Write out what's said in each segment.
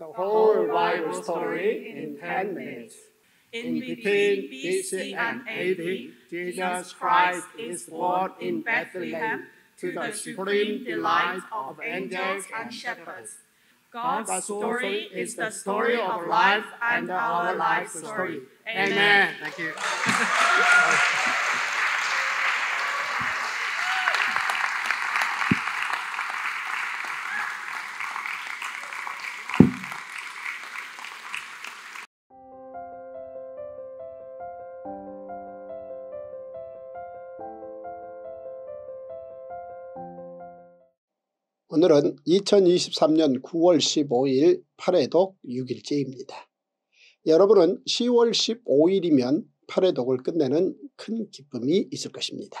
the whole Bible story in 10 minutes. In between BC and AD, Jesus Christ is born in Bethlehem to the supreme delight of angels and shepherds. God's story is the story of life and our life story. Amen. Thank you. 오늘은 2023년 9월 15일 8회독 6일째입니다. 여러분은 10월 15일이면 8회독을 끝내는 큰 기쁨이 있을 것입니다.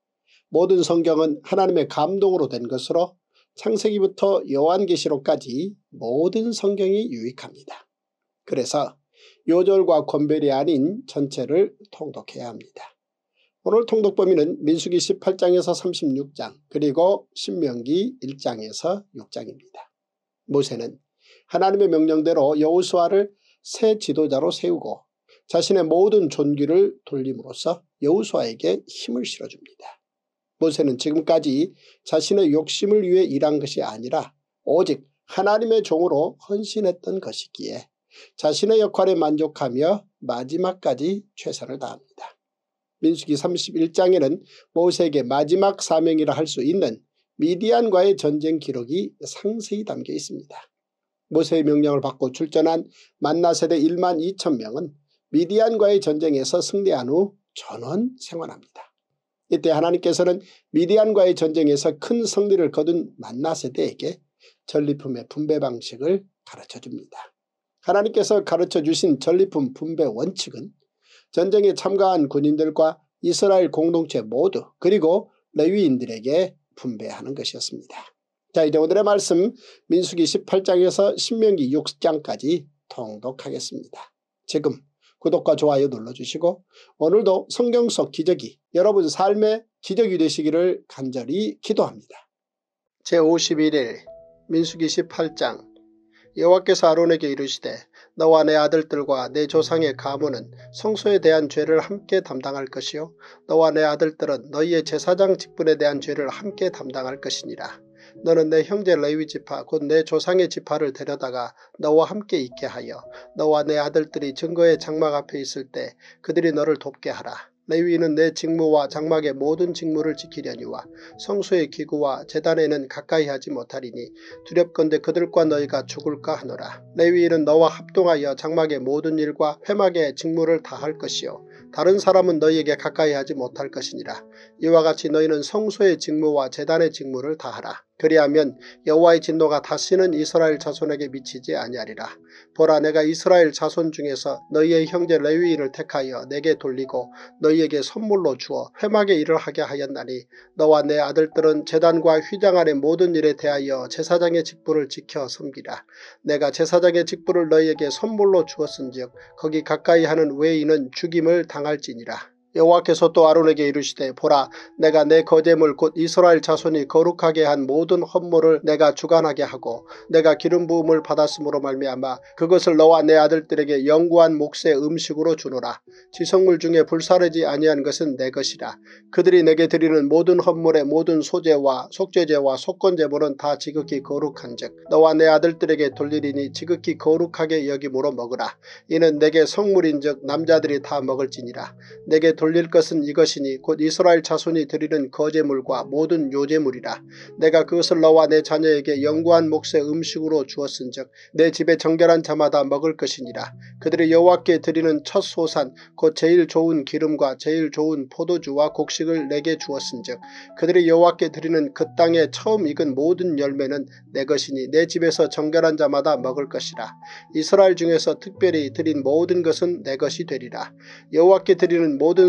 모든 성경은 하나님의 감동으로 된 것으로 창세기부터 요한계시록까지 모든 성경이 유익합니다. 그래서 요절과 권별이 아닌 전체를 통독해야 합니다. 오늘 통독 범위는 민수기 18장에서 36장 그리고 신명기 1장에서 6장입니다. 모세는 하나님의 명령대로 여호수아를 새 지도자로 세우고 자신의 모든 존귀를 돌림으로써 여호수아에게 힘을 실어줍니다. 모세는 지금까지 자신의 욕심을 위해 일한 것이 아니라 오직 하나님의 종으로 헌신했던 것이기에 자신의 역할에 만족하며 마지막까지 최선을 다합니다. 민수기 31장에는 모세에게 마지막 사명이라 할 수 있는 미디안과의 전쟁 기록이 상세히 담겨 있습니다. 모세의 명령을 받고 출전한 만 나세대 1만 2천 명은 미디안과의 전쟁에서 승리한 후 전원 생활합니다. 이때 하나님께서는 미디안과의 전쟁에서 큰 승리를 거둔 만 나세대에게 전리품의 분배 방식을 가르쳐줍니다. 하나님께서 가르쳐주신 전리품 분배 원칙은 전쟁에 참가한 군인들과 이스라엘 공동체 모두 그리고 레위인들에게 분배하는 것이었습니다. 자, 이제 오늘의 말씀 민수기 18장에서 신명기 6장까지 통독하겠습니다. 지금 구독과 좋아요 눌러주시고 오늘도 성경 속 기적이 여러분 삶의 기적이 되시기를 간절히 기도합니다. 제51일 민수기 18장 여호와께서 아론에게 이르시되 너와 내 아들들과 내 조상의 가문은 성소에 대한 죄를 함께 담당할 것이요 너와 내 아들들은 너희의 제사장 직분에 대한 죄를 함께 담당할 것이니라. 너는 내 형제 레위 지파 곧 내 조상의 지파를 데려다가 너와 함께 있게 하여 너와 내 아들들이 증거의 장막 앞에 있을 때 그들이 너를 돕게 하라. 레위인은 내 직무와 장막의 모든 직무를 지키려니와 성소의 기구와 제단에는 가까이 하지 못하리니 두렵건대 그들과 너희가 죽을까 하노라. 레위인은 너와 합동하여 장막의 모든 일과 회막의 직무를 다 할 것이요 다른 사람은 너희에게 가까이 하지 못할 것이니라. 이와 같이 너희는 성소의 직무와 제단의 직무를 다 하라. 그리하면 여호와의 진노가 다시는 이스라엘 자손에게 미치지 아니하리라. 보라, 내가 이스라엘 자손 중에서 너희의 형제 레위인을 택하여 내게 돌리고 너희에게 선물로 주어 회막의 일을 하게 하였나니 너와 내 아들들은 제단과 휘장 안의 모든 일에 대하여 제사장의 직분을 지켜 섬기라. 내가 제사장의 직분을 너희에게 선물로 주었은즉 거기 가까이 하는 외인은 죽임을 당할지니라. 여호와께서 또 아론에게 이르시되 보라, 내가 내 거제물 곧 이스라엘 자손이 거룩하게 한 모든 헌물을 내가 주관하게 하고 내가 기름 부음을 받았으므로 말미암아 그것을 너와 내 아들들에게 영구한 몫의 음식으로 주노라. 지성물 중에 불사르지 아니한 것은 내 것이라. 그들이 내게 드리는 모든 헌물의 모든 소제와 속죄제와 속건제물은 다 지극히 거룩한즉 너와 내 아들들에게 돌리리니 지극히 거룩하게 여김으로 먹으라. 이는 내게 성물인즉 남자들이 다 먹을지니라. 내게 돌릴 것은 이것이니 곧 이스라엘 자손이 드리는 거제물과 모든 요제물이라. 내가 그것을 너와 내 자녀에게 영구한 몫의 음식으로 주었은즉 내 집에 정결한 자마다 먹을 것이니라. 그들이 여호와께 드리는 첫 소산 곧 제일 좋은 기름과 제일 좋은 포도주와 곡식을 내게 주었은즉 그들이 여호와께 드리는 그 땅에 처음 익은 모든 열매는 내 것이니 내 집에서 정결한 자마다 먹을 것이라. 이스라엘 중에서 특별히 드린 모든 것은 내 것이 되리라. 여호와께 드리는 모든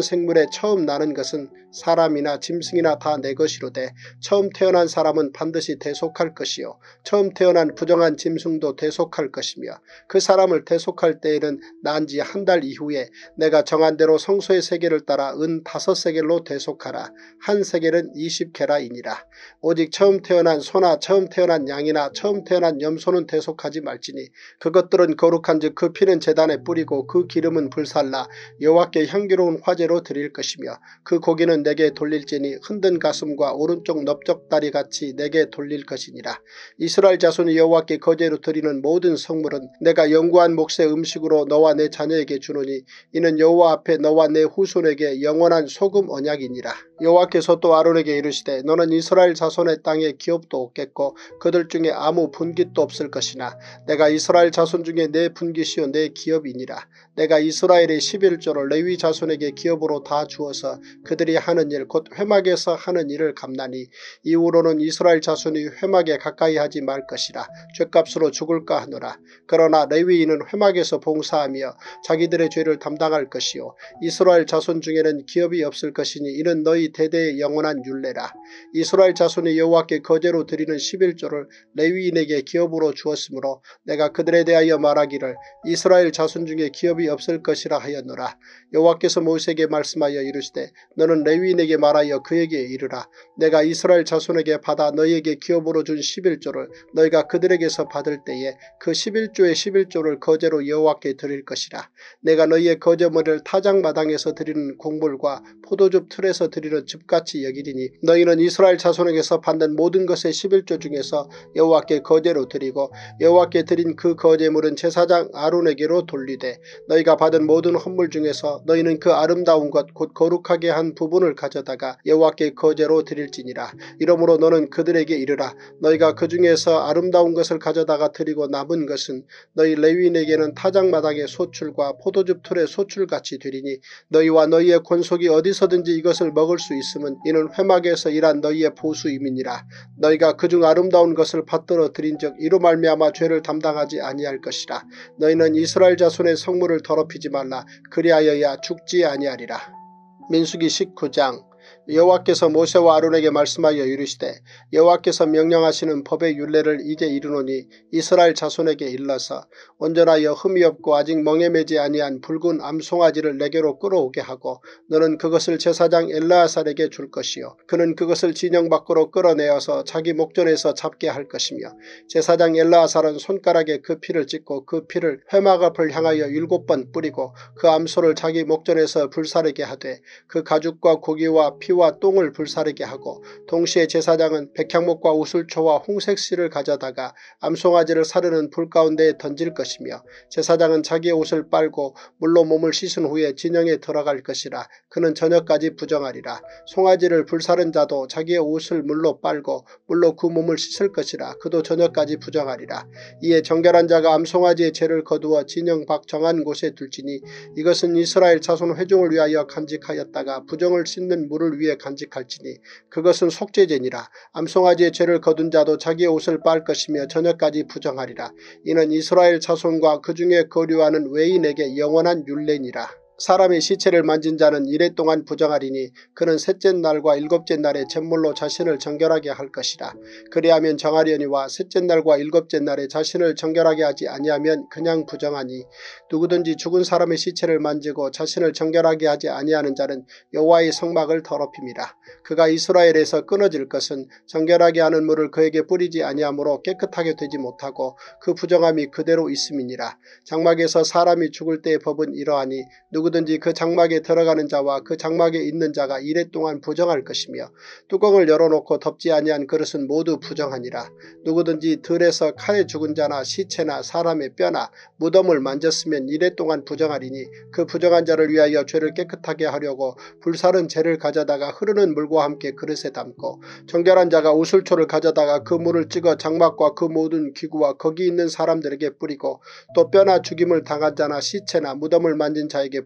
생물에 처음 나는 것은 사람이나 짐승이나 다 내 것이로되 처음 태어난 사람은 반드시 대속할 것이요 처음 태어난 부정한 짐승도 대속할 것이며 그 사람을 대속할 때에는 난 지 한 달 이후에 내가 정한 대로 성소의 세겔을 따라 은 5세겔로 대속하라. 한 세겔은 20게라이니라. 오직 처음 태어난 소나 처음 태어난 양이나 처음 태어난 염소는 대속하지 말지니 그것들은 거룩한즉 그 피는 제단에 뿌리고 그 기름은 불살라 여호와께 향기로운 화제로 드릴 것이며 그 고기는 내게 돌릴지니 흔든 가슴과 오른쪽 넓적다리 같이 내게 돌릴 것이니라. 이스라엘 자손이 여호와께 거제로 드리는 모든 성물은 내가 영구한 몫의 음식으로 너와 내 자녀에게 주노니 이는 여호와 앞에 너와 내 후손에게 영원한 소금 언약이니라. 여호와께서 또 아론에게 이르시되 너는 이스라엘 자손의 땅에 기업도 없겠고 그들 중에 아무 분깃도 없을 것이나 내가 이스라엘 자손 중에 내 분깃이요 내 기업이니라. 내가 이스라엘의 11조를 레위 자손에게 기업으로 다 주어서 그들이 하는 일 곧 회막에서 하는 일을 갚나니 이후로는 이스라엘 자손이 회막에 가까이 하지 말 것이라. 죗값으로 죽을까 하노라. 그러나 레위인은 회막에서 봉사하며 자기들의 죄를 담당할 것이요 이스라엘 자손 중에는 기업이 없을 것이니 이는 너희 대대의 영원한 율례라. 이스라엘 자손이 여호와께 거제로 드리는 11조를 레위인에게 기업으로 주었으므로 내가 그들에 대하여 말하기를 이스라엘 자손 중에 기업이 없을 것이라 하였노라. 여호와께서 모세에게 말씀하여 이르시되 너는 레위인에게 말하여 그에게 이르라. 내가 이스라엘 자손에게 받아 너희에게 기업으로 준 11조를 너희가 그들에게서 받을 때에 그 11조의 11조를 거제로 여호와께 드릴 것이라. 내가 너희의 거제머리를 타작마당에서 드리는 곡물과 포도즙 틀에서 드리는 즙같이 여기리니 너희는 이스라엘 자손에게서 받는 모든 것의 11조 중에서 여호와께 거제로 드리고 여호와께 드린 그 거제물은 제사장 아론에게로 돌리되 너희가 받은 모든 헌물 중에서 너희는 그 아름다운 것 곧 거룩하게 한 부분을 가져다가 여호와께 거제로 드릴지니라. 이러므로 너는 그들에게 이르라. 너희가 그 중에서 아름다운 것을 가져다가 드리고 남은 것은 너희 레위인에게는 타작마당의 소출과 포도즙 틀의 소출같이 되리니 너희와 너희의 권속이 어디서든지 이것을 먹을 수 있음은 이는 회막에서 일한 너희의 보수임이니라. 너희가 그중 아름다운 것을 받들어 드린즉 이로 말미암아 죄를 담당하지 아니할 것이라. 너희는 이스라엘 자손의 성물을 더럽히지 말라. 그리하여야 죽지 아니하리라. 민수기 19장. 여호와께서 모세와 아론에게 말씀하여 이르시되 여호와께서 명령하시는 법의 율례를 이제 이르노니 이스라엘 자손에게 일러서 온전하여 흠이 없고 아직 멍에 매지 아니한 붉은 암송아지를 내게로 끌어오게 하고 너는 그것을 제사장 엘르아살에게 줄 것이요 그는 그것을 진영 밖으로 끌어내어서 자기 목전에서 잡게 할 것이며 제사장 엘르아살은 손가락에 그 피를 찍고 그 피를 회막 앞을 향하여 7번 뿌리고 그 암소를 자기 목전에서 불사르게 하되 그 가죽과 고기와 피와 똥을 불사르게 하고 동시에 제사장은 백향목과 우슬초와 홍색실을 가져다가 암송아지를 사르는 불 가운데에 던질 것이며 제사장은 자기의 옷을 빨고 물로 몸을 씻은 후에 진영에 들어갈 것이라. 그는 저녁까지 부정하리라. 송아지를 불사른 자도 자기의 옷을 물로 빨고 물로 그 몸을 씻을 것이라. 그도 저녁까지 부정하리라. 이에 정결한 자가 암송아지의 죄를 거두어 진영 밖 정한 곳에 둘지니 이것은 이스라엘 자손 회중을 위하여 간직하였다가 부정을 씻는 물을 위해 간직할지니 그것은 속죄제니라. 암송아지의 죄를 거둔 자도 자기의 옷을 빨 것이며 저녁까지 부정하리라. 이는 이스라엘 자손과 그 중에 거류하는 외인에게 영원한 율례니라. 사람의 시체를 만진 자는 이래 동안 부정하리니 그는 셋째 날과 일곱째 날에 잿물로 자신을 정결하게 할 것이라. 그리하면 정하려니와 셋째 날과 일곱째 날에 자신을 정결하게 하지 아니하면 그냥 부정하니 누구든지 죽은 사람의 시체를 만지고 자신을 정결하게 하지 아니하는 자는 여호와의 성막을 더럽힙니다. 그가 이스라엘에서 끊어질 것은 정결하게 하는 물을 그에게 뿌리지 아니하므로 깨끗하게 되지 못하고 그 부정함이 그대로 있음이니라. 장막에서 사람이 죽을 때의 법은 이러하니 누구든지 그 장막에 들어가는 자와 그 장막에 있는 자가 이래 동안 부정할 것이며 뚜껑을 열어놓고 덮지 아니한 그릇은 모두 부정하니라. 누구든지 들에서 칼에 죽은 자나 시체나 사람의 뼈나 무덤을 만졌으면 이래 동안 부정하리니 그 부정한 자를 위하여 죄를 깨끗하게 하려고 불사른 재를 가져다가 흐르는 물과 함께 그릇에 담고 정결한 자가 우슬초를 가져다가 그 물을 찍어 장막과 그 모든 기구와 거기 있는 사람들에게 뿌리고 또 뼈나 죽임을 당한 자나 시체나 무덤을 만진 자에게 뿌리고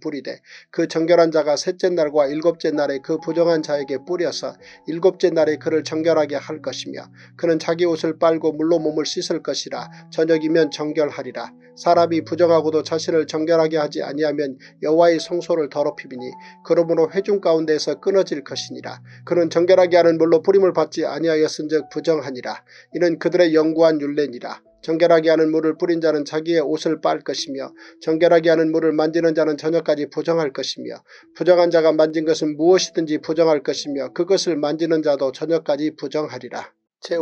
뿌리되 그 정결한 자가 셋째 날과 일곱째 날에 그 부정한 자에게 뿌려서 일곱째 날에 그를 정결하게 할 것이며 그는 자기 옷을 빨고 물로 몸을 씻을 것이라. 저녁이면 정결하리라. 사람이 부정하고도 자신을 정결하게 하지 아니하면 여호와의 성소를 더럽히리니 그러므로 회중 가운데에서 끊어질 것이니라. 그는 정결하게 하는 물로 뿌림을 받지 아니하였은즉 부정하니라. 이는 그들의 영구한 율례니라. 정결하게 하는 물을 뿌린 자는 자기의 옷을 빨 것이며 정결하게 하는 물을 만지는 자는 저녁까지 부정할 것이며 부정한 자가 만진 것은 무엇이든지 부정할 것이며 그것을 만지는 자도 저녁까지 부정하리라.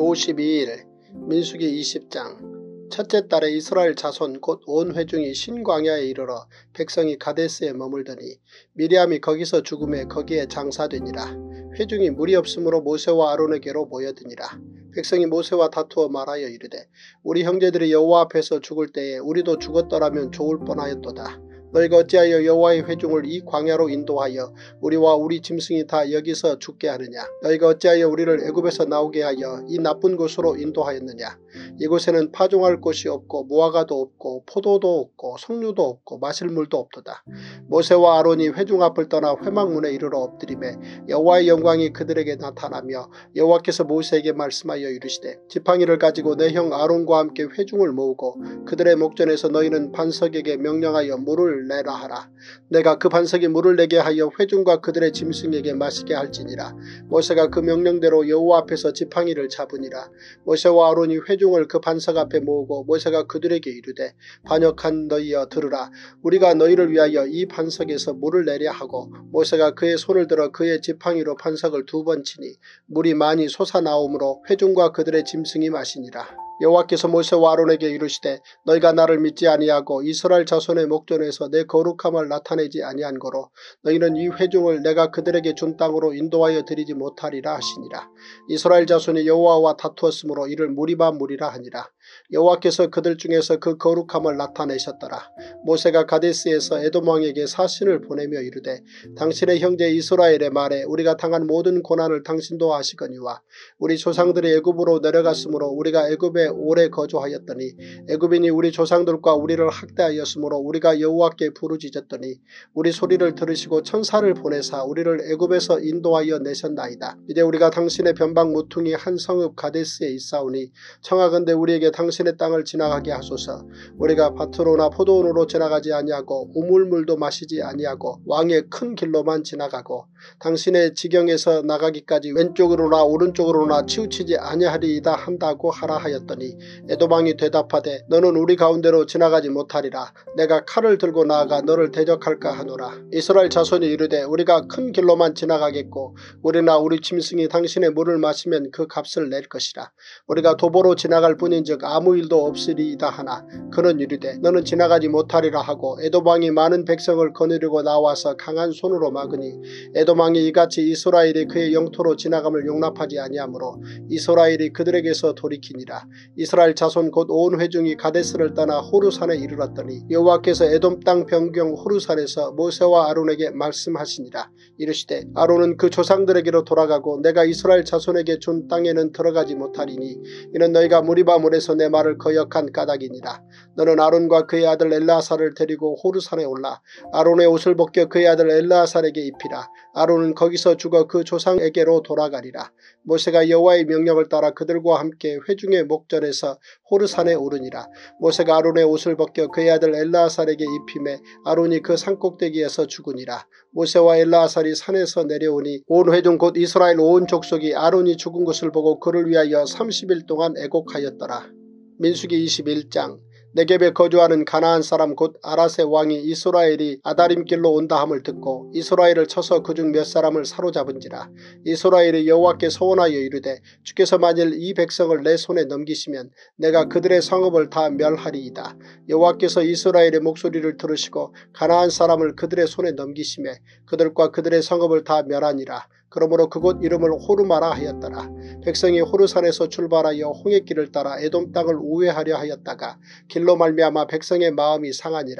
제52일 민수기 20장. 첫째 달에 이스라엘 자손 곧 온 회중이 신광야에 이르러 백성이 가데스에 머물더니 미리암이 거기서 죽음에 거기에 장사되니라. 회중이 물이 없으므로 모세와 아론에게로 모여드니라. 백성이 모세와 다투어 말하여 이르되 우리 형제들이 여호와 앞에서 죽을 때에 우리도 죽었더라면 좋을 뻔하였도다. 너희가 어찌하여 여호와의 회중을 이 광야로 인도하여 우리와 우리 짐승이 다 여기서 죽게 하느냐. 너희가 어찌하여 우리를 애굽에서 나오게 하여 이 나쁜 곳으로 인도하였느냐. 이곳에는 파종할 곳이 없고 무화과도 없고 포도도 없고 석류도 없고 마실 물도 없도다. 모세와 아론이 회중 앞을 떠나 회막문에 이르러 엎드리매 여호와의 영광이 그들에게 나타나며 여호와께서 모세에게 말씀하여 이르시되 지팡이를 가지고 내 형 아론과 함께 회중을 모으고 그들의 목전에서 너희는 반석에게 명령하여 물을 내라 하라. 내가 그 반석에 물을 내게 하여 회중과 그들의 짐승에게 마시게 할지니라. 모세가 그 명령대로 여호와 앞에서 지팡이를 잡으니라. 모세와 아론이 회중을 그 반석 앞에 모으고 모세가 그들에게 이르되 반역한 너희여 들으라. 우리가 너희를 위하여 이 반석에서 물을 내려 하고 모세가 그의 손을 들어 그의 지팡이로 반석을 2번 치니 물이 많이 솟아나오므로 회중과 그들의 짐승이 마시니라. 여호와께서 모세와 아론에게 이르시되 너희가 나를 믿지 아니하고 이스라엘 자손의 목전에서 내 거룩함을 나타내지 아니한 거로 너희는 이 회중을 내가 그들에게 준 땅으로 인도하여 드리지 못하리라 하시니라. 이스라엘 자손이 여호와와 다투었으므로 이를 무리바 무리라 하니라. 여호와께서 그들 중에서 그 거룩함을 나타내셨더라. 모세가 가데스에서 에돔 왕에게 사신을 보내며 이르되 당신의 형제 이스라엘의 말에 우리가 당한 모든 고난을 당신도 아시거니와 우리 조상들이 애굽으로 내려갔으므로 우리가 애굽에 오래 거주하였더니 애굽인이 우리 조상들과 우리를 학대하였으므로 우리가 여호와께 부르짖었더니 우리 소리를 들으시고 천사를 보내사 우리를 애굽에서 인도하여 내셨나이다. 이제 우리가 당신의 변방 모퉁이 한 성읍 가데스에 있사오니 청하건대 우리에게 당신의 땅을 지나가게 하소서. 우리가 밭으로나 포도원으로 지나가지 아니하고 우물물도 마시지 아니하고 왕의 큰 길로만 지나가고 당신의 지경에서 나가기까지 왼쪽으로나 오른쪽으로나 치우치지 아니하리이다 한다고 하라 하였더니 에돔 왕이 대답하되 너는 우리 가운데로 지나가지 못하리라. 내가 칼을 들고 나아가 너를 대적할까 하노라. 이스라엘 자손이 이르되 우리가 큰 길로만 지나가겠고 우리나 우리 짐승이 당신의 물을 마시면 그 값을 낼 것이라. 우리가 도보로 지나갈 뿐인즉 아무 일도 없으리이다 하나 그는 이르되 너는 지나가지 못하리라 하고 에돔 왕이 많은 백성을 거느리고 나와서 강한 손으로 막으니 에돔 왕이 이같이 이스라엘이 그의 영토로 지나감을 용납하지 아니하므로 이스라엘이 그들에게서 돌이키니라. 이스라엘 자손 곧 온 회중이 가데스를 떠나 호르산에 이르렀더니 여호와께서 에돔 땅 변경 호르산에서 모세와 아론에게 말씀하시니라. 이르시되 아론은 그 조상들에게로 돌아가고 내가 이스라엘 자손에게 준 땅에는 들어가지 못하리니 이는 너희가 무리바 물에서 내 말을 거역한 까닭이니라. 너는 아론과 그의 아들 엘르아살을 데리고 호르산에 올라 아론의 옷을 벗겨 그의 아들 엘르아살에게 입히라. 아론은 거기서 죽어 그 조상에게로 돌아가리라. 모세가 여호와의 명령을 따라 그들과 함께 회중의 목전에서 호르산에 오르니라. 모세가 아론의 옷을 벗겨 그의 아들 엘르아살에게 입히매 아론이 그 산꼭대기에서 죽으니라. 모세와 엘르아살이 산에서 내려오니 온 회중 곧 이스라엘 온 족속이 아론이 죽은 것을 보고 그를 위하여 30일 동안 애곡하였더라. 민수기 21장. 네겝에 거주하는 가나안 사람 곧 아라세 왕이 이스라엘이 아다림길로 온다 함을 듣고 이스라엘을 쳐서 그중 몇 사람을 사로잡은지라. 이스라엘이 여호와께 서원하여 이르되 주께서 만일 이 백성을 내 손에 넘기시면 내가 그들의 성읍을 다 멸하리이다. 여호와께서 이스라엘의 목소리를 들으시고 가나안 사람을 그들의 손에 넘기시매 그들과 그들의 성읍을 다 멸하니라. 그러므로 그곳 이름을 호르마라 하였더라. 백성이 호르산에서 출발하여 홍해길을 따라 에돔 땅을 우회하려 하였다가 길로 말미암아 백성의 마음이 상하니라.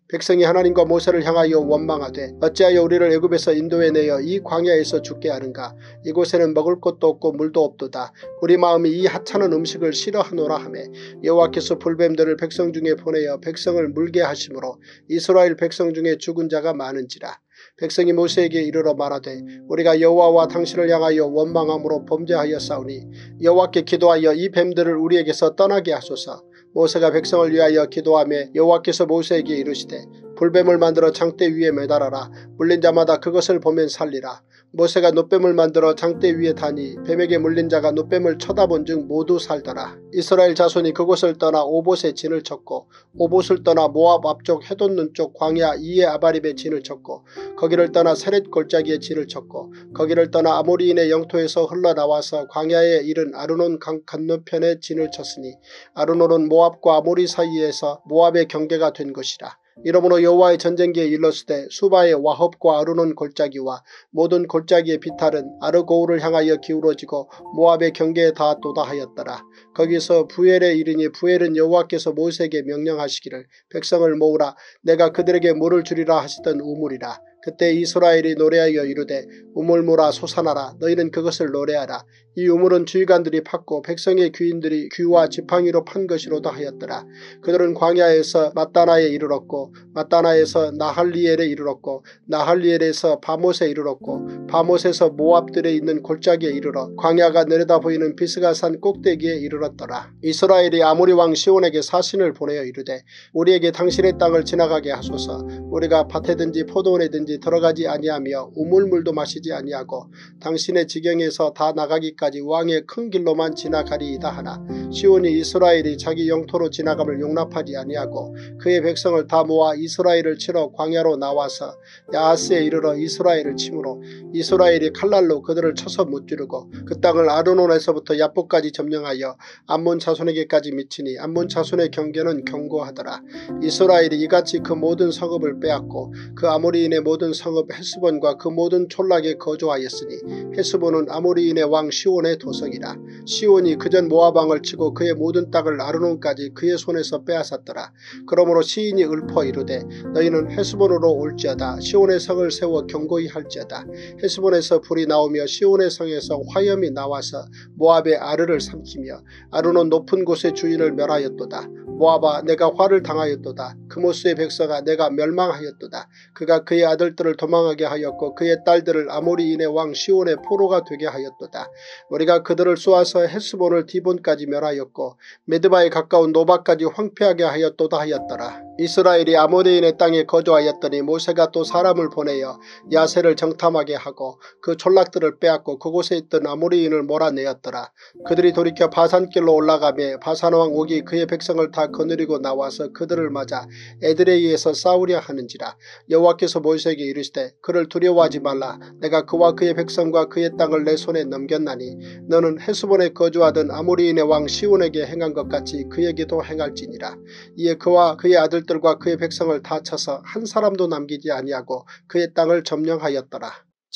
백성이 하나님과 모세를 향하여 원망하되 어찌하여 우리를 애굽에서 인도해내어 이 광야에서 죽게 하는가. 이곳에는 먹을 것도 없고 물도 없도다. 우리 마음이 이 하찮은 음식을 싫어하노라 하며 여호와께서 불뱀들을 백성 중에 보내어 백성을 물게 하심으로 이스라엘 백성 중에 죽은 자가 많은지라. 백성이 모세에게 이르러 말하되 우리가 여호와와 당신을 향하여 원망함으로 범죄하였사오니 여호와께 기도하여 이 뱀들을 우리에게서 떠나게 하소서. 모세가 백성을 위하여 기도하며 여호와께서 모세에게 이르시되 불뱀을 만들어 장대 위에 매달아라. 물린 자마다 그것을 보면 살리라. 모세가 놋뱀을 만들어 장대 위에 다니 뱀에게 물린 자가 놋뱀을 쳐다본즉 모두 살더라. 이스라엘 자손이 그곳을 떠나 오봇에 진을 쳤고 오봇을 떠나 모압 앞쪽 해돋는 쪽 광야 이에 아바립에 진을 쳤고 거기를 떠나 세렛 골짜기에 진을 쳤고 거기를 떠나 아모리인의 영토에서 흘러나와서 광야에 이른 아르논 강 건너편에 진을 쳤으니 아르논은 모압과 아모리 사이에서 모압의 경계가 된 것이라. 이러므로 여호와의 전쟁기에 일렀으되 수바의 와헙과 아르논 골짜기와 모든 골짜기의 비탈은 아르고우를 향하여 기울어지고 모압의 경계에 닿았도다 하였더라. 거기서 부엘에 이르니 부엘은 여호와께서 모세에게 명령하시기를 백성을 모으라. 내가 그들에게 물을 주리라 하시던 우물이라. 그때 이스라엘이 노래하여 이르되 우물물아 솟아나라. 너희는 그것을 노래하라. 이 우물은 주의관들이 팠고 백성의 귀인들이 귀와 지팡이로 판 것이로다 하였더라. 그들은 광야에서 마따나에 이르렀고 마따나에서 나할리엘에 이르렀고 나할리엘에서 바못에 이르렀고 바못에서 모압들에 있는 골짜기에 이르러 광야가 내려다 보이는 비스가산 꼭대기에 이르렀더라. 이스라엘이 아모리 왕 시온에게 사신을 보내어 이르되 우리에게 당신의 땅을 지나가게 하소서. 우리가 밭에든지 포도원에든지 들어가지 아니하며 우물물도 마시지 아니하고 당신의 지경에서 다 나가기까지 왕의 큰 길로만 지나가리이다 하나 시온이 이스라엘이 자기 영토로 지나감을 용납하지 아니하고 그의 백성을 다 모아 이스라엘을 치러 광야로 나와서 야하스에 이르러 이스라엘을 치므로 이스라엘이 칼날로 그들을 쳐서 무찌르고 그 땅을 아르논에서부터 야복까지 점령하여 암몬 자손에게까지 미치니 암몬 자손의 경계는 견고하더라. 이스라엘이 이같이 그 모든 성읍을 빼앗고 그 아모리인의 모든 성읍 헤스본과 그 모든 촌락에 거주하였으니 헤스본은 아모리인의 왕 시온의 도성이라. 시온이 그전 모압 왕을 치고 그의 모든 땅을 아르논까지 그의 손에서 빼앗았더라. 그러므로 시인이 읊어 이르되 너희는 헤스본으로 올지어다. 시온의 성을 세워 견고히 할지어다. 헤스본에서 불이 나오며 시온의 성에서 화염이 나와서 모압의 아르를 삼키며 아르논 높은 곳의 주인을 멸하였도다. 모압아 내가 화를 당하였도다. 그모스의 백성아 내가 멸망하였도다. 그가 그의 아들들을 도망하게 하였고 그의 딸들을 아모리인의 왕 시온의 포로가 되게 하였도다. 우리가 그들을 쏘아서 헤스본을 디본까지 멸하였고 메드바에 가까운 노바까지 황폐하게 하였도다 하였더라. 이스라엘이 아모리인의 땅에 거주하였더니 모세가 또 사람을 보내어 야세를 정탐하게 하고 그 촌락들을 빼앗고 그곳에 있던 아모리인을 몰아내었더라. 그들이 돌이켜 바산길로 올라가며 바산왕 옥이 그의 백성을 다 거느리고 나와서 그들을 맞아 에드레이에서 싸우려 하는지라. 여호와께서 모세에게 이르시되 그를 두려워하지 말라. 내가 그와 그의 백성과 그의 땅을 내 손에 넘겼나니 너는 헤스본에 거주하던 아모리인의 왕 시온에게 행한 것 같이 그에게도 행할지니라. 이에 그와 그의 아들들과 그의 백성을 다 쳐서 한 사람도 남기지 아니하고 그의 땅을 점령하였더라.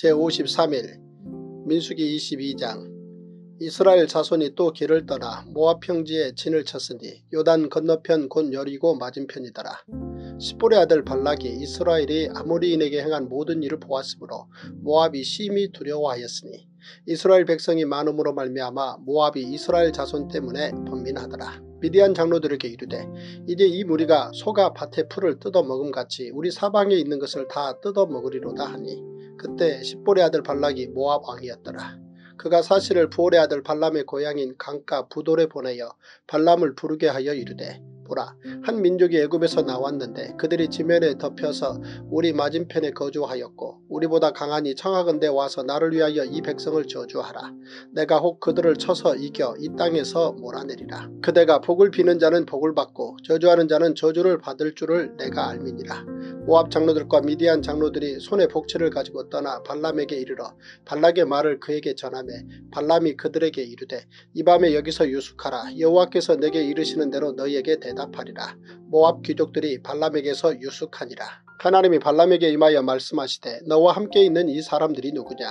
제53일 민수기 22장. 이스라엘 자손이 또 길을 떠나 모압 평지에 진을 쳤으니 요단 건너편 곧 여리고 맞은편이더라. 십볼의 아들 발락이 이스라엘이 아모리인에게 행한 모든 일을 보았으므로 모압이 심히 두려워하였으니 이스라엘 백성이 많음으로 말미암아 모압이 이스라엘 자손 때문에 번민하더라. 미디안 장로들에게 이르되 이제 이 무리가 소가 밭의 풀을 뜯어먹음같이 우리 사방에 있는 것을 다 뜯어먹으리로다 하니 그때 십볼의 아들 발락이 모압 왕이었더라. 그가 사실을 부올의 아들 발람의 고향인 강가 부돌에 보내어 발람을 부르게 하여 이르되 보라 한 민족이 애굽에서 나왔는데 그들이 지면에 덮여서 우리 맞은편에 거주하였고 우리보다 강하니 청하건대 와서 나를 위하여 이 백성을 저주하라. 내가 혹 그들을 쳐서 이겨 이 땅에서 몰아내리라. 그대가 복을 비는 자는 복을 받고 저주하는 자는 저주를 받을 줄을 내가 알미니라. 모압 장로들과 미디안 장로들이 손에 복채를 가지고 떠나 발람에게 이르러 발락의 말을 그에게 전하매 발람이 그들에게 이르되 이 밤에 여기서 유숙하라. 여호와께서 내게 이르시는 대로 너희에게 대답하리라. 모압 귀족들이 발람에게서 유숙하니라. 하나님이 발람에게 임하여 말씀하시되 너와 함께 있는 이 사람들이 누구냐?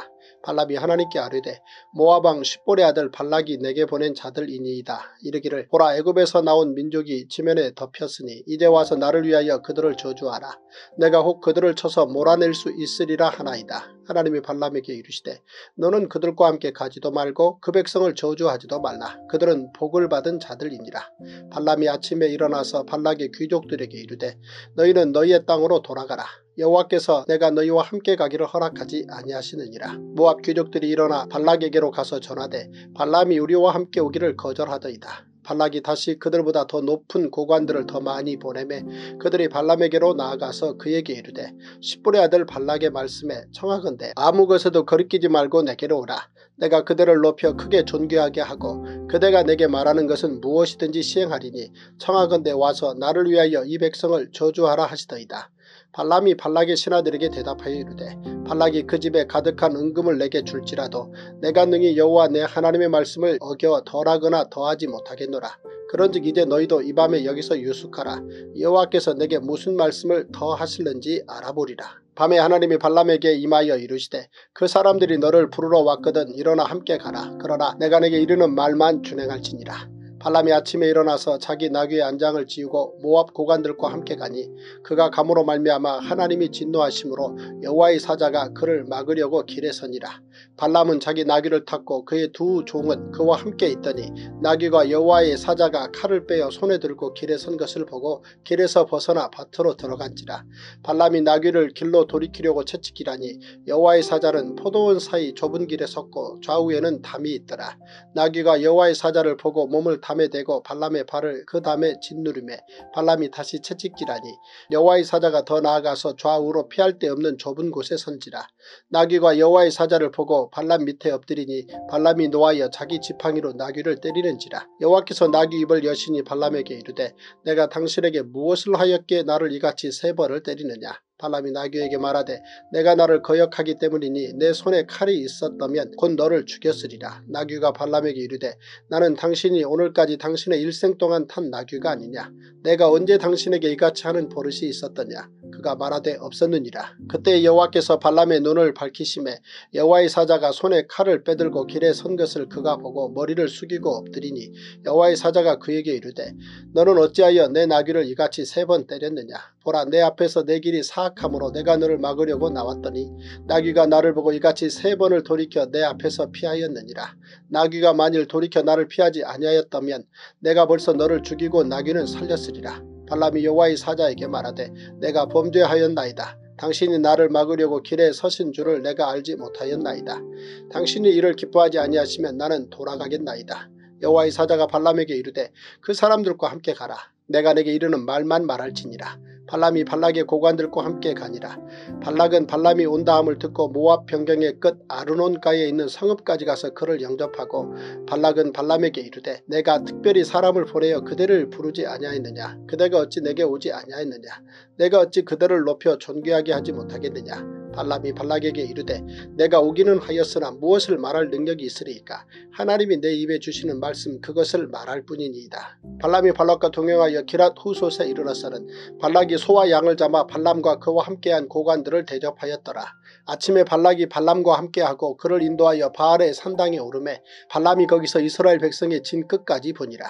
발람이 하나님께 아뢰되 모압 왕 십볼의 아들 발락이 내게 보낸 자들이니이다. 이르기를 보라 애굽에서 나온 민족이 지면에 덮였으니 이제 와서 나를 위하여 그들을 저주하라. 내가 혹 그들을 쳐서 몰아낼 수 있으리라 하나이다. 하나님이 발람에게 이르시되 너는 그들과 함께 가지도 말고 그 백성을 저주하지도 말라. 그들은 복을 받은 자들이니라. 발람이 아침에 일어나서 발락의 귀족들에게 이르되 너희는 너희의 땅으로 돌아가라. 여호와께서 내가 너희와 함께 가기를 허락하지 아니하시느니라. 모압 귀족들이 일어나 발락에게로 가서 전하되 발람이 우리와 함께 오기를 거절하더이다. 발락이 다시 그들보다 더 높은 고관들을 더 많이 보내매 그들이 발람에게로 나아가서 그에게 이르되 십볼의 아들 발락의 말씀에 청하건대 아무 것에도 거리끼지 말고 내게로 오라. 내가 그들을 높여 크게 존귀하게 하고 그대가 내게 말하는 것은 무엇이든지 시행하리니 청하건대 와서 나를 위하여 이 백성을 저주하라 하시더이다. 발람이 발락의 신하들에게 대답하여 이르되 발락이 그 집에 가득한 은금을 내게 줄지라도 내가 능히 여호와 내 하나님의 말씀을 어겨 덜하거나 더하지 못하겠노라. 그런즉 이제 너희도 이 밤에 여기서 유숙하라. 여호와께서 내게 무슨 말씀을 더 하실는지 알아보리라. 밤에 하나님이 발람에게 임하여 이르시되 그 사람들이 너를 부르러 왔거든 일어나 함께 가라. 그러나 내가 내게 이르는 말만 준행할지니라. 발람이 아침에 일어나서 자기 나귀의 안장을 지우고 모압 고관들과 함께 가니 그가 감으로 말미암아 하나님이 진노하심으로 여호와의 사자가 그를 막으려고 길에 서니라. 발람은 자기 나귀를 탔고 그의 두 종은 그와 함께 있더니 나귀가 여호와의 사자가 칼을 빼어 손에 들고 길에 선 것을 보고 길에서 벗어나 밭으로 들어간지라. 발람이 나귀를 길로 돌이키려고 채찍기라니 여호와의 사자는 포도원 사이 좁은 길에 섰고 좌우에는 담이 있더라. 나귀가 여호와의 사자를 보고 몸을 담에 대고 발람의 발을 그 담에 짓누르매 발람이 다시 채찍기라니 여호와의 사자가 더 나아가서 좌우로 피할 데 없는 좁은 곳에 선지라. 나귀가 여호와의 사자를 보고 발람 밑에 엎드리니 발람이 노하여 자기 지팡이로 나귀를 때리는지라. 여호와께서 나귀 입을 여시니 발람에게 이르되 내가 당신에게 무엇을 하였기에 나를 이같이 세 번을 때리느냐. 발람이 나귀에게 말하되 내가 나를 거역하기 때문이니 내 손에 칼이 있었다면 곧 너를 죽였으리라. 나귀가 발람에게 이르되 나는 당신이 오늘까지 당신의 일생 동안 탄 나귀가 아니냐. 내가 언제 당신에게 이같이 하는 버릇이 있었더냐. 그가 말하되 없었느니라. 그때 여호와께서 발람의 눈을 밝히심에 여호와의 사자가 손에 칼을 빼들고 길에 선 것을 그가 보고 머리를 숙이고 엎드리니 여호와의 사자가 그에게 이르되 너는 어찌하여 내 나귀를 이같이 세 번 때렸느냐. 보라 내 앞에서 내 길이 사악함으로 내가 너를 막으려고 나왔더니 나귀가 나를 보고 이같이 세 번을 돌이켜 내 앞에서 피하였느니라. 나귀가 만일 돌이켜 나를 피하지 아니하였다면 내가 벌써 너를 죽이고 나귀는 살렸으리라. 발람이 여호와의 사자에게 말하되 내가 범죄하였나이다. 당신이 나를 막으려고 길에 서신 줄을 내가 알지 못하였나이다. 당신이 이를 기뻐하지 아니하시면 나는 돌아가겠나이다. 여호와의 사자가 발람에게 이르되 그 사람들과 함께 가라. 내가 내게 이르는 말만 말할지니라. 발람이 발락의 고관들과 함께 가니라. 발락은 발람이 온다함을 듣고 모압 변경의 끝 아르논가에 있는 성읍까지 가서 그를 영접하고 발락은 발람에게 이르되 내가 특별히 사람을 보내어 그대를 부르지 아니하였느냐. 그대가 어찌 내게 오지 아니하였느냐. 내가 어찌 그들을 높여 존귀하게 하지 못하겠느냐. 발람이 발락에게 이르되 내가 오기는 하였으나 무엇을 말할 능력이 있으리이까. 하나님이 내 입에 주시는 말씀 그것을 말할 뿐이니이다. 발람이 발락과 동행하여 기랏 후솥에 이르러서는 발락이 소와 양을 잡아 발람과 그와 함께한 고관들을 대접하였더라. 아침에 발락이 발람과 함께하고 그를 인도하여 바알의 산당에 오르매 발람이 거기서 이스라엘 백성의 진 끝까지 보니라.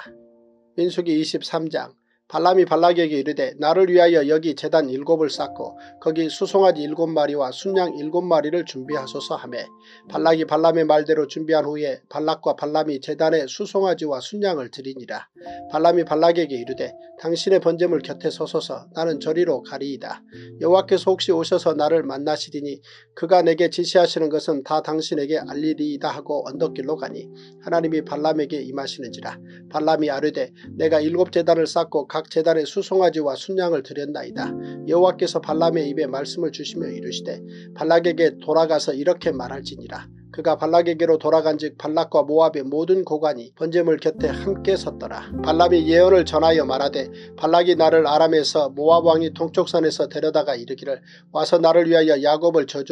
민수기 23장. 발람이 발락에게 이르되 나를 위하여 여기 제단 7을 쌓고 거기 수송아지 7마리와 순양 7마리를 준비하소서 하매 발락이 발람의 말대로 준비한 후에 발락과 발람이 제단에 수송아지와 순양을 드리니라. 발람이 발락에게 이르되 당신의 번제물 곁에 서소서. 나는 저리로 가리이다. 여호와께서 혹시 오셔서 나를 만나시리니 그가 내게 지시하시는 것은 다 당신에게 알리리이다 하고 언덕길로 가니 하나님이 발람에게 임하시는지라. 발람이 아뢰되 내가 7제단을 쌓고 각 제단에 수송아지와 순양을 드렸나이다. 여호와께서 발람의 입에 말씀을 주시며 이르시되 발락에게 돌아가서 이렇게 말할지니라. 그가 발락에게로 돌아간즉 발락과 모압의 모든 고관이 번제물 곁에 함께 섰더라. 발람이 예언을 전하여 말하되 발락이 나를 아람에서 모압 왕이 동쪽산에서 데려다가 이르기를 와서 나를 위하여 야곱을 저주하라.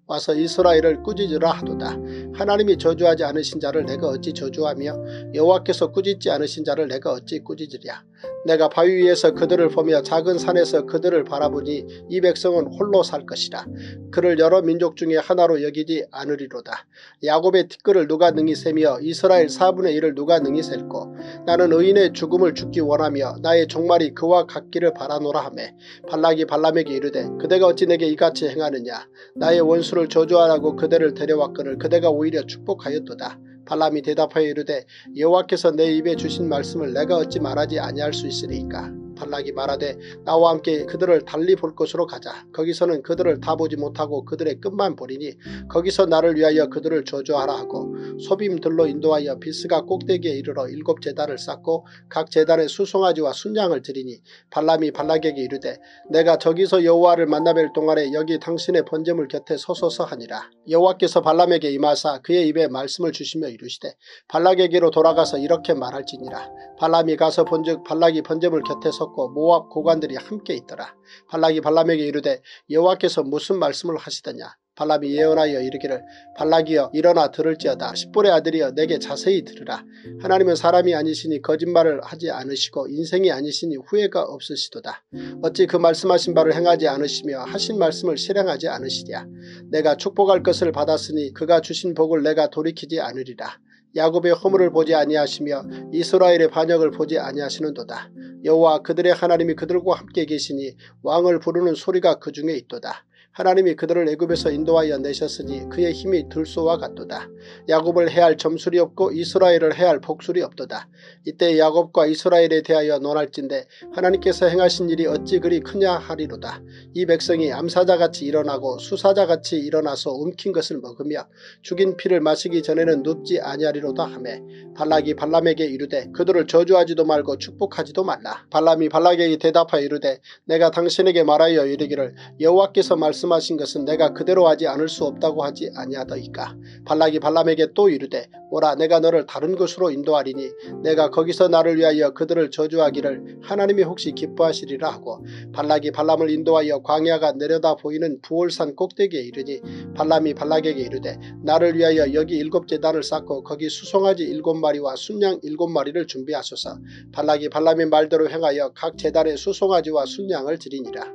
와서 이스라엘을 꾸짖으라 하도다. 하나님이 저주하지 않으신 자를 내가 어찌 저주하며 여호와께서 꾸짖지 않으신 자를 내가 어찌 꾸짖으랴. 내가 바위 위에서 그들을 보며 작은 산에서 그들을 바라보니 이 백성은 홀로 살 것이라. 그를 여러 민족 중에 하나로 여기지 않으리로다. 야곱의 티끌을 누가 능히 세며 이스라엘 4분의 1을 누가 능히 셀고. 나는 의인의 죽음을 죽기 원하며 나의 종말이 그와 같기를 바라노라 하며 발락이 발람에게 이르되 그대가 어찌 내게 이같이 행하느냐. 나의 원수를 저주하라고 그대를 데려왔거늘 그대가 오히려 축복하였도다. 발람이 대답하여 이르되 여호와께서 내 입에 주신 말씀을 내가 어찌 말하지 아니할 수 있으리이까. 발락이 말하되 나와 함께 그들을 달리 볼 곳으로 가자. 거기서는 그들을 다 보지 못하고 그들의 끝만 보리니 거기서 나를 위하여 그들을 저주하라 하고 소빔들로 인도하여 비스가 꼭대기에 이르러 7 제단을 쌓고 각 제단에 수송아지와 순양을 드리니 발람이 발락에게 이르되 내가 저기서 여호와를 만나뵐 동안에 여기 당신의 번제물 곁에 서소서 하니라. 여호와께서 발람에게 임하사 그의 입에 말씀을 주시며 이르시되 발락에게로 돌아가서 이렇게 말할지니라. 발람이 가서 본즉 발락이 번제물 곁에 섰고 모압 고관들이 함께 있더라. 발락이 발람에게 이르되 여호와께서 무슨 말씀을 하시더냐. 발람이 예언하여 이르기를 발락이여 일어나 들을지어다. 십볼의 아들이여 내게 자세히 들으라. 하나님은 사람이 아니시니 거짓말을 하지 않으시고 인생이 아니시니 후회가 없으시도다. 어찌 그 말씀하신 바를 행하지 않으시며 하신 말씀을 실행하지 않으시랴. 내가 축복할 것을 받았으니 그가 주신 복을 내가 돌이키지 않으리라. 야곱의 허물을 보지 아니하시며 이스라엘의 반역을 보지 아니하시는도다. 여호와 그들의 하나님이 그들과 함께 계시니 왕을 부르는 소리가 그 중에 있도다. 하나님이 그들을 애굽에서 인도하여 내셨으니 그의 힘이 들소와 같도다. 야곱을 해할 점술이 없고 이스라엘을 해할 복술이 없도다. 이때 야곱과 이스라엘에 대하여 논할진대 하나님께서 행하신 일이 어찌 그리 크냐 하리로다. 이 백성이 암사자같이 일어나고 수사자같이 일어나서 움킨 것을 먹으며 죽인 피를 마시기 전에는 눕지 아니하리로다 하매 발락이 발람에게 이르되 그들을 저주하지도 말고 축복하지도 말라. 발람이 발락에게 대답하여 이르되 내가 당신에게 말하여 이르기를 여호와께서 말씀하신 것은 내가 그대로 하지 않을 수 없다고 하지 아니하더이까. 발락이 발람에게 또 이르되 오라 내가 너를 다른 곳으로 인도하리니 내가 거기서 나를 위하여 그들을 저주하기를 하나님이 혹시 기뻐하시리라 하고 발락이 발람을 인도하여 광야가 내려다 보이는 부올산 꼭대기에 이르니 발람이 발락에게 이르되 나를 위하여 여기 7 제단을 쌓고 거기 수송아지 7마리와 순양 7마리를 준비하소서. 발락이 발람의 말대로 행하여 각 제단에 수송아지와 순양을 드리니라.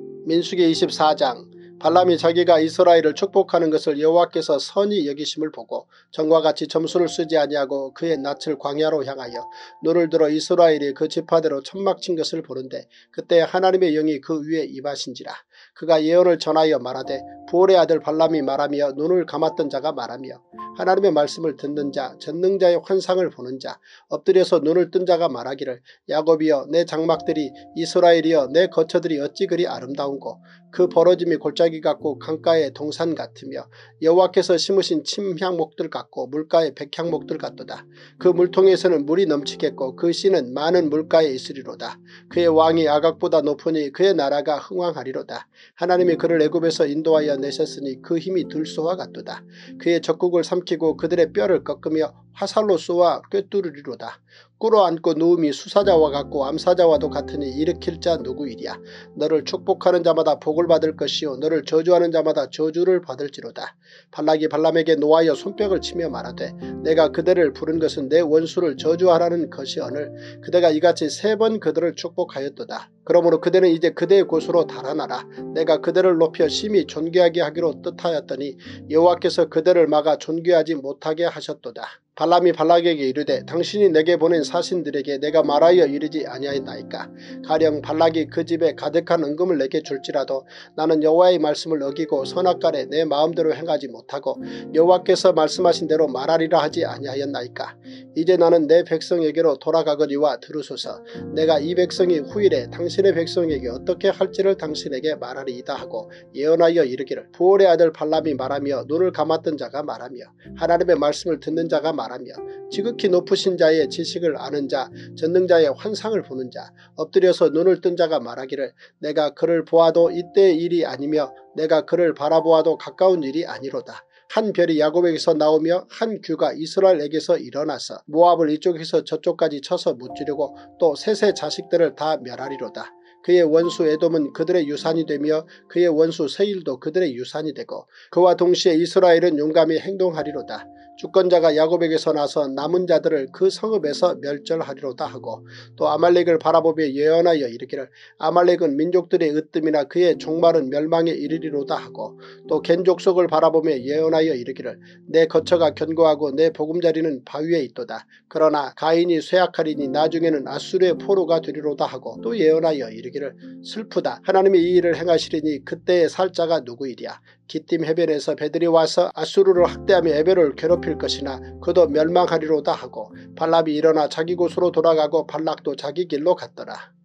민수기 24장. 발람이 자기가 이스라엘을 축복하는 것을 여호와께서 선히 여기심을 보고 전과 같이 점수를 쓰지 아니하고 그의 낯을 광야로 향하여 눈을 들어 이스라엘이 그 지파대로 천막친 것을 보는데 그때 하나님의 영이 그 위에 임하신지라. 그가 예언을 전하여 말하되 부올의 아들 발람이 말하며 눈을 감았던 자가 말하며 하나님의 말씀을 듣는 자 전능자의 환상을 보는 자 엎드려서 눈을 뜬 자가 말하기를 야곱이여 내 장막들이 이스라엘이여 내 거처들이 어찌 그리 아름다운고 그 벌어짐이 골짜기 같고 강가의 동산 같으며 여호와께서 심으신 침향목들 같고 물가의 백향목들 같도다. 그 물통에서는 물이 넘치겠고 그 씨는 많은 물가에 있으리로다. 그의 왕이 아각보다 높으니 그의 나라가 흥왕하리로다. 하나님이 그를 애굽에서 인도하여 내셨으니 그 힘이 들소와 같도다. 그의 적국을 삼키고 그들의 뼈를 꺾으며 화살로 쏘아 꿰뚫으리로다. 꿇어앉고 누움이 수사자와 같고 암사자와도 같으니 일으킬 자 누구이랴. 너를 축복하는 자마다 복을 받을 것이요 너를 저주하는 자마다 저주를 받을지로다. 발락이 발람에게 노하여 손뼉을 치며 말하되 내가 그대를 부른 것은 내 원수를 저주하라는 것이오늘 그대가 이같이 3번 그들을 축복하였도다. 그러므로 그대는 이제 그대의 곳으로 달아나라. 내가 그대를 높여 심히 존귀하게 하기로 뜻하였더니 여호와께서 그대를 막아 존귀하지 못하게 하셨도다. 발람이 발락에게 이르되 당신이 내게 보낸 사신들에게 내가 말하여 이르지 아니하였나이까. 가령 발락이 그 집에 가득한 은금을 내게 줄지라도 나는 여호와의 말씀을 어기고 선악간에 내 마음대로 행하지 못하고 여호와께서 말씀하신 대로 말하리라 하지 아니하였나이까. 이제 나는 내 백성에게로 돌아가거니와 들으소서. 내가 이 백성이 후일에 당신의 백성에게 어떻게 할지를 당신에게 말하리이다 하고 예언하여 이르기를 부올의 아들 발람이 말하며 눈을 감았던 자가 말하며 하나님의 말씀을 듣는 자가 말하며 지극히 높으신 자의 지식을 아는 자 전능자의 환상을 보는 자 엎드려서 눈을 뜬 자가 말하기를 내가 그를 보아도 이때의 일이 아니며 내가 그를 바라보아도 가까운 일이 아니로다. 한 별이 야곱에게서 나오며 한 규가 이스라엘에게서 일어나서 모압을 이쪽에서 저쪽까지 쳐서 무찌르고 또 셋의 자식들을 다 멸하리로다. 그의 원수 에돔은 그들의 유산이 되며 그의 원수 세일도 그들의 유산이 되고 그와 동시에 이스라엘은 용감히 행동하리로다. 주권자가 야곱에게서 나서 남은 자들을 그 성읍에서 멸절하리로다 하고 또 아말렉을 바라보며 예언하여 이르기를 아말렉은 민족들의 으뜸이나 그의 종말은 멸망에 이르리로다 하고 또 겐 족속을 바라보며 예언하여 이르기를 내 거처가 견고하고 내 보금자리는 바위에 있도다. 그러나 가인이 쇠약하리니 나중에는 아수르의 포로가 되리로다 하고 또 예언하여 이르기를 슬프다. 하나님이 이 일을 행하시리니 그때의 살자가 누구이랴. 기띔 해변에서 배들이 와서 아수르를 학대하며 에벨을 괴롭힐 것이나 그도 멸망하리로다 하고 발람이 일어나 자기 곳으로 돌아가고 발락도 자기 길로 갔더라.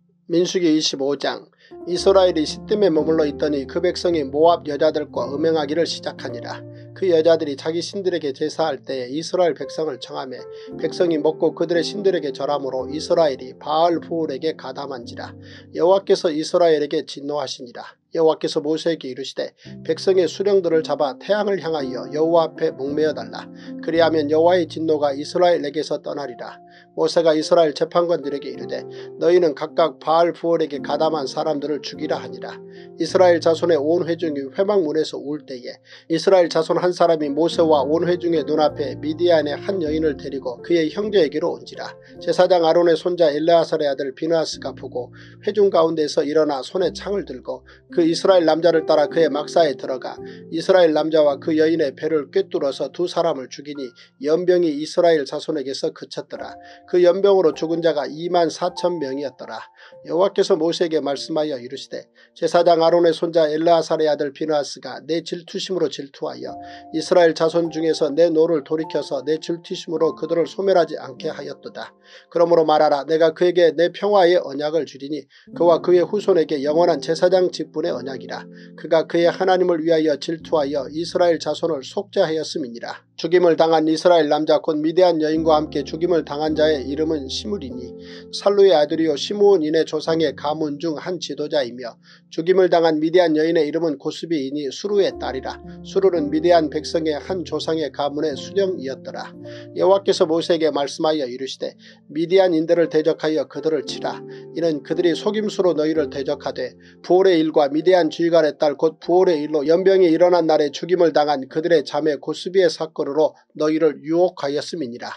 민수기 25장. 이스라엘이 시딤에 머물러 있더니 그 백성이 모압 여자들과 음행하기를 시작하니라. 그 여자들이 자기 신들에게 제사할 때에 이스라엘 백성을 청하며 백성이 먹고 그들의 신들에게 절함으로 이스라엘이 바알 부올에게 가담한지라. 여호와께서 이스라엘에게 진노하시니라. 여호와께서 모세에게 이르시되 백성의 수령들을 잡아 태양을 향하여 여호와 앞에 목매어달라. 그리하면 여호와의 진노가 이스라엘에게서 떠나리라. 모세가 이스라엘 재판관들에게 이르되 너희는 각각 바알 부올에게 가담한 사람들을 죽이라 하니라. 이스라엘 자손의 온 회중이 회막문에서 울 때에 이스라엘 자손 한 사람이 모세와 온 회중의 눈앞에 미디안의 한 여인을 데리고 그의 형제에게로 온지라. 제사장 아론의 손자 엘레아살의 아들 비느하스가 보고 회중 가운데서 일어나 손에 창을 들고 그 이스라엘 남자를 따라 그의 막사에 들어가 이스라엘 남자와 그 여인의 배를 꿰뚫어서 두 사람을 죽이니 연병이 이스라엘 자손에게서 그쳤더라. 그 연병으로 죽은 자가 24,000명이었더라. 여호와께서 모세에게 말씀하여 이르시되 제사장 아론의 손자 엘레아살의 아들 비느하스가 내 질투심으로 질투하여 이스라엘 자손 중에서 내 노를 돌이켜서 내 질투심으로 그들을 소멸하지 않게 하였도다. 그러므로 말하라. 내가 그에게 내 평화의 언약을 주리니 그와 그의 후손에게 영원한 제사장 직분의 언약이라. 그가 그의 하나님을 위하여 질투하여 이스라엘 자손을 속죄하였음이니라. 죽임을 당한 이스라엘 남자 곧 미디안 여인과 함께 죽임을 당한 자의 이름은 시므리니 살루의 아들이요 시므온인의 조상의 가문 중 한 지도자이며 죽임을 당한 미디안 여인의 이름은 고스비이니 수루의 딸이라. 수루는 미디안 백성의 한 조상의 가문의 수령이었더라. 여호와께서 모세에게 말씀하여 이르시되 미디안인들을 대적하여 그들을 치라. 이는 그들이 속임수로 너희를 대적하되 부올의 일과 미디안 주의관의 딸 곧 부올의 일로 연병이 일어난 날에 죽임을 당한 그들의 자매 고스비의 사건으로 너희를 유혹하였음이니라.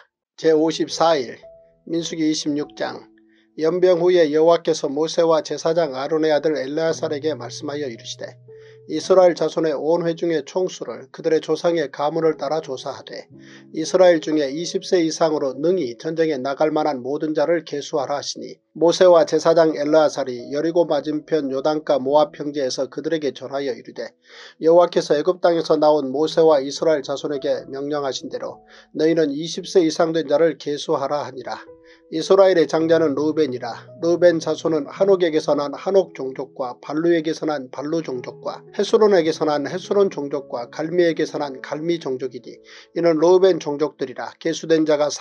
제54일 민수기 26장. 연병 후에 여호와께서 모세와 제사장 아론의 아들 엘레아살에게 말씀하여 이르시되 이스라엘 자손의 온 회중의 총수를 그들의 조상의 가문을 따라 조사하되 이스라엘 중에 20세 이상으로 능히 전쟁에 나갈 만한 모든 자를 계수하라 하시니 모세와 제사장 엘레아살이 여리고 맞은편 요단가 모압 평지에서 그들에게 전하여 이르되 여호와께서 애굽 땅에서 나온 모세와 이스라엘 자손에게 명령하신 대로 너희는 20세 이상 된 자를 계수하라 하니라. 이스라엘의 장자는 르우벤이라. 르우벤 자손은 한옥에게서 난 한옥 종족과 발루에게서 난 발루 종족과 헤스론에게서 난 헤스론 종족과 갈미에게서 난 갈미 종족이니 이는 르우벤 종족들이라. 계수된 자가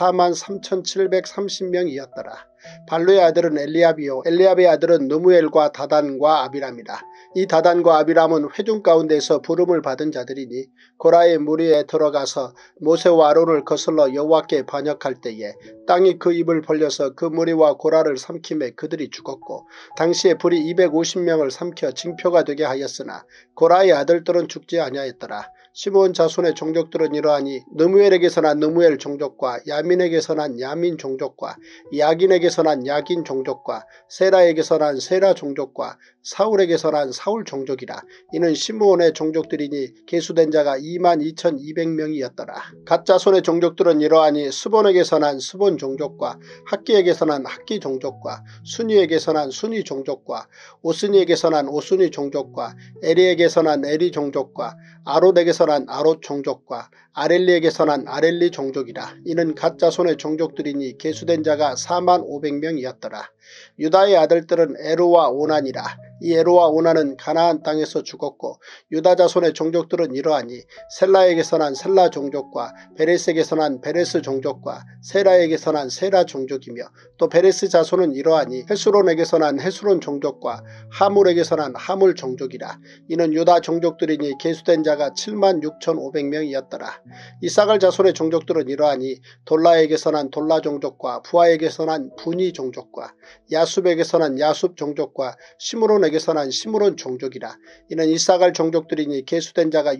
43,730명이었더라. 발루의 아들은 엘리압이요 엘리압의 아들은 느무엘과 다단과 아비람이라. 이 다단과 아비람은 회중 가운데서 부름을 받은 자들이니 고라의 무리에 들어가서 모세와 아론을 거슬러 여호와께 반역할 때에 땅이 그 입을 벌려서 그 무리와 고라를 삼킴에 그들이 죽었고 당시에 불이 250명을 삼켜 징표가 되게 하였으나 고라의 아들들은 죽지 아니하였더라. 시므온 자손의 종족들은 이러하니 느무엘에게서 난 느무엘 종족과 야민에게서 난 야민 종족과 야긴에게서 난 야긴 종족과 세라에게서 난 세라 종족과 사울에게서 난 사울 종족이라. 이는 시므온의 종족들이니 계수된 자가 22,200명이었더라. 갓 자손의 종족들은 이러하니 스본에게서 난 스본 종족과 학기에게서 난 학기 종족과 순이에게서 난 순이 종족과 오스니에게서 난 오스니 종족과 에리에게서 난 에리 종족과 아롯에게서 난 아롯 종족과 아렐리에게서 난 아렐리 종족이라. 이는 갓 자손의 종족들이니 계수된 자가 45,000명이었더라. 유다의 아들들은 에루와 오난이라. 이 에로와 오나는 가나안 땅에서 죽었고 유다 자손의 종족들은 이러하니 셀라에게서 난 셀라 종족과 베레스에게서 난 베레스 종족과 세라에게서 난 세라 종족이며 또 베레스 자손은 이러하니 헤스론에게서 난 헤스론 종족과 하물에게서 난 하물 종족이라. 이는 유다 종족들이니 계수된 자가 76,500명이었더라. 이사갈 자손의 종족들은 이러하니 돌라에게서 난 돌라 종족과 부하에게서 난 분이 종족과 야숲에게서 난 야숲 종족과 시므론에게서 난 시므론 종족이라. 이는 이사갈 종족들이니 계수된 자가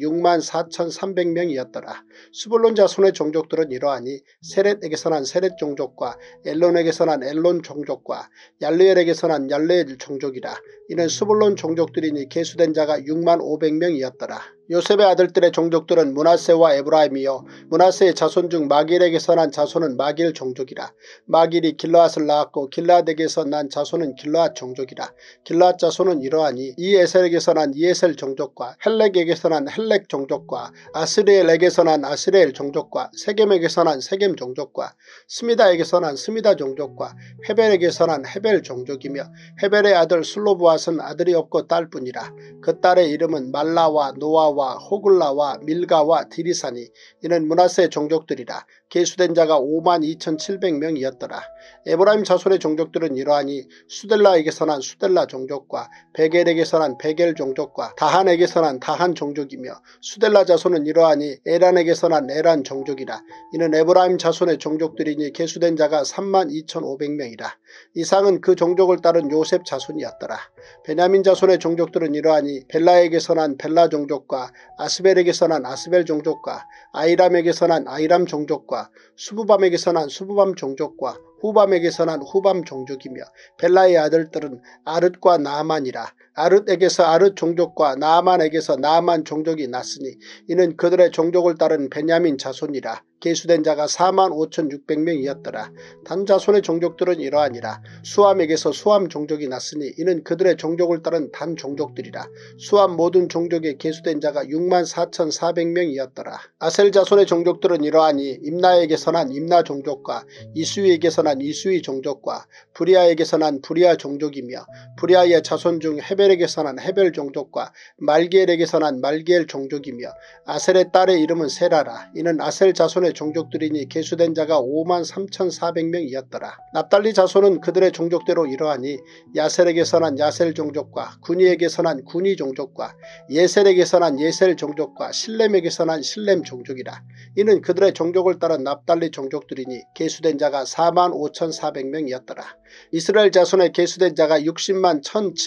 64,300명이었더라. 스불론 자손의 종족들은 이러하니 세렛에게서 난 세렛 종족과 엘론에게서 난 엘론 종족과 얄르엘에게서 난 얄르엘 종족이라. 이는 스불론 종족들이니 계수된 자가 65,000명이었더라. 요셉의 아들들의 종족들은 므낫세와 에브라임이요 므낫세의 자손 중 마길에게서 난 자손은 마길 종족이라. 마길이 길르앗을 낳았고 길르앗에게서 난 자손은 길르앗 종족이라. 길르앗 자손은 이러하니 이에셀에게서 난 이에셀 종족과 헬렉에게서 난 헬렉 종족과 아스리엘에게서 난 아스리엘 종족과 세겜에게서 난 세겜 종족과 스미다에게서 난 스미다 종족과 헤벨에게서 난 헤벨 종족이며 헤벨의 아들 슬로브앗은 아들이 없고 딸뿐이라. 그 딸의 이름은 말라와 노아와 호글라와 밀가와 디리사니. 이는 므낫세 종족들이라. 계수된 자가 52,700명이었더라. 에브라임 자손의 종족들은 이러하니 수델라에게서 난 수델라 종족과 베겔에게서 난 베겔 종족과 다한에게서 난 다한 종족이며 수델라 자손은 이러하니 에란에게서 난 에란 종족이라. 이는 에브라임 자손의 종족들이니 계수된 자가 32,500명이라. 이상은 그 종족을 따른 요셉 자손이었더라. 베냐민 자손의 종족들은 이러하니 벨라에게서 난 벨라 종족과 아스벨에게서 난 아스벨 종족과 아이람에게서 난 아이람 종족과 수부밤에게서 난 수부밤 종족과 후밤에게서 난 후밤 종족이며 벨라의 아들들은 아릇과 나아만이라. 아릇에게서 아릇 종족과 나아만에게서 나아만 종족이 났으니 이는 그들의 종족을 따른 베냐민 자손이라. 계수된 자가 45,600명이었더라. 단 자손의 종족들은 이러하니라. 수함에게서 수함 종족이 났으니 이는 그들의 종족을 따른 단 종족들이라. 수함 모든 종족에 계수된 자가 64,400명이었더라. 아셀 자손의 종족들은 이러하니 임나에게서 난 임나 종족과 이수이에게서 난 이수이 종족과 브리아에게서 난 브리아 종족이며 브리아의 자손 중 헤벨에게서 난 헤벨 종족과 말기엘에게서 난 말기엘 종족이며 아셀의 딸의 이름은 세라라. 이는 아셀 자손의 종족들이니 계수된 자가 53,400명이었더라. 납달리 자손은 그들의 종족대로 이러하니 야셀에게서 난 야셀 종족과 구니에게서 난 구니 종족과 예셀에게서 난 예셀 종족과 실렘에게서 난 실렘 종족이라. 이는 그들의 종족을 따른 납달리 종족들이니 계수된 자가 45,400명이었더라. 이스라엘 자손의 계수된 자가 60만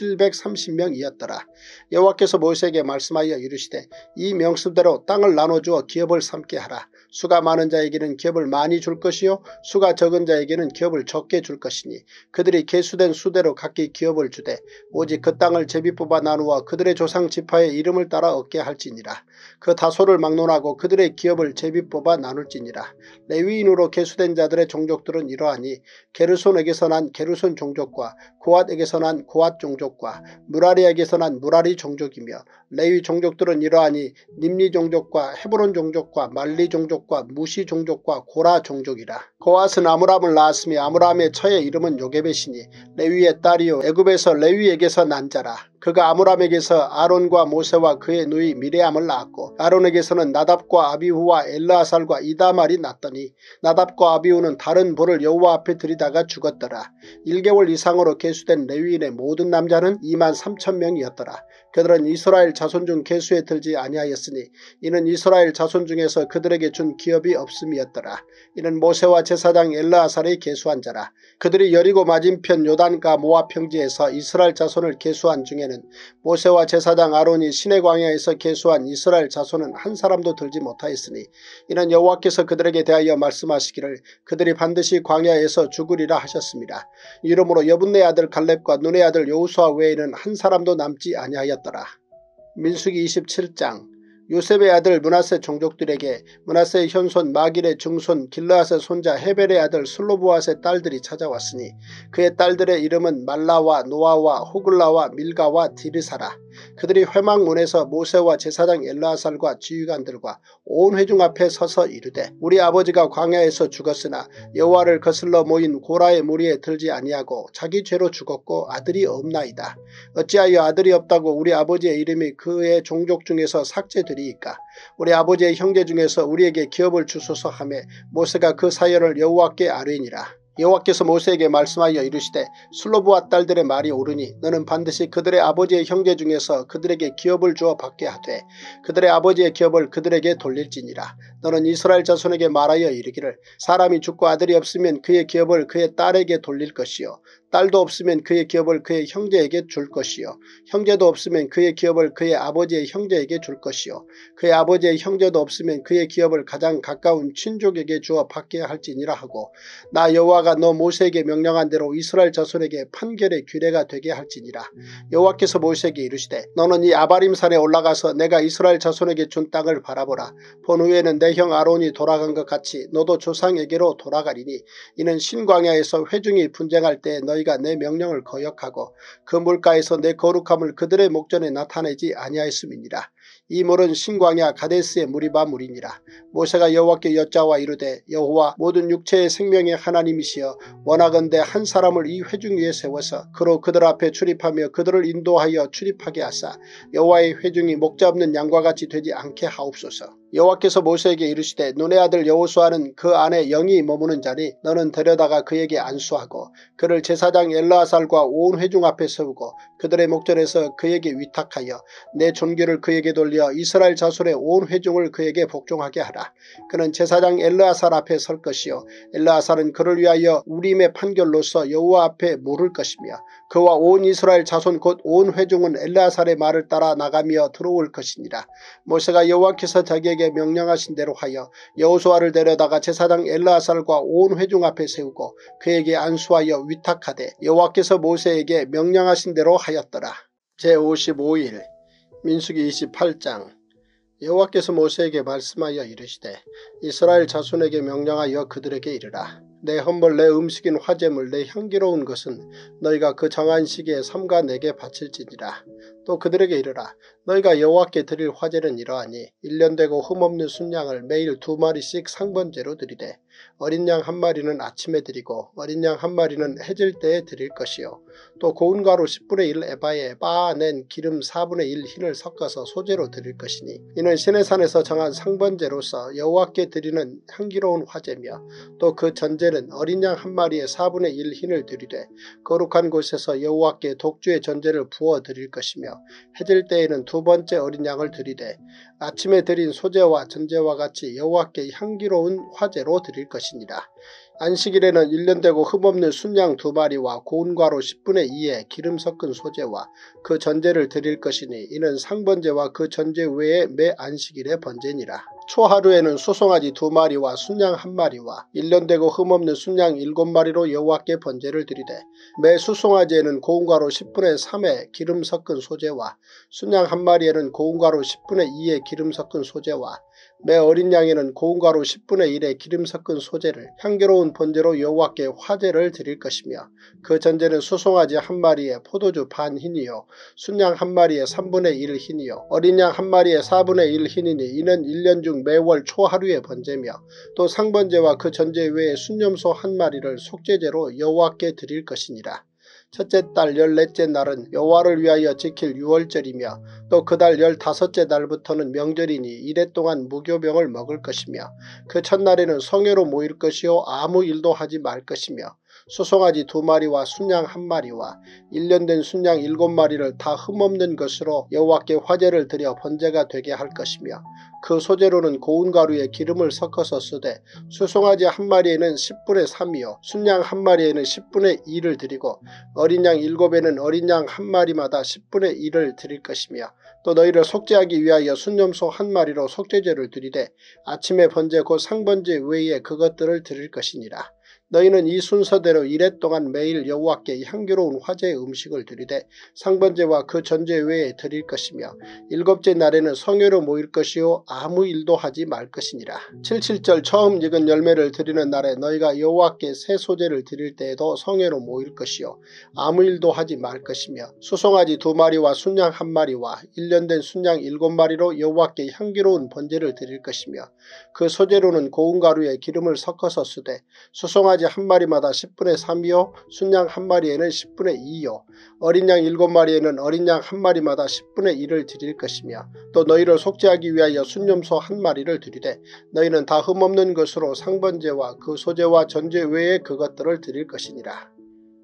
1,730명이었더라. 여호와께서 모세에게 말씀하여 이르시되 이 명수대로 땅을 나눠주어 기업을 삼게 하라. 수가 많은 자에게는 기업을 많이 줄 것이요 수가 적은 자에게는 기업을 적게 줄 것이니 그들이 계수된 수대로 각기 기업을 주되 오직 그 땅을 제비 뽑아 나누어 그들의 조상 지파의 이름을 따라 얻게 할지니라. 그 다소를 막론하고 그들의 기업을 제비 뽑아 나눌지니라. 레위인으로 계수된 자들의 종족들은 이러하니 게르손에게서 난 게르손 종족과 고앗에게서 난 고앗 종족과 무라리에게서 난 무라리 종족이며 레위 종족들은 이러하니 님리 종족과 헤브론 종족과 말리 종족과 무시 종족과 고라 종족이라. 고앗은 아므람을 낳았으며 아므람의 처의 이름은 요게벳이니 레위의 딸이요 애굽에서 레위에게서 난 자라. 그가 아므람에게서 아론과 모세와 그의 누이 미레암을 낳았고 아론에게서는 나답과 아비후와 엘르아살과 이다말이 났더니 나답과 아비후는 다른 볼을 여호와 앞에 들이다가 죽었더라. 1개월 이상으로 계수된 레위인의 모든 남자는 23,000명이었더라. 그들은 이스라엘 자손 중 계수에 들지 아니하였으니 이는 이스라엘 자손 중에서 그들에게 준 기업이 없음이었더라. 이는 모세와 제사장 엘르아살이 계수한 자라. 그들이 여리고 맞은편 요단과 모압 평지에서 이스라엘 자손을 계수한 중에는 모세와 제사장 아론이 시내 광야에서 계수한 이스라엘 자손은 한 사람도 들지 못하였으니 이는 여호와께서 그들에게 대하여 말씀하시기를 그들이 반드시 광야에서 죽으리라 하셨습니다. 이러므로 여분네 아들 갈렙과 눈의 아들 여호수아 외에는 한 사람도 남지 아니하였더라. 민수기 27장. 요셉의 아들 므낫세 종족들에게 므낫세의 현손 마길의 증손 길르앗의 손자 헤벨의 아들 슬로브앗의 딸들이 찾아왔으니 그의 딸들의 이름은 말라와 노아와 호글라와 밀가와 디르사라. 그들이 회막문에서 모세와 제사장 엘르아살과 지휘관들과 온 회중 앞에 서서 이르되 우리 아버지가 광야에서 죽었으나 여호와를 거슬러 모인 고라의 무리에 들지 아니하고 자기 죄로 죽었고 아들이 없나이다. 어찌하여 아들이 없다고 우리 아버지의 이름이 그의 종족 중에서 삭제되리이까. 우리 아버지의 형제 중에서 우리에게 기업을 주소서 하며 모세가 그 사연을 여호와께 아뢰니라. 여호와께서 모세에게 말씀하여 이르시되 슬로브와 딸들의 말이 옳으니 너는 반드시 그들의 아버지의 형제 중에서 그들에게 기업을 주어 받게 하되 그들의 아버지의 기업을 그들에게 돌릴지니라. 너는 이스라엘 자손에게 말하여 이르기를 사람이 죽고 아들이 없으면 그의 기업을 그의 딸에게 돌릴 것이요 딸도 없으면 그의 기업을 그의 형제에게 줄 것이요 형제도 없으면 그의 기업을 그의 아버지의 형제에게 줄 것이요 그의 아버지의 형제도 없으면 그의 기업을 가장 가까운 친족에게 주어 받게 할지니라 하고 나 여호와가 너 모세에게 명령한 대로 이스라엘 자손에게 판결의 규례가 되게 할지니라. 여호와께서 모세에게 이르시되 너는 이 아바림산에 올라가서 내가 이스라엘 자손에게 준 땅을 바라보라. 본 후에는 내 형 아론이 돌아간 것 같이 너도 조상에게로 돌아가리니 이는 신광야에서 회중이 분쟁할 때 너희가 내 명령을 거역하고 그 물가에서 내 거룩함을 그들의 목전에 나타내지 아니하였음이니라. 이 물은 신광야 가데스의 무리바 물이니라. 모세가 여호와께 여짜와 이르되 여호와 모든 육체의 생명의 하나님이시여 원하건대 한 사람을 이 회중 위에 세워서 그로 그들 앞에 출입하며 그들을 인도하여 출입하게 하사 여호와의 회중이 목자 없는 양과 같이 되지 않게 하옵소서. 여호와께서 모세에게 이르시되 눈의 아들 여호수아는 그 안에 영이 머무는 자니 너는 데려다가 그에게 안수하고 그를 제사장 엘르아살과 온 회중 앞에 세우고 그들의 목전에서 그에게 위탁하여 내 존귀를 그에게 돌려 이스라엘 자손의 온 회중을 그에게 복종하게 하라. 그는 제사장 엘르아살 앞에 설 것이요 엘르아살은 그를 위하여 우림의 판결로서 여호와 앞에 물을 것이며 그와 온 이스라엘 자손 곧 온 회중은 엘르아살의 말을 따라 나가며 들어올 것이니라. 모세가 여호와께서 자기에게 명령하신 대로 하여 여호수아를 데려다가 제사장 엘르아살과 온 회중 앞에 세우고 그에게 안수하여 위탁하되 여호와께서 모세에게 명령하신 대로 하였더라. 제55일 민수기 28장. 여호와께서 모세에게 말씀하여 이르시되 이스라엘 자손에게 명령하여 그들에게 이르라. 내 헌물 내 음식인 화제물 내 향기로운 것은 너희가 그 정한 시기에 삼가 내게 바칠지니라. 또 그들에게 이르라. 너희가 여호와께 드릴 화제는 이러하니 1년 되고 흠없는 순양을 매일 2마리씩 상번제로 드리되 어린 양 1마리는 아침에 드리고 어린 양 1마리는 해질 때에 드릴 것이요 또 고운 가루 10분의 1 에바에 빻아낸 기름 4분의 1 흰을 섞어서 소제로 드릴 것이니 이는 시내산에서 정한 상번제로서 여호와께 드리는 향기로운 화제며 또 그 전제는 어린 양 1마리에 4분의 1 흰을 드리되 거룩한 곳에서 여호와께 독주의 전제를 부어 드릴 것이며 해질 때에는 2번째 어린 양을 드리되 아침에 드린 소제와 전제와 같이 여호와께 향기로운 화제로 드릴 것이니라. 안식일에는 1년 되고 흠없는 순양 2마리와 고운 가루 10분의 2에 기름 섞은 소제와 그 전제를 드릴 것이니 이는 상번제와 그 전제 외에 매 안식일의 번제니라. 초하루에는 수송아지 2마리와 순양 1마리와 1년 되고 흠없는 순양 7마리로 여호와께 번제를 드리되 매 수송아지에는 고운 가루 10분의 3에 기름 섞은 소제와 순양 1마리에는 고운 가루 10분의 2에 기름 섞은 소제와 매 어린 양에는 고운 가루 10분의 1에 기름 섞은 소제를 향기로운 번제로 여호와께 화제를 드릴 것이며 그 전제는 수송아지 1마리에 포도주 반 흰이요 순양 1마리에 3분의 1 흰이요 어린 양 1마리에 4분의 1 흰이니 이는 1년 중 매월 초하루의 번제며 또 상번제와 그 전제 외에 순염소 1마리를 속죄제로 여호와께 드릴 것이니라. 첫째 달 14째 날은 여호와를 위하여 지킬 유월절이며 또 그 달 15째 날부터는 명절이니 이래 동안 무교병을 먹을 것이며 그 첫날에는 성회로 모일 것이요 아무 일도 하지 말 것이며 수송아지 2마리와 순양 1마리와 1년 된 순양 7마리를 다 흠없는 것으로 여호와께 화제를 드려 번제가 되게 할 것이며 그 소제로는 고운 가루에 기름을 섞어서 쓰되 수송아지 1마리에는 10분의 3이요 순양 1마리에는 10분의 2를 드리고 어린 양 7에는 어린 양 1마리마다 10분의 1을 드릴 것이며 또 너희를 속죄하기 위하여 순염소 1마리로 속죄제를 드리되 아침에 번제 곧 상번제 외에 그것들을 드릴 것이니라. 너희는 이 순서대로 이레 동안 매일 여호와께 향기로운 화제의 음식을 드리되 상번제와 그 전제 외에 드릴 것이며 일곱째 날에는 성회로 모일 것이요 아무 일도 하지 말 것이니라. 77절 처음 익은 열매를 드리는 날에 너희가 여호와께 새 소제를 드릴 때에도 성회로 모일 것이요 아무 일도 하지 말 것이며 수송아지 2마리와 순양 1마리와 1년 된 순양 7마리로 여호와께 향기로운 번제를 드릴 것이며 그 소제로는 고운 가루에 기름을 섞어서 쓰되 수송아지 1마리마다 10분의 3이요 순양 1마리에는 10분의 2요 어린 양 7마리에는 어린 양 1마리마다 10분의 1을 드릴 것이며 또 너희를 속죄하기 위하여 순염소 1마리를 드리되 너희는 다 흠없는 것으로 상번제와 그 소제와 전제 외에 그것들을 드릴 것이니라.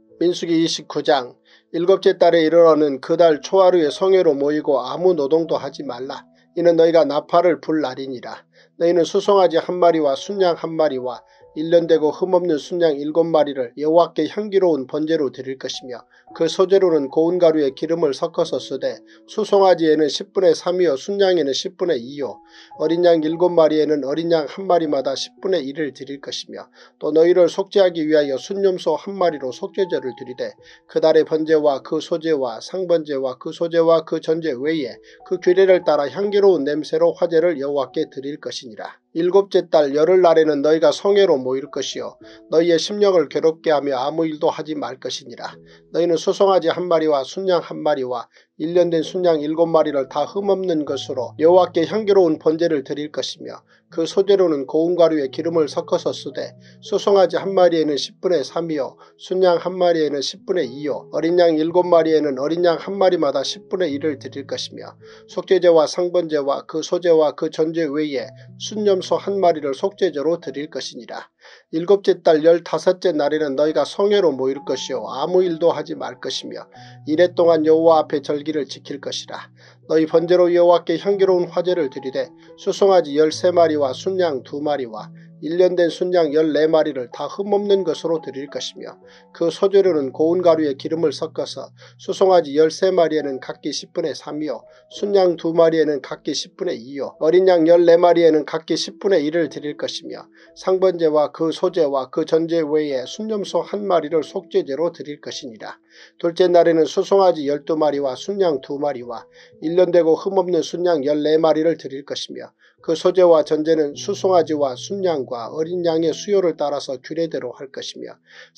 민수기 29장 일곱째 달에 이르러는 그 달 초하루에 성회로 모이고 아무 노동도 하지 말라. 이는 너희가 나팔을 불 날이니라. 너희는 수송아지 1마리와 순양 1마리와 1년 되고 흠없는 순양 7마리를 여호와께 향기로운 번제로 드릴 것이며 그 소제로는 고운 가루에 기름을 섞어서 쓰되 수송아지에는 10분의 3이요 순양에는 10분의 2요 어린 양 7마리에는 어린 양 1마리마다 10분의 1을 드릴 것이며 또 너희를 속죄하기 위하여 순염소 1마리로 속죄제를 드리되 그 달의 번제와 그 소제와 상번제와 그 소제와 그 전제 외에 그 규례를 따라 향기로운 냄새로 화제를 여호와께 드릴 것이니라. 일곱째 달 열흘날에는 너희가 성회로 모일 것이요 너희의 심령을 괴롭게 하며 아무 일도 하지 말 것이니라. 너희는 수송아지 1마리와 순양 1마리와 1년 된 순양 7마리를 다 흠없는 것으로 여호와께 향기로운 번제를 드릴 것이며 그 소제로는 고운 가루에 기름을 섞어서 쓰되 수송아지 1마리에는 10분의 3이요 순양 1마리에는 10분의 2요 어린 양 7마리에는 어린 양 1마리마다 10분의 1을 드릴 것이며 속죄제와 상번제와 그 소제와 그 전제 외에 순염소 1마리를 속죄제로 드릴 것이니라. 일곱째 달 15째 날에는 너희가 성회로 모일 것이요 아무 일도 하지 말 것이며 이레 동안 여호와 앞에 절기를 지킬 것이라. 너희 번제로 여호와께 향기로운 화제를 드리되 수송아지 13마리와 순양 2마리와 1년 된 순양 14마리를 다 흠없는 것으로 드릴 것이며 그 소제로는 고운 가루에 기름을 섞어서 수송아지 13마리에는 각기 10분의 3이요 순양 2마리에는 각기 10분의 2요 어린 양 14마리에는 각기 10분의 1을 드릴 것이며 상번제와 그 소제와 그 전제 외에 순염소 1마리를 속죄제로 드릴 것이니라. 둘째 날에는 수송아지 12마리와 순양 2마리와 1년 되고 흠없는 순양 14마리를 드릴 것이며 그 소제와 전제는 수송아지와 순양과 어린 양의 수요를 따라서 규례대로 할 것이며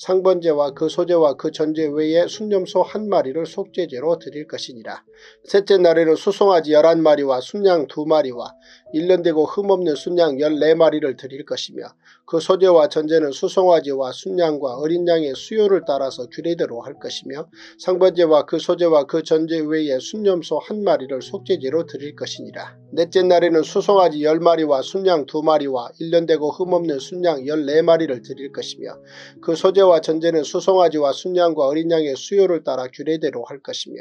상번제와 그 소제와 그 전제 외에 순염소 1마리를 속죄제로 드릴 것이니라. 셋째 날에는 수송아지 11마리와 순양 2마리와 1년 되고 흠없는 순양 14마리를 드릴 것이며 그 소제와 전제는 수송아지와 순양과 어린 양의 수요를 따라서 규례대로 할 것이며 상번제와 그 소제와 그 전제 외에 순염소 1마리를 속죄제로 드릴 것이니라. 넷째 날에는 수송아지 10마리와 순양 2마리와 1년 되고 흠없는 순양 14마리를 드릴 것이며 그 소제와 전제는 수송아지와 순양과 어린 양의 수요를 따라 규례대로 할 것이며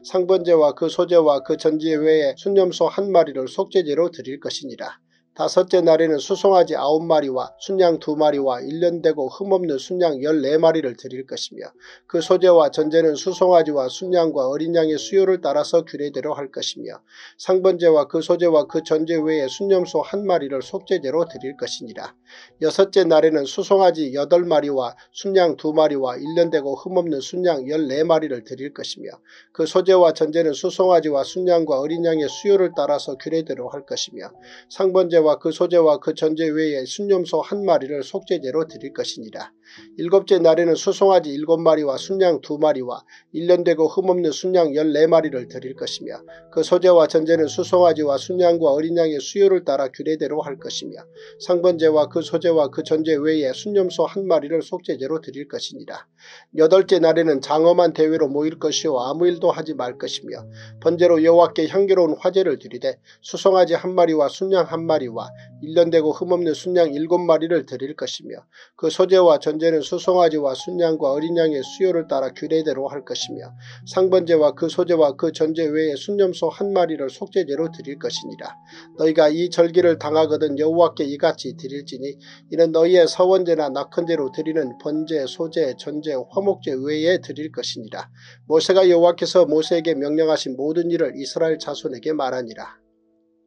상번제와 그 소제와 그 전제 외에 순염소 1마리를 속죄제로 드릴 것이니라. 다섯째 날에는 수송아지 9마리와 순양 2마리와 1년 되고 흠없는 순양 14마리를 드릴 것이며 그 소제와 전제는 수송아지와 순양과 어린 양의 수요를 따라서 규례대로 할 것이며 상번제와 그 소제와 그 전제 외에 순염소 1마리를 속죄제로 드릴 것이니라. 여섯째 날에는 수송아지 8마리와 순양 2마리와 1년 되고 흠없는 순양 14마리를 드릴 것이며 그 소제와 전제는 수송아지와 순양과 어린 양의 수요를 따라서 규례대로 할 것이며 상번제와 그 소제와 그 전제 외에 순염소 1마리를 속죄제로 드릴 것이니라. 일곱째 날에는 수송아지 7마리와 순양 2마리와 1년 되고 흠없는 순양 14마리를 드릴 것이며 그 소제와 전제는 수송아지와 순양과 어린 양의 수요를 따라 규례대로 할 것이며 상번제와 그 소제와 그 전제 외에 순염소 1마리를 속죄제로 드릴 것이니라. 여덟째 날에는 장엄한 대회로 모일 것이요 아무 일도 하지 말 것이며 번제로 여호와께 향기로운 화제를 드리되 수송아지 1마리와 순양 1마리와 1년 되고 흠없는 순양 7마리를 드릴 것이며 그 소제와 전제는 수송아지와 순양과 어린 양의 수요를 따라 규례대로 할 것이며 상번제와 그 소제와 그 전제 외에 순염소 1마리를 속죄제로 드릴 것이니라. 너희가 이 절기를 당하거든 여호와께 이같이 드릴지니 이는 너희의 서원제나 낙헌제로 드리는 번제, 소제, 전제, 화목제 외에 드릴 것이니라. 모세가 여호와께서 모세에게 명령하신 모든 일을 이스라엘 자손에게 말하니라.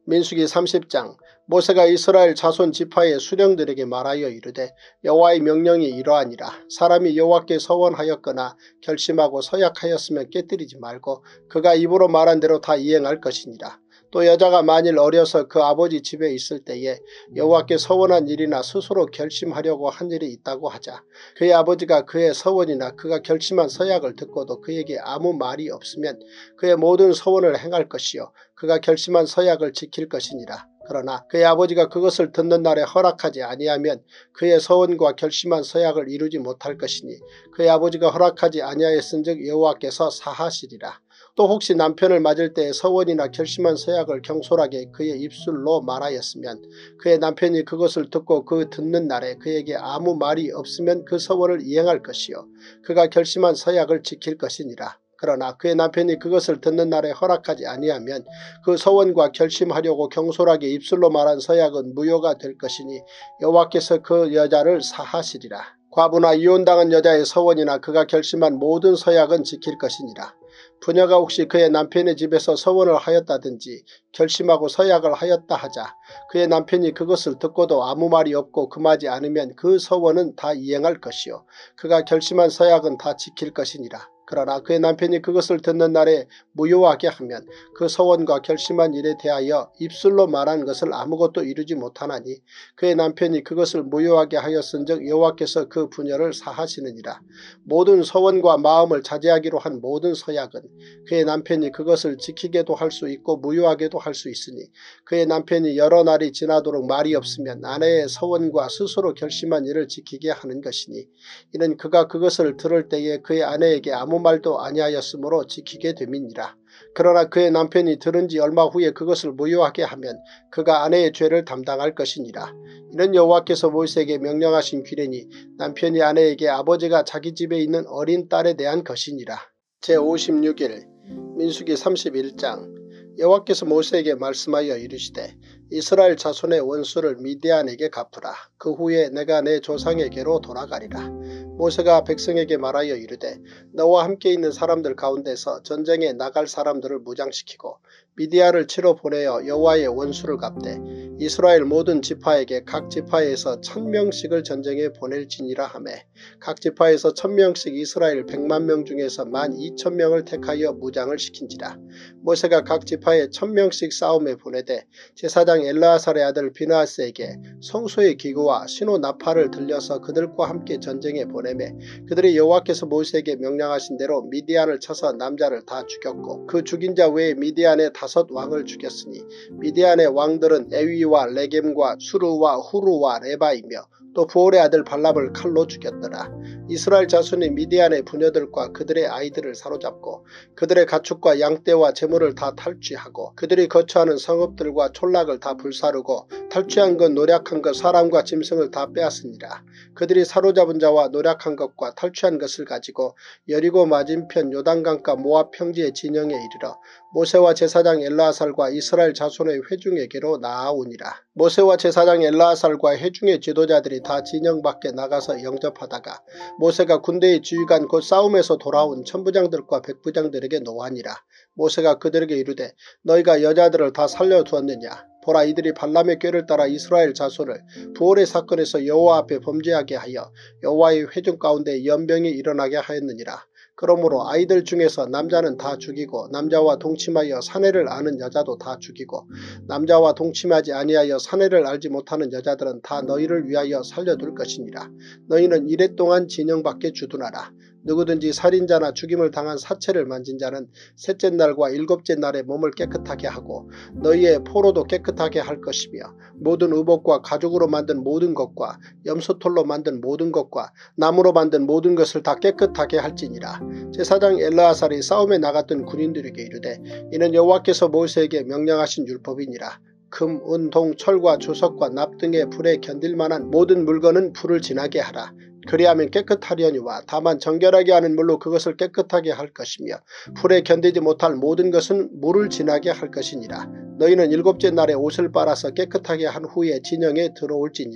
민수기 30장 모세가 이스라엘 자손 지파의 수령들에게 말하여 이르되 여호와의 명령이 이러하니라. 사람이 여호와께 서원하였거나 결심하고 서약하였으면 깨뜨리지 말고 그가 입으로 말한 대로 다 이행할 것이니라. 또 여자가 만일 어려서 그 아버지 집에 있을 때에 여호와께 서원한 일이나 스스로 결심하려고 한 일이 있다고 하자. 그의 아버지가 그의 서원이나 그가 결심한 서약을 듣고도 그에게 아무 말이 없으면 그의 모든 서원을 행할 것이요 그가 결심한 서약을 지킬 것이니라. 그러나 그의 아버지가 그것을 듣는 날에 허락하지 아니하면 그의 서원과 결심한 서약을 이루지 못할 것이니 그의 아버지가 허락하지 아니하였은즉 여호와께서 사하시리라. 또 혹시 남편을 맞을 때에 서원이나 결심한 서약을 경솔하게 그의 입술로 말하였으면 그의 남편이 그것을 듣고 그 듣는 날에 그에게 아무 말이 없으면 그 서원을 이행할 것이요 그가 결심한 서약을 지킬 것이니라. 그러나 그의 남편이 그것을 듣는 날에 허락하지 아니하면 그 서원과 결심하려고 경솔하게 입술로 말한 서약은 무효가 될 것이니 여호와께서 그 여자를 사하시리라. 과부나 이혼당한 여자의 서원이나 그가 결심한 모든 서약은 지킬 것이니라. 부녀가 혹시 그의 남편의 집에서 서원을 하였다든지 결심하고 서약을 하였다 하자 그의 남편이 그것을 듣고도 아무 말이 없고 금하지 않으면 그 서원은 다 이행할 것이요 그가 결심한 서약은 다 지킬 것이니라. 그러나 그의 남편이 그것을 듣는 날에 무효하게 하면 그 서원과 결심한 일에 대하여 입술로 말한 것을 아무것도 이루지 못하나니 그의 남편이 그것을 무효하게 하였은즉 여호와께서 그 부녀를 사하시느니라. 모든 서원과 마음을 자제하기로 한 모든 서약은 그의 남편이 그것을 지키게도 할 수 있고 무효하게도 할 수 있으니 그의 남편이 여러 날이 지나도록 말이 없으면 아내의 서원과 스스로 결심한 일을 지키게 하는 것이니 이는 그가 그것을 들을 때에 그의 아내에게 아무 말도 아니하였으므로 지키게 됨이니라. 그러나 그의 남편이 들은 지 얼마 후에 그것을 무효하게 하면 그가 아내의 죄를 담당할 것이니라. 이는 여호와께서 모세에게 명령하신 규례니 남편이 아내에게 아버지가 자기 집에 있는 어린 딸에 대한 것이니라. 제56일 민수기 31장 여호와께서 모세에게 말씀하여 이르시되 이스라엘 자손의 원수를 미디안에게 갚으라. 그 후에 내가 내 조상에게로 돌아가리라. 모세가 백성에게 말하여 이르되 너와 함께 있는 사람들 가운데서 전쟁에 나갈 사람들을 무장시키고 미디안을 치러 보내어 여호와의 원수를 갚되 이스라엘 모든 지파에게 각 지파에서 1000명씩을 전쟁에 보낼지니라 하매 각 지파에서 1000명씩 이스라엘 100만 중에서 12,000명을 택하여 무장을 시킨지라. 모세가 각 지파에 1000명씩 싸움에 보내되 제사장 엘르아살의 아들 비느하스에게 성소의 기구와 신호 나팔을 들려서 그들과 함께 전쟁에 보내매 그들이 여호와께서 모세에게 명령하신 대로 미디안을 쳐서 남자를 다 죽였고 그 죽인 자 외에 미디안의 5 왕을 죽였으니 미디안의 왕들은 에위와 레겜과 수르와 후르와 레바이며 또 부올의 아들 발람을 칼로 죽였더라. 이스라엘 자손이 미디안의 부녀들과 그들의 아이들을 사로잡고 그들의 가축과 양떼와 재물을 다 탈취하고 그들이 거처하는 성읍들과 촌락을 다 불사르고 탈취한 것 노략한 것 사람과 짐승을 다 빼앗으니라. 그들이 사로잡은 자와 노략한 것과 탈취한 것을 가지고 여리고 맞은편 요단강가 모압 평지의 진영에 이르러 모세와 제사장 엘르아살과 이스라엘 자손의 회중에게로 나아오니라. 모세와 제사장 엘르아살과 회중의 지도자들이 다 진영 밖에 나가서 영접하다가 모세가 군대의 지휘관 곧 싸움에서 돌아온 천부장들과 백부장들에게 노하니라. 모세가 그들에게 이르되 너희가 여자들을 다 살려두었느냐. 보라 이들이 발람의 꾀를 따라 이스라엘 자손을 부올의 사건에서 여호와 앞에 범죄하게 하여 여호와의 회중 가운데 연병이 일어나게 하였느니라. 그러므로 아이들 중에서 남자는 다 죽이고 남자와 동침하여 사내를 아는 여자도 다 죽이고 남자와 동침하지 아니하여 사내를 알지 못하는 여자들은 다 너희를 위하여 살려둘 것이니라. 너희는 이래 동안 진영 밖에 주둔하라. 누구든지 살인자나 죽임을 당한 사체를 만진 자는 셋째 날과 일곱째 날에 몸을 깨끗하게 하고 너희의 포로도 깨끗하게 할 것이며 모든 의복과 가죽으로 만든 모든 것과 염소털로 만든 모든 것과 나무로 만든 모든 것을 다 깨끗하게 할지니라. 제사장 엘르아살이 싸움에 나갔던 군인들에게 이르되 이는 여호와께서 모세에게 명령하신 율법이니라. 금, 은, 동, 철과 주석과 납 등의 불에 견딜 만한 모든 물건은 불을 지나게 하라. 그리하면 깨끗하려니와 다만 정결하게 하는 물로 그것을 깨끗하게 할 것이며 불에 견디지 못할 모든 것은 물을 지나게 할 것이니라. 너희는 일곱째 날에 옷을 빨아서 깨끗하게 한 후에 진영에 들어올지니라.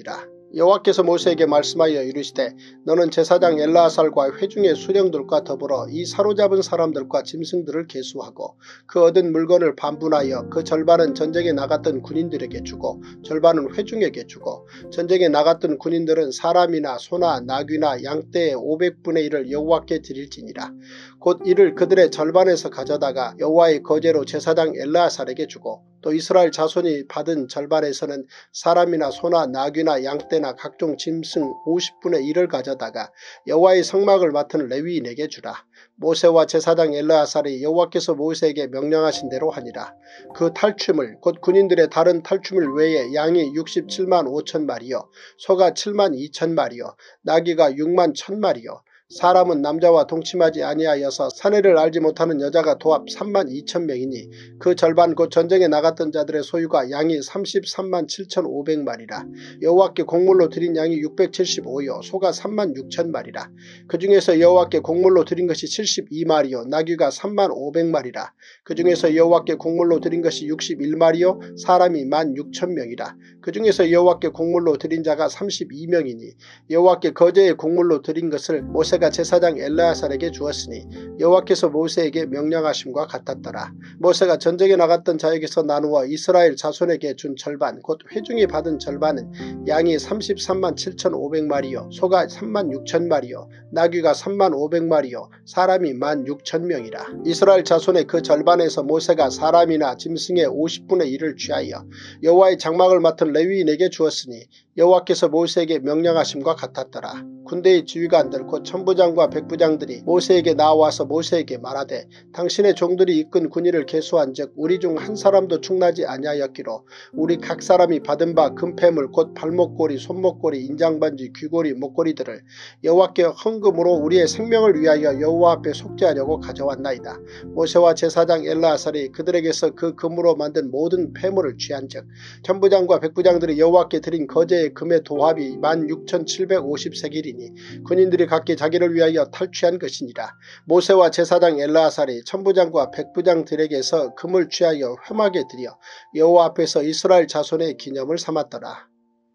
여호와께서 모세에게 말씀하여 이르시되 너는 제사장 엘르아살과 회중의 수령들과 더불어 이 사로잡은 사람들과 짐승들을 계수하고 그 얻은 물건을 반분하여 그 절반은 전쟁에 나갔던 군인들에게 주고 절반은 회중에게 주고 전쟁에 나갔던 군인들은 사람이나 소나 나귀나 양떼의 500분의 1을 여호와께 드릴지니라. 곧 이를 그들의 절반에서 가져다가 여호와의 거제로 제사장 엘르아살에게 주고 또 이스라엘 자손이 받은 절반에서는 사람이나 소나 나귀나 양떼나 각종 짐승 50분의 1을 가져다가 여호와의 성막을 맡은 레위인에게 주라. 모세와 제사장 엘르아살이 여호와께서 모세에게 명령하신 대로 하니라. 그 탈취물 곧 군인들의 다른 탈취물 외에 양이 67만 5천 마리요 소가 7만 2천 마리요 나귀가 6만 1천 마리요 사람은 남자와 동침하지 아니하여서 사내를 알지 못하는 여자가 도합 3만 2천 명이니 그 절반 곧 전쟁에 나갔던 자들의 소유가 양이 33만 7,500마리라. 여호와께 곡물로 드린 양이 675요 소가 3만 6천 마리라. 그 중에서 여호와께 곡물로 드린 것이 72마리요 나귀가 3만 500마리라. 그 중에서 여호와께 곡물로 드린 것이 61마리요 사람이 1만 6천 명이라. 그 중에서 여호와께 곡물로 드린 자가 32명이니 여호와께 거제의 곡물로 드린 것을 모세가 제사장 엘르아살에게 주었으니 여호와께서 모세에게 명령하심과 같았더라. 모세가 전쟁에 나갔던 자에게서 나누어 이스라엘 자손에게 준 절반 곧 회중이 받은 절반은 양이 33만 7,500마리요 소가 3만 6천 마리요 나귀가 3만 500마리요 사람이 1만 6천 명이라. 이스라엘 자손의 그 절반에서 모세가 사람이나 짐승의 50분의 1을 취하여 여호와의 장막을 맡은 레위인에게 주었으니 여호와께서 모세에게 명령하심과 같았더라. 군대의 지휘관들 곧 천부장과 백부장들이 모세에게 나와서 모세에게 말하되 당신의 종들이 이끈 군의를 계수한즉 우리 중 한 사람도 충나지 아니하였기로 우리 각 사람이 받은 바 금패물 곧 발목고리 손목고리 인장반지 귀고리 목고리들을 여호와께 헌금으로 우리의 생명을 위하여 여호와 앞에 속죄하려고 가져왔나이다. 모세와 제사장 엘르아살이 그들에게서 그 금으로 만든 모든 패물을 취한즉 천부장과 백부장들이 여호와께 드린 거제의 금의 도합이 16,750세겔이니 군인들이 각기 자기를 위하여 탈취한 것이니라. 모세와 제사장 엘르아살이 천부장과 백부장들에게서 금을 취하여 회막에 들여 여호와 앞에서 이스라엘 자손의 기념을 삼았더라.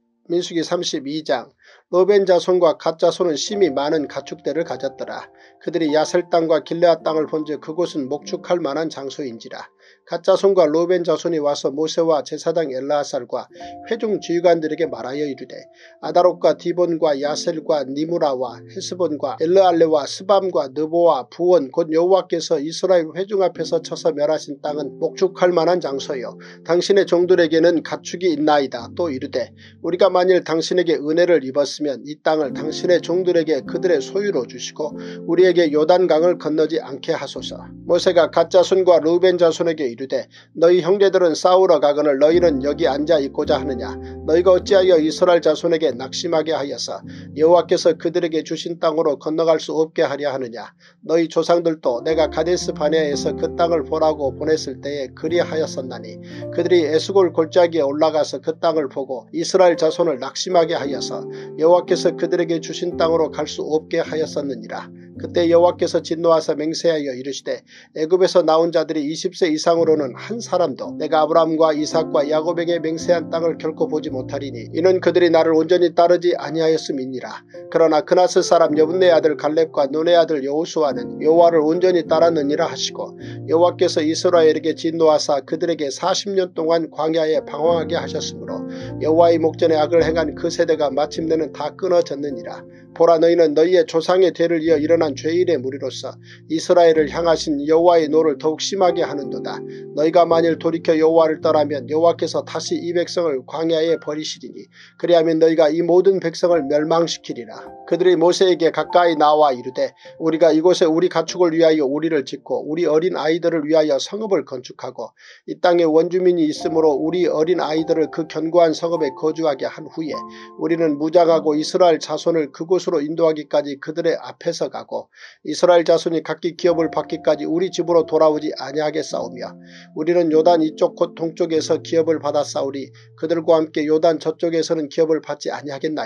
민수기 32장. 르벤 자손과 갓 자손은 심히 많은 가축대를 가졌더라. 그들이 야셀 땅과 길르앗 땅을 본즉 그곳은 목축할 만한 장소인지라. 갓 자손과 르벤 자손이 와서 모세와 제사장 엘르아살과 회중 지휘관들에게 말하여 이르되 아다롯과 디본과 야셀과 니무라와 헤스본과 엘르알레와 스밤과 느보와 부원 곧 여호와께서 이스라엘 회중 앞에서 쳐서 멸하신 땅은 목축할 만한 장소요 당신의 종들에게는 가축이 있나이다. 또 이르되 우리가 만일 당신에게 은혜를 입었으면 이 땅을 당신의 종들에게 그들의 소유로 주시고 우리에게 요단강을 건너지 않게 하소서. 모세가 갓 자손과 르벤 자손에게 이르되 너희 형제들은 싸우러 가거늘 너희는 여기 앉아 있고자 하느냐. 너희가 어찌하여 이스라엘 자손에게 낙심하게 하여서 여호와께서 그들에게 주신 땅으로 건너갈 수 없게 하려 하느냐. 너희 조상들도 내가 가데스 바네아에서 그 땅을 보라고 보냈을 때에 그리하였었나니 그들이 에스골 골짜기에 올라가서 그 땅을 보고 이스라엘 자손을 낙심하게 하여서 여호와께서 그들에게 주신 땅으로 갈 수 없게 하였었느니라. 그때 여호와께서 진노하사 맹세하여 이르시되 애굽에서 나온 자들이 20세 이상으로는 한 사람도 내가 아브라함과 이삭과 야곱에게 맹세한 땅을 결코 보지 못하리니 이는 그들이 나를 온전히 따르지 아니하였음이니라. 그러나 그나스 사람 여분네 아들 갈렙과 눈의 아들 여호수아는 여호와를 온전히 따랐느니라 하시고 여호와께서 이스라엘에게 진노하사 그들에게 40년 동안 광야에 방황하게 하셨으므로 여호와의 목전에 악을 행한 그 세대가 마침내는 다 끊어졌느니라. 보라 너희는 너희의 조상의 대를 이어 일어난 죄인의 무리로서 이스라엘을 향하신 여호와의 노를 더욱 심하게 하는도다. 너희가 만일 돌이켜 여호와를 떠나면 여호와께서 다시 이 백성을 광야에 버리시리니 그리하면 너희가 이 모든 백성을 멸망시키리라. 그들이 모세에게 가까이 나와 이르되 우리가 이곳에 우리 가축을 위하여 우리를 짓고 우리 어린 아이들을 위하여 성읍을 건축하고 이 땅에 원주민이 있으므로 우리 어린 아이들을 그 견고한 성읍에 거주하게 한 후에 우리는 무장하고 이스라엘 자손을 그곳으로 인도하기까지 그들의 앞에서 가고 이스라엘 자손이 각기 기업을 받기까지 우리 집으로 돌아오지 아니하겠사오며 우리는 요단 이쪽 곧 동쪽에서 기업을 받아 싸우리 그들과 함께 요단 저쪽에서는 기업을 받지 아니하겠나이다.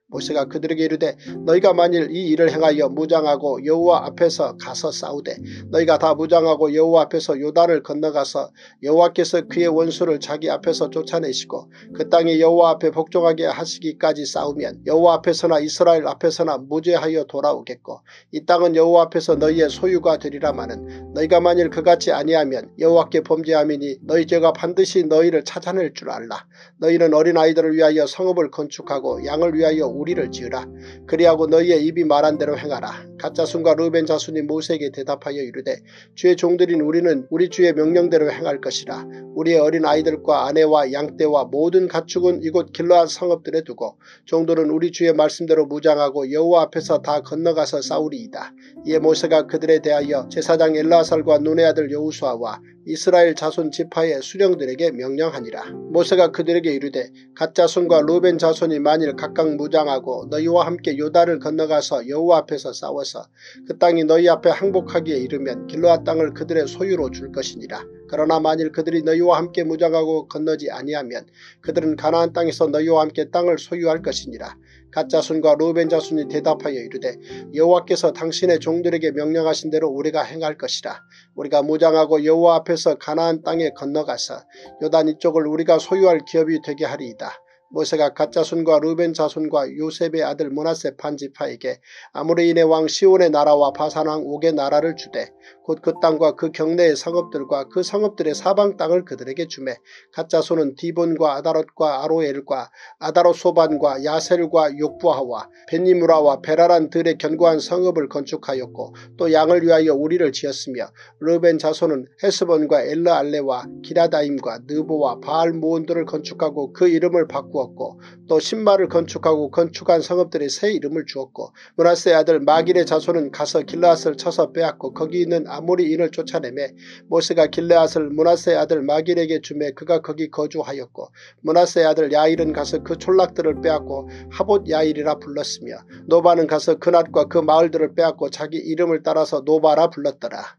모세가 그들에게 이르되 너희가 만일 이 일을 행하여 무장하고 여호와 앞에서 가서 싸우되 너희가 다 무장하고 여호와 앞에서 요단을 건너가서 여호와께서 그의 원수를 자기 앞에서 쫓아내시고 그 땅에 여호와 앞에 복종하게 하시기까지 싸우면 여호와 앞에서나 이스라엘 앞에서나 무죄하여 돌아오겠고 이 땅은 여호와 앞에서 너희의 소유가 되리라마는 너희가 만일 그같이 아니하면 여호와께 범죄함이니 너희 죄가 반드시 너희를 찾아낼 줄 알라. 너희는 어린아이들을 위하여 성읍을 건축하고 양을 위하여 우리를 지으라. 그리하고 너희의 입이 말한 대로 행하라. 갓 자손과 르벤 자손이 모세에게 대답하여 이르되 주의 종들인 우리는 우리 주의 명령대로 행할 것이라. 우리의 어린아이들과 아내와 양떼와 모든 가축은 이곳 길르앗 성읍들에 두고 종들은 우리 주의 말씀대로 무장하고 여호와 앞에서 다 건너가서 싸우리이다. 이에 모세가 그들에 대하여 제사장 엘르아살과 눈의 아들 여호수아와 이스라엘 자손 지파의 수령들에게 명령하니라. 모세가 그들에게 이르되 갓 자손과 르벤 자손이 만일 각각 무장하고 너희와 함께 요단을 건너가서 여호와 앞에서 싸워서 그 땅이 너희 앞에 항복하기에 이르면 길르앗 땅을 그들의 소유로 줄 것이니라. 그러나 만일 그들이 너희와 함께 무장하고 건너지 아니하면 그들은 가나안 땅에서 너희와 함께 땅을 소유할 것이니라. 갓 자손과 르벤 자손이 대답하여 이르되 여호와께서 당신의 종들에게 명령하신 대로 우리가 행할 것이라. 우리가 무장하고 여호와 앞에서 가나안 땅에 건너가서 요단 이쪽을 우리가 소유할 기업이 되게 하리이다. 모세가 갓 자손과 르벤 자손과 요셉의 아들 므낫세 반지파에게 아모리인의 왕 시온의 나라와 바산 왕 옥의 나라를 주되 곧 그 땅과 그 경내의 성읍들과 그 성읍들의 사방 땅을 그들에게 주매 갓 자손은 디본과 아다롯과 아로엘과 아다롯 소반과 야셀과 욕부하와 벤니무라와 베라란 들의 견고한 성읍을 건축하였고 또 양을 위하여 우리를 지었으며 르벤 자손은 헤스본과 엘르알레와 기라다임과 느보와 바알 모온들을 건축하고 그 이름을 바꾸었고 또 신마를 건축하고 건축한 성읍들의 새 이름을 주었고 므낫세 아들 마길의 자손은 가서 길르앗을 쳐서 빼앗고 거기 있는 아모리인을 쫓아내매 모세가 길르앗을 므낫세 아들 마길에게 주매 그가 거기 거주하였고 므낫세 아들 야일은 가서 그 촌락들을 빼앗고 하봇 야일이라 불렀으며 노바는 가서 그낫과 그 마을들을 빼앗고 자기 이름을 따라서 노바라 불렀더라.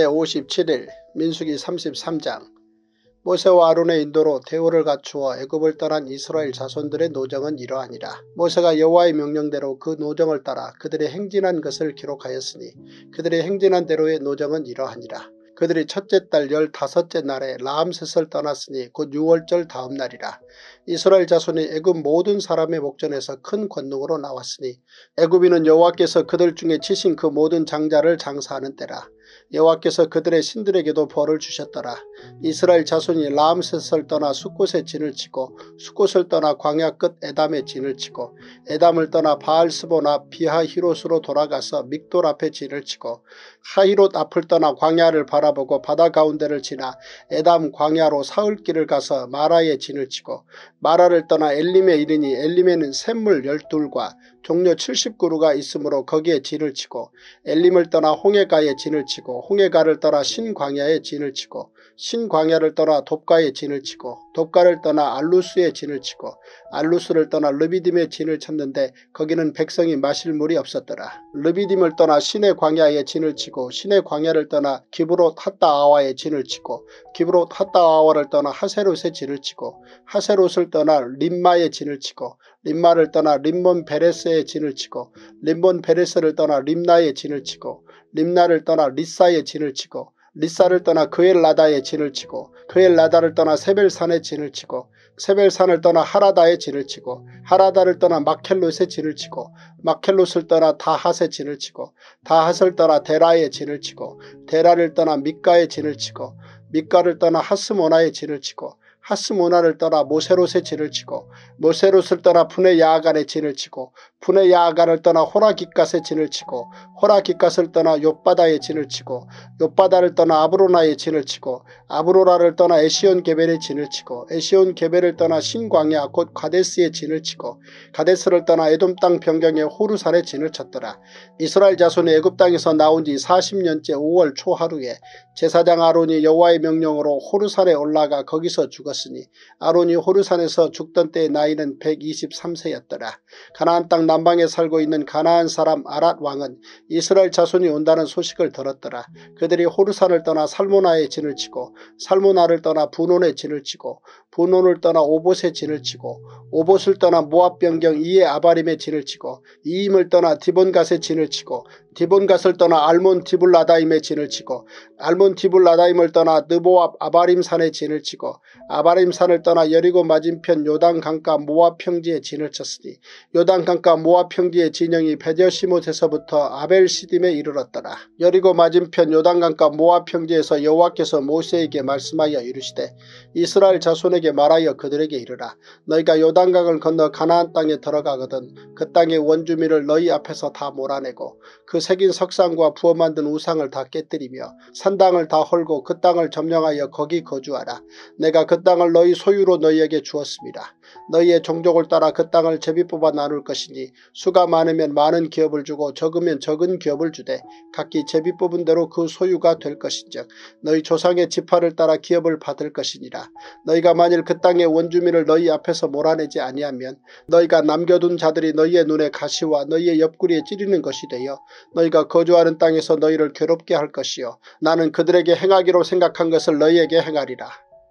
제57일 민수기 33장. 모세와 아론의 인도로 대오를 갖추어 애굽을 떠난 이스라엘 자손들의 노정은 이러하니라. 모세가 여호와의 명령대로 그 노정을 따라 그들의 행진한 것을 기록하였으니 그들의 행진한 대로의 노정은 이러하니라. 그들이 첫째 달 15째 날에 라암셋을 떠났으니 곧 6월절 다음 날이라. 이스라엘 자손이 애굽 모든 사람의 목전에서 큰 권능으로 나왔으니 애굽인은 여호와께서 그들 중에 치신 그 모든 장자를 장사하는 때라. 여호와께서 그들의 신들에게도 벌을 주셨더라. 이스라엘 자손이 라암셋을 떠나 숫곳에 진을 치고 숫곳을 떠나 광야 끝 에담에 진을 치고 에담을 떠나 바알스본 앞 비하히롯으로 돌아가서 믹돌 앞에 진을 치고 하히롯 앞을 떠나 광야를 바라보고 바다 가운데를 지나 에담 광야로 사흘길을 가서 마라에 진을 치고 마라를 떠나 엘림에 이르니 엘림에는 샘물 12과 종려 70그루가 있으므로 거기에 진을 치고 엘림을 떠나 홍해가에 진을 치고 홍해가를 떠나 신광야에 진을 치고 신광야를 떠나 돕가에 진을 치고 돕가를 떠나 알루스에 진을 치고 알루스를 떠나 르비딤에 진을 쳤는데 거기는 백성이 마실 물이 없었더라. 르비딤을 떠나 신의 광야에 진을 치고 신의 광야를 떠나 기브롯 핫다아와에 진을 치고 기브롯 핫다아와를 떠나 하세롯에 진을 치고 하세롯을 떠나 림마에 진을 치고 림마를 떠나 림몬 베레스에 진을 치고 림몬 베레스를 떠나 림나에 진을 치고 림나를 떠나 리사에 진을 치고 리사를 떠나 그엘라다에 진을 치고 그엘라다를 떠나 세벨산에 진을 치고 세벨산을 떠나 하라다에 진을 치고 하라다를 떠나 마켈롯에 진을 치고 마켈롯을 떠나 다핫에 진을 치고 다핫을 떠나 데라에 진을 치고 데라를 떠나 미가에 진을 치고 미가를 떠나 하스모나에 진을 치고 하스모나를 떠나 모세롯에 진을 치고 모세롯을 떠나 분의 야아간에 진을 치고 분의 야아간을 떠나 호라깃갓에 진을 치고 호라깃갓을 떠나 욥바다에 진을 치고 욥바다를 떠나 아브로나에 진을 치고 아브로라를 떠나 에시온 게벨에 진을 치고 에시온 게벨을 떠나 신광야 곧 가데스에 진을 치고 가데스를 떠나 에돔 땅 변경의 호르산에 진을 쳤더라. 이스라엘 자손이 애굽 땅에서 나온 지 40년째 5월 초 하루에 제사장 아론이 여호와의 명령으로 호르산에 올라가 거기서 죽었으니 죽었으니 아론이 호르산에서 죽던 때의 나이는 123세였더라. 가나안 땅 남방에 살고 있는 가나안 사람 아랏 왕은 이스라엘 자손이 온다는 소식을 들었더라. 그들이 호르산을 떠나 살모나에 진을 치고 살모나를 떠나 분온에 진을 치고 분온을 떠나 오봇에 진을 치고 오봇을 떠나 모압 변경 이에 아바림에 진을 치고 이임을 떠나 디본갓에 진을 치고 디본갓을 떠나 알몬 디블라다임에 진을 치고 알몬 디블라다임을 떠나 느보압 아바림산에 진을 치고 아바림산을 떠나 여리고 맞은편 요단 강가 모압 평지에 진을 쳤으니 요단 강가 모압 평지의 진영이 베델시못에서부터 아벨시딤에 이르렀더라. 여리고 맞은편 요단 강가 모압 평지에서 여호와께서 모세에게 말씀하여 이르시되 이스라엘 자손에게 말하여 그들에게 이르라. 너희가 요단강을 건너 가나안 땅에 들어가거든 그 땅의 원주민을 너희 앞에서 다 몰아내고 그 새긴 석상과 부어 만든 우상을 다 깨뜨리며 산당을 다 헐고 그 땅을 점령하여 거기 거주하라. 내가 그 땅을 너희 소유로 너희에게 주었습니다. 너희의 종족을 따라 그 땅을 제비 뽑아 나눌 것이니 수가 많으면 많은 기업을 주고 적으면 적은 기업을 주되 각기 제비 뽑은 대로 그 소유가 될 것인즉 너희 조상의 지파를 따라 기업을 받을 것이니라. 너희가 만일 그 땅의 원주민을 너희 앞에서 몰아내지 아니하면 너희가 남겨둔 자들이 너희의 눈에 가시와 너희의 옆구리에 찌르는 것이 되어 너희가 거주하는 땅에서 너희를 괴롭게 할 것이요 나는 그들에게 행하기로 생각한 것을 너희에게 행하리라.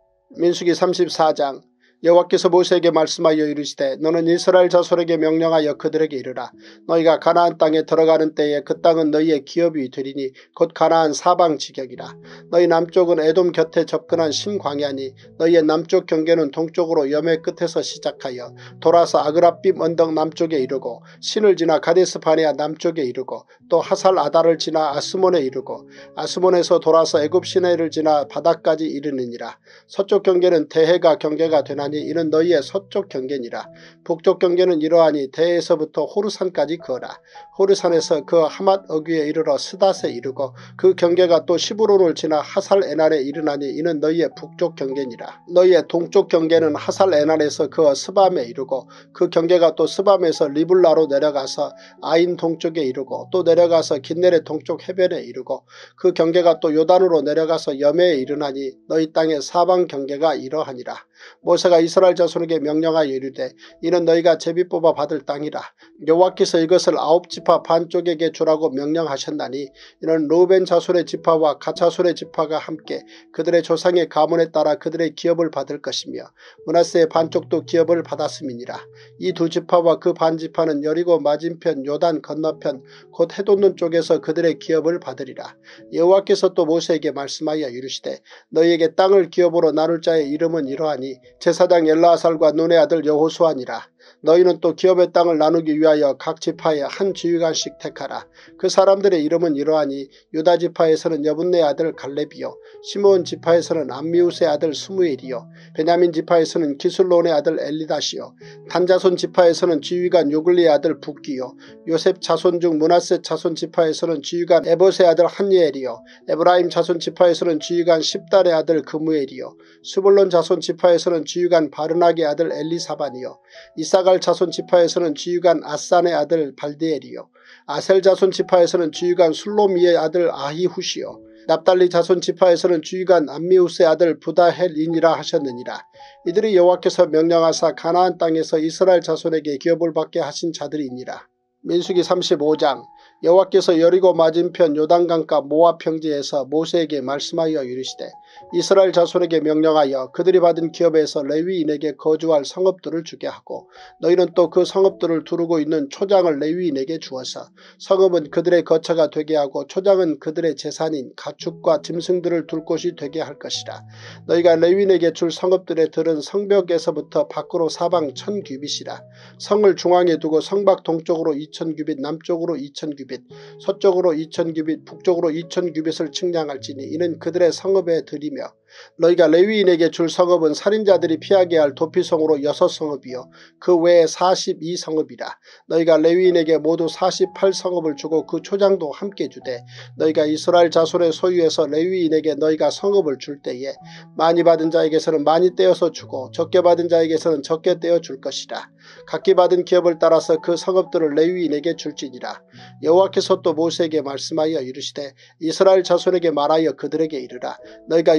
민수기 34장. 여호와께서 모세에게 말씀하여 이르시되 너는 이스라엘 자손에게 명령하여 그들에게 이르라. 너희가 가나안 땅에 들어가는 때에 그 땅은 너희의 기업이 되리니 곧 가나안 사방 지경이라. 너희 남쪽은 에돔 곁에 접근한 신광야니 너희의 남쪽 경계는 동쪽으로 여매 끝에서 시작하여 돌아서 아그라빔 언덕 남쪽에 이르고 신을 지나 가데스 바네아 남쪽에 이르고 또 하살 아달을 지나 아스몬에 이르고 아스몬에서 돌아서 애굽 시내를 지나 바다까지 이르느니라. 서쪽 경계는 대해가 경계가 되나니 이는 너희의 서쪽 경계니라. 북쪽 경계는 이러하니 대에서부터 호르산까지 그어라. 호르산에서 그 하맛 어귀에 이르러 스닷에 이르고 그 경계가 또 시브론을 지나 하살 에날에 이르나니 이는 너희의 북쪽 경계니라. 너희의 동쪽 경계는 하살 에날에서 그어 스밤에 이르고 그 경계가 또 스밤에서 리블라로 내려가서 아인 동쪽에 이르고 또 내려가서 긴네레 동쪽 해변에 이르고 그 경계가 또 요단으로 내려가서 여매에 이르나니 너희 땅의 사방 경계가 이러하니라. 모세가 이스라엘 자손에게 명령하여 이르되 이는 너희가 제비 뽑아 받을 땅이라. 여호와께서 이것을 9지파 반쪽에게 주라고 명령하셨나니 이는 르우벤 자손의 지파와 갓 자손의 지파가 함께 그들의 조상의 가문에 따라 그들의 기업을 받을 것이며 므낫세의 반쪽도 기업을 받았음이니라. 이 두 지파와 그 반지파는 여리고 맞은편 요단 건너편 곧 해돋는 쪽에서 그들의 기업을 받으리라. 여호와께서 또 모세에게 말씀하여 이르시되 너희에게 땅을 기업으로 나눌 자의 이름은 이러하니 제사장 엘라살과 눈의 아들 여호수아니라. 너희는 또 기업의 땅을 나누기 위하여 각 지파에 한 지휘관씩 택하라. 그 사람들의 이름은 이러하니 유다 지파에서는 여분네 아들 갈렙이요 시므온 지파에서는 암미우스의 아들 스무엘이요 베냐민 지파에서는 기술론의 아들 엘리다시요 단자손 지파에서는 지휘관 요글리의 아들 붓기요 요셉 자손 중 므낫세 자손 지파에서는 지휘관 에봇의 아들 한예엘이요 에브라임 자손 지파에서는 지휘관 십달의 아들 그무엘이요 스불론 자손 지파에서는 지휘관 바르낙의 아들 엘리사반이요 이사갈 자손 지파에서는 지휘관 아산의 아들 발디엘이요 아셀 자손 지파에서는 지휘관 술로미의 아들 아히후시요 납달리 자손 지파에서는 지휘관 암미우스의 아들 부다헬인이라 하셨느니라. 이들이 여호와께서 명령하사 가나안 땅에서 이스라엘 자손에게 기업을 받게 하신 자들이니라. 민수기 35장. 여호와께서 여리고 맞은편 요단강가 모압 평지에서 모세에게 말씀하여 이르시되 이스라엘 자손에게 명령하여 그들이 받은 기업에서 레위인에게 거주할 성읍들을 주게 하고 너희는 또 그 성읍들을 두르고 있는 초장을 레위인에게 주어서 성읍은 그들의 거처가 되게 하고 초장은 그들의 재산인 가축과 짐승들을 둘 곳이 되게 할 것이라. 너희가 레위인에게 줄 성읍들의 들은 성벽에서부터 밖으로 사방 1000규빗이라. 성을 중앙에 두고 성밖 동쪽으로 2000규빗 남쪽으로 2000규빗 서쪽으로 2000규빗 북쪽으로 2000규빗을 측량할지니 이는 그들의 성읍에 들이며 너희가 레위인에게 줄 성읍은 살인자들이 피하게 할 도피성으로 6성읍이요 그 외에 42성읍이라. 너희가 레위인에게 모두 48성읍을 주고 그 초장도 함께 주되 너희가 이스라엘 자손의 소유에서 레위인에게 너희가 성읍을 줄 때에 많이 받은 자에게서는 많이 떼어서 주고 적게 받은 자에게서는 적게 떼어 줄 것이라. 각기 받은 기업을 따라서 그 성읍들을 레위인에게 줄지니라. 여호와께서 또 모세에게 말씀하여 이르시되 이스라엘 자손에게 말하여 그들에게 이르라. 너희가 요단강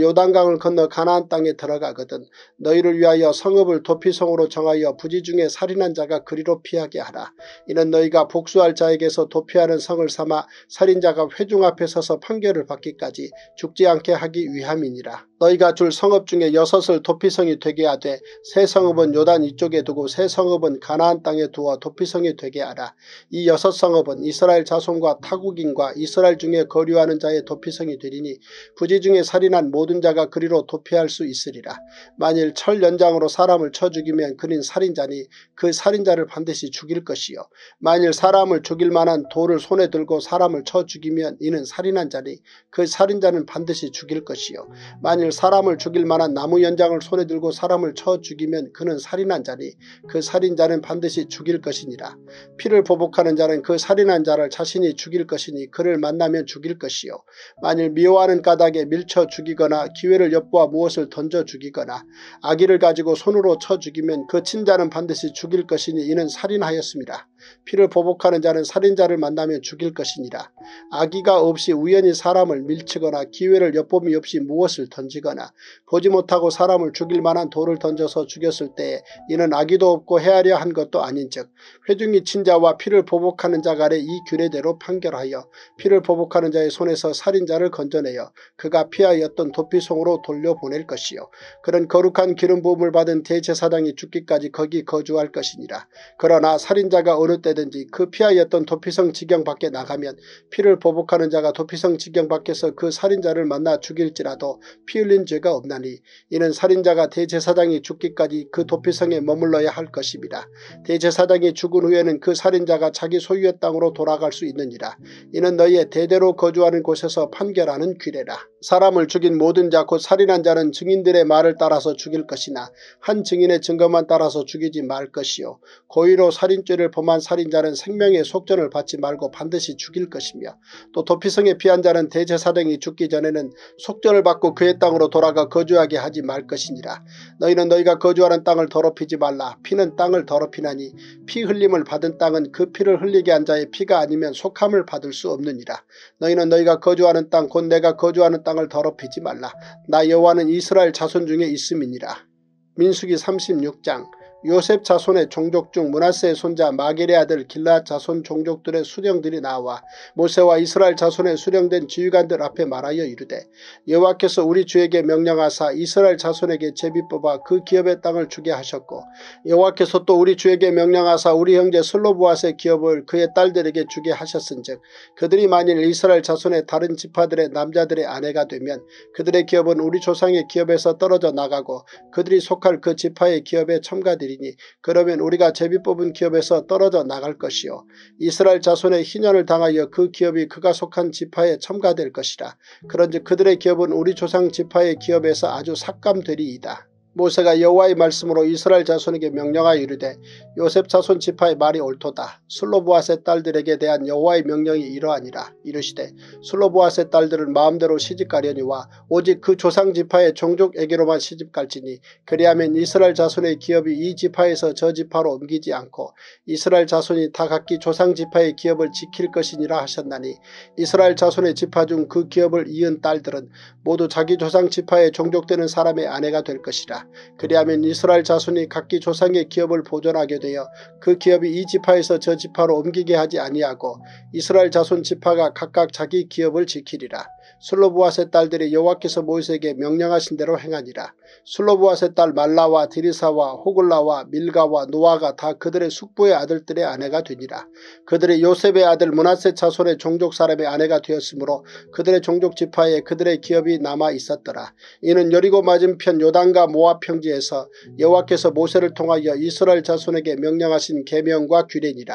요단강을 건너 가나안 땅에 들어가거든 너희를 위하여 성읍을 도피성으로 정하여 부지 중에 살인한 자가 그리로 피하게 하라. 이는 너희가 복수할 자에게서 도피하는 성을 삼아 살인자가 회중 앞에 서서 판결을 받기까지 죽지 않게 하기 위함이니라. 너희가 줄 성읍 중에 6을 도피성이 되게 하되 세 성읍은 요단 이쪽에 두고 세 성읍은 가나안 땅에 두어 도피성이 되게 하라. 이 6성읍은 이스라엘 자손과 타국인과 이스라엘 중에 거류하는 자의 도피성이 되리니 부지 중에 살인한 모든 자가 그리로 도피할 수 있으리라. 만일 철 연장으로 사람을 쳐 죽이면 그는 살인자니 그 살인자를 반드시 죽일 것이요. 만일 사람을 죽일 만한 돌을 손에 들고 사람을 쳐 죽이면 이는 살인한 자니 그 살인자는 반드시 죽일 것이요. 만일 사람을 죽일 만한 나무 연장을 손에 들고 사람을 쳐 죽이면 그는 살인한 자니 그 살인자는 반드시 죽일 것이니라. 피를 보복하는 자는 그 살인한 자를 자신이 죽일 것이니 그를 만나면 죽일 것이요. 만일 미워하는 까닭에 밀쳐 죽이거나 기회를 엿보아 무엇을 던져 죽이거나 악의를 가지고 손으로 쳐 죽이면 그 친자는 반드시 죽일 것이니 이는 살인하였습니다. 피를 보복하는 자는 살인자를 만나면 죽일 것이니라. 악의가 없이 우연히 사람을 밀치거나 기회를 엿봄이 없이 무엇을 던지거나 보지 못하고 사람을 죽일 만한 돌을 던져서 죽였을 때에 이는 악의도 없고 헤아려 한 것도 아닌즉 회중이 친자와 피를 보복하는 자 간에 이 규례대로 판결하여 피를 보복하는 자의 손에서 살인자를 건져내어 그가 피하였던 도피성으로 돌려보낼 것이요. 그런 거룩한 기름 부음을 받은 대제사장이 죽기까지 거기 거주할 것이니라. 그러나 살인자가 어느 때든지 그 피하였던 도피성 지경 밖에 나가면 피를 보복하는 자가 도피성 지경 밖에서 그 살인자를 만나 죽일지라도 피 흘린 죄가 없나니 이는 살인자가 대제사장이 죽기까지 그 도피성에 머물러야 할 것입니다. 대제사장이 죽은 후에는 그 살인자가 자기 소유의 땅으로 돌아갈 수 있느니라. 이는 너희의 대대로 거주하는 곳에서 판결하는 규례라. 사람을 죽인 모든 자 곧 살인한 자는 증인들의 말을 따라서 죽일 것이나 한 증인의 증거만 따라서 죽이지 말 것이요. 고의로 살인죄를 범한 살인자는 생명의 속전을 받지 말고 반드시 죽일 것이며 또 도피성에 피한 자는 대제사장이 죽기 전에는 속전을 받고 그의 땅으로 돌아가 거주하게 하지 말 것이니라. 너희는 너희가 거주하는 땅을 더럽히지 말라. 피는 땅을 더럽히나니 피 흘림을 받은 땅은 그 피를 흘리게 한 자의 피가 아니면 속함을 받을 수 없느니라. 너희는 너희가 거주하는 땅 곧 내가 거주하는 땅을 더럽히지 말라. 나 여호와는 이스라엘 자손 중에 있음이니라. 민수기 36장. 요셉 자손의 종족 중 므낫세의 손자 마겔의 아들 길앗 자손 종족들의 수령들이 나와 모세와 이스라엘 자손의 수령된 지휘관들 앞에 말하여 이르되 여호와께서 우리 주에게 명령하사 이스라엘 자손에게 제비 뽑아 그 기업의 땅을 주게 하셨고 여호와께서 또 우리 주에게 명령하사 우리 형제 슬로보앗의 기업을 그의 딸들에게 주게 하셨은즉 그들이 만일 이스라엘 자손의 다른 지파들의 남자들의 아내가 되면 그들의 기업은 우리 조상의 기업에서 떨어져 나가고 그들이 속할 그 지파의 기업에 첨가되리니 그러면 우리가 제비 뽑은 기업에서 떨어져 나갈 것이요 이스라엘 자손의 희년을 당하여 그 기업이 그가 속한 지파에 첨가될 것이라. 그런즉 그들의 기업은 우리 조상 지파의 기업에서 아주 삭감되리이다. 모세가 여호와의 말씀으로 이스라엘 자손에게 명령하여 이르되 요셉 자손 지파의 말이 옳도다. 슬로보앗의 딸들에게 대한 여호와의 명령이 이러하니라. 이르시되 슬로보앗의 딸들은 마음대로 시집가려니와 오직 그 조상 지파의 종족에게로만 시집갈지니 그리하면 이스라엘 자손의 기업이 이 지파에서 저 지파로 옮기지 않고 이스라엘 자손이 다 각기 조상 지파의 기업을 지킬 것이니라 하셨나니 이스라엘 자손의 지파 중 그 기업을 이은 딸들은 모두 자기 조상 지파에 종족되는 사람의 아내가 될 것이라. 그리하면 이스라엘 자손이 각기 조상의 기업을 보존하게 되어 그 기업이 이 지파에서 저 지파로 옮기게 하지 아니하고 이스라엘 자손 지파가 각각 자기 기업을 지키리라. 슬로보앗의 딸들이 여호와께서 모세에게 명령하신 대로 행하니라. 슬로보앗의 딸 말라와 디리사와 호글라와 밀가와 노아가 다 그들의 숙부의 아들들의 아내가 되니라. 그들이 요셉의 아들 므낫세 자손의 종족 사람의 아내가 되었으므로 그들의 종족 지파에 그들의 기업이 남아 있었더라. 이는 여리고 맞은편 요단과 모압 평지에서 여호와께서 모세를 통하여 이스라엘 자손에게 명령하신 계명과 규례니라.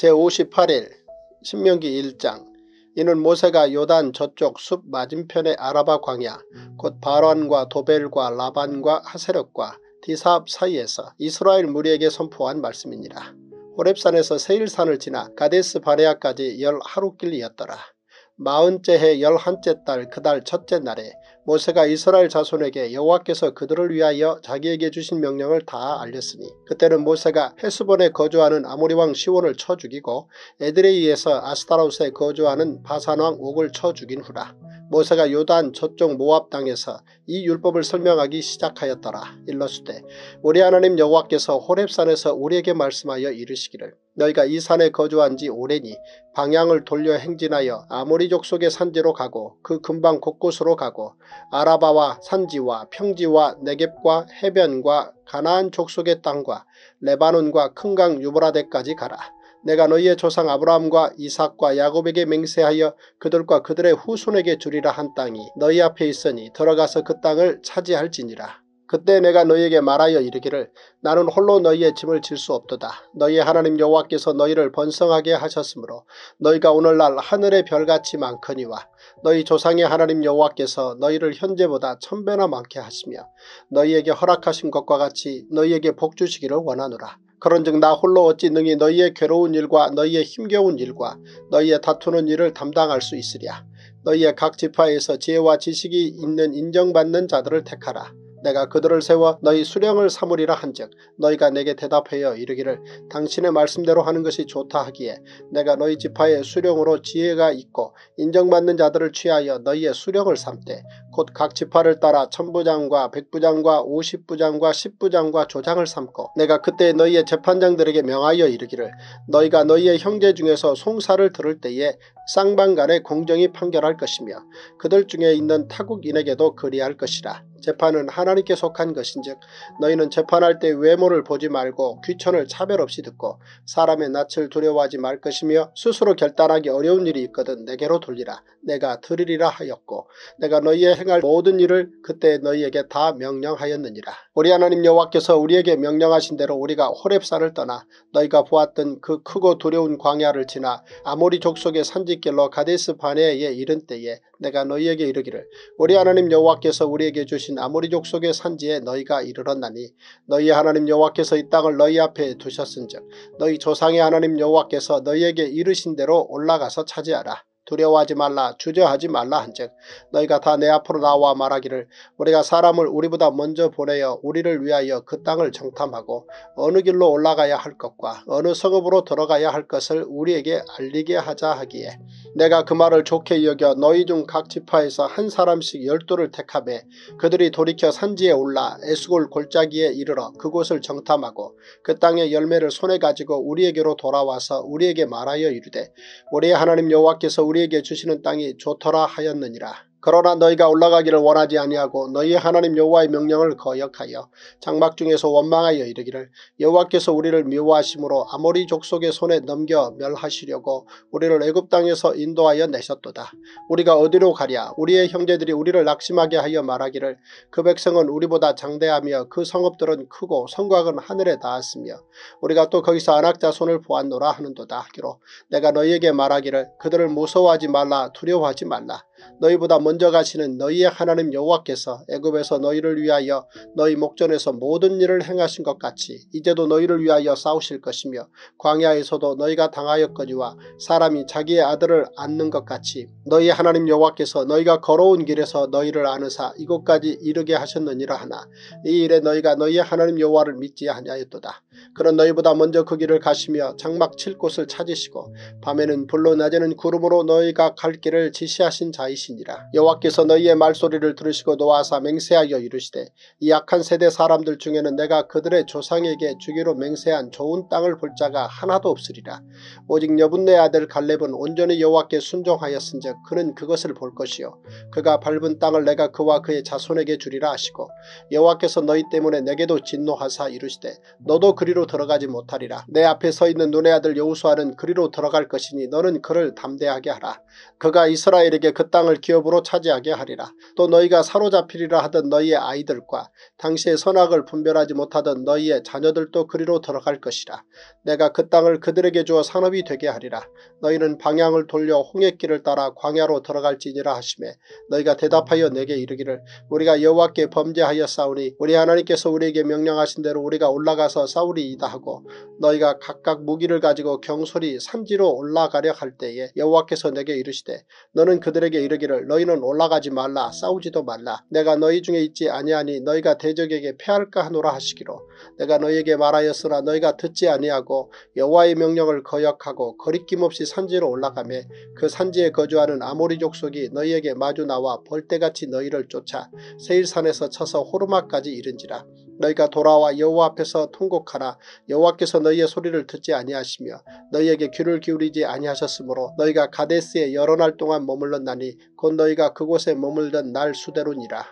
제58일 신명기 1장. 이는 모세가 요단 저쪽 숲 맞은편의 아라바 광야 곧 바란과 도벨과 라반과 하세력과 디사합 사이에서 이스라엘 무리에게 선포한 말씀이니라. 호렙산에서 세일산을 지나 가데스 바네아까지 10하루길이었더라. 40째 해 11째 달 그달 첫째 날에 모세가 이스라엘 자손에게 여호와께서 그들을 위하여 자기에게 주신 명령을 다 알렸으니 그때는 모세가 헤스본에 거주하는 아모리 왕 시온을 쳐 죽이고 에드레이에서 아스타롯에 거주하는 바산 왕 옥을 쳐 죽인 후라. 모세가 요단 저쪽 모압 땅에서 이 율법을 설명하기 시작하였더라. 일러스되 우리 하나님 여호와께서 호렙산에서 우리에게 말씀하여 이르시기를 너희가 이 산에 거주한 지 오래니 방향을 돌려 행진하여 아모리 족속의 산지로 가고 그 근방 곳곳으로 가고 아라바와 산지와 평지와 네겝과 해변과 가나안 족속의 땅과 레바논과 큰 강 유브라데까지 가라. 내가 너희의 조상 아브라함과 이삭과 야곱에게 맹세하여 그들과 그들의 후손에게 주리라 한 땅이 너희 앞에 있으니 들어가서 그 땅을 차지할지니라. 그때 내가 너희에게 말하여 이르기를 나는 홀로 너희의 짐을 질 수 없도다. 너희의 하나님 여호와께서 너희를 번성하게 하셨으므로 너희가 오늘날 하늘의 별같이 많거니와 너희 조상의 하나님 여호와께서 너희를 현재보다 1000배나 많게 하시며 너희에게 허락하신 것과 같이 너희에게 복 주시기를 원하노라. 그런즉 나 홀로 어찌 능히 너희의 괴로운 일과 너희의 힘겨운 일과 너희의 다투는 일을 담당할 수 있으랴. 너희의 각 지파에서 지혜와 지식이 있는 인정받는 자들을 택하라. 내가 그들을 세워 너희 수령을 삼으리라 한즉 너희가 내게 대답하여 이르기를 당신의 말씀대로 하는 것이 좋다 하기에 내가 너희 지파의 수령으로 지혜가 있고 인정받는 자들을 취하여 너희의 수령을 삼되 곧 각 지파를 따라 1000부장과 100부장과 50부장과 10부장과 조장을 삼고 내가 그때 너희의 재판장들에게 명하여 이르기를 너희가 너희의 형제 중에서 송사를 들을 때에 쌍방간에 공정히 판결할 것이며 그들 중에 있는 타국인에게도 그리할 것이라. 재판은 하나님께 속한 것인즉 너희는 재판할 때 외모를 보지 말고 귀천을 차별 없이 듣고 사람의 낯을 두려워하지 말 것이며 스스로 결단하기 어려운 일이 있거든 내게로 돌리라. 내가 들으리라 하였고 내가 너희의 행할 모든 일을 그때 너희에게 다 명령하였느니라. 우리 하나님 여호와께서 우리에게 명령하신 대로 우리가 호렙산을 떠나 너희가 보았던 그 크고 두려운 광야를 지나 아모리 족속의 산지길로 가데스 바네아에 이른 때에 내가 너희에게 이르기를 우리 하나님 여호와께서 우리에게 주신 아모리 족속의 산지에 너희가 이르렀나니 너희 하나님 여호와께서 이 땅을 너희 앞에 두셨은즉 너희 조상의 하나님 여호와께서 너희에게 이르신 대로 올라가서 차지하라. 두려워하지 말라 주저하지 말라 한즉 너희가 다 내 앞으로 나와 말하기를 우리가 사람을 우리보다 먼저 보내어 우리를 위하여 그 땅을 정탐하고 어느 길로 올라가야 할 것과 어느 성읍으로 들어가야 할 것을 우리에게 알리게 하자 하기에 내가 그 말을 좋게 여겨 너희 중 각 지파에서 한 사람씩 12를 택하며 그들이 돌이켜 산지에 올라 에스골 골짜기에 이르러 그곳을 정탐하고 그 땅의 열매를 손에 가지고 우리에게로 돌아와서 우리에게 말하여 이르되 우리의 하나님 여호와께서 우리에게 주시는 땅이 좋더라 하였느니라. 그러나 너희가 올라가기를 원하지 아니하고 너희의 하나님 여호와의 명령을 거역하여 장막 중에서 원망하여 이르기를 여호와께서 우리를 미워하심으로 아모리 족속의 손에 넘겨 멸하시려고 우리를 애굽 땅에서 인도하여 내셨도다. 우리가 어디로 가랴. 우리의 형제들이 우리를 낙심하게 하여 말하기를 그 백성은 우리보다 장대하며 그 성읍들은 크고 성곽은 하늘에 닿았으며 우리가 또 거기서 안악 자손을 보았노라 하는도다 하기로 내가 너희에게 말하기를 그들을 무서워하지 말라 두려워하지 말라. 너희보다 먼저 가시는 너희의 하나님 여호와께서 애굽에서 너희를 위하여 너희 목전에서 모든 일을 행하신 것 같이 이제도 너희를 위하여 싸우실 것이며 광야에서도 너희가 당하였거니와 사람이 자기의 아들을 안는 것 같이 너희 하나님 여호와께서 너희가 걸어온 길에서 너희를 안으사 이곳까지 이르게 하셨느니라 하나 이 일에 너희가 너희의 하나님 여호와를 믿지 아니하였도다. 그런 너희보다 먼저 그 길을 가시며 장막 칠 곳을 찾으시고 밤에는 불로 낮에는 구름으로 너희가 갈 길을 지시하신 자이시니라. 여호와께서 너희의 말소리를 들으시고 노하사 맹세하여 이르시되 이 악한 세대 사람들 중에는 내가 그들의 조상에게 주기로 맹세한 좋은 땅을 볼 자가 하나도 없으리라. 오직 여분네 아들 갈렙은 온전히 여호와께 순종하였은즉 그는 그것을 볼 것이요 그가 밟은 땅을 내가 그와 그의 자손에게 주리라 하시고 여호와께서 너희 때문에 내게도 진노하사 이르시되 너도 그리로 들어가지 못하리라. 내 앞에 서 있는 눈의 아들 여호수아는 그리로 들어갈 것이니 너는 그를 담대하게 하라. 그가 이스라엘에게 그 땅을 기업으로 차지하게 하리라. 또 너희가 사로잡히리라 하던 너희의 아이들과 당시의 선악을 분별하지 못하던 너희의 자녀들도 그리로 들어갈 것이라. 내가 그 땅을 그들에게 주어 산업이 되게 하리라. 너희는 방향을 돌려 홍해길을 따라 광야로 들어갈지니라 하시매 너희가 대답하여 내게 이르기를 우리가 여호와께 범죄하였사오니 우리 하나님께서 우리에게 명령하신 대로 우리가 올라가서 싸우리이다 하고 너희가 각각 무기를 가지고 경솔히 산지로 올라가려 할 때에 여호와께서 내게 이르시되 너는 그들에게 이르기를 너희는 올라가지 말라 싸우지도 말라. 내가 너희 중에 있지 아니하니 너희가 대적에게 패할까 하노라 하시기로 내가 너희에게 말하였으나 너희가 듣지 아니하고 여호와의 명령을 거역하고 거리낌 없이 산지로 올라가매 그 산지에 거주하는 거주하는 아모리 족속이 너희에게 마주 나와 벌떼같이 너희를 쫓아 세일산에서 쳐서 호르마까지 이른지라. 너희가 돌아와 여호와 앞에서 통곡하나 여호와께서 너희의 소리를 듣지 아니하시며 너희에게 귀를 기울이지 아니하셨으므로 너희가 가데스에 여러 날 동안 머물렀나니 곧 너희가 그곳에 머물던 날 수대로니라.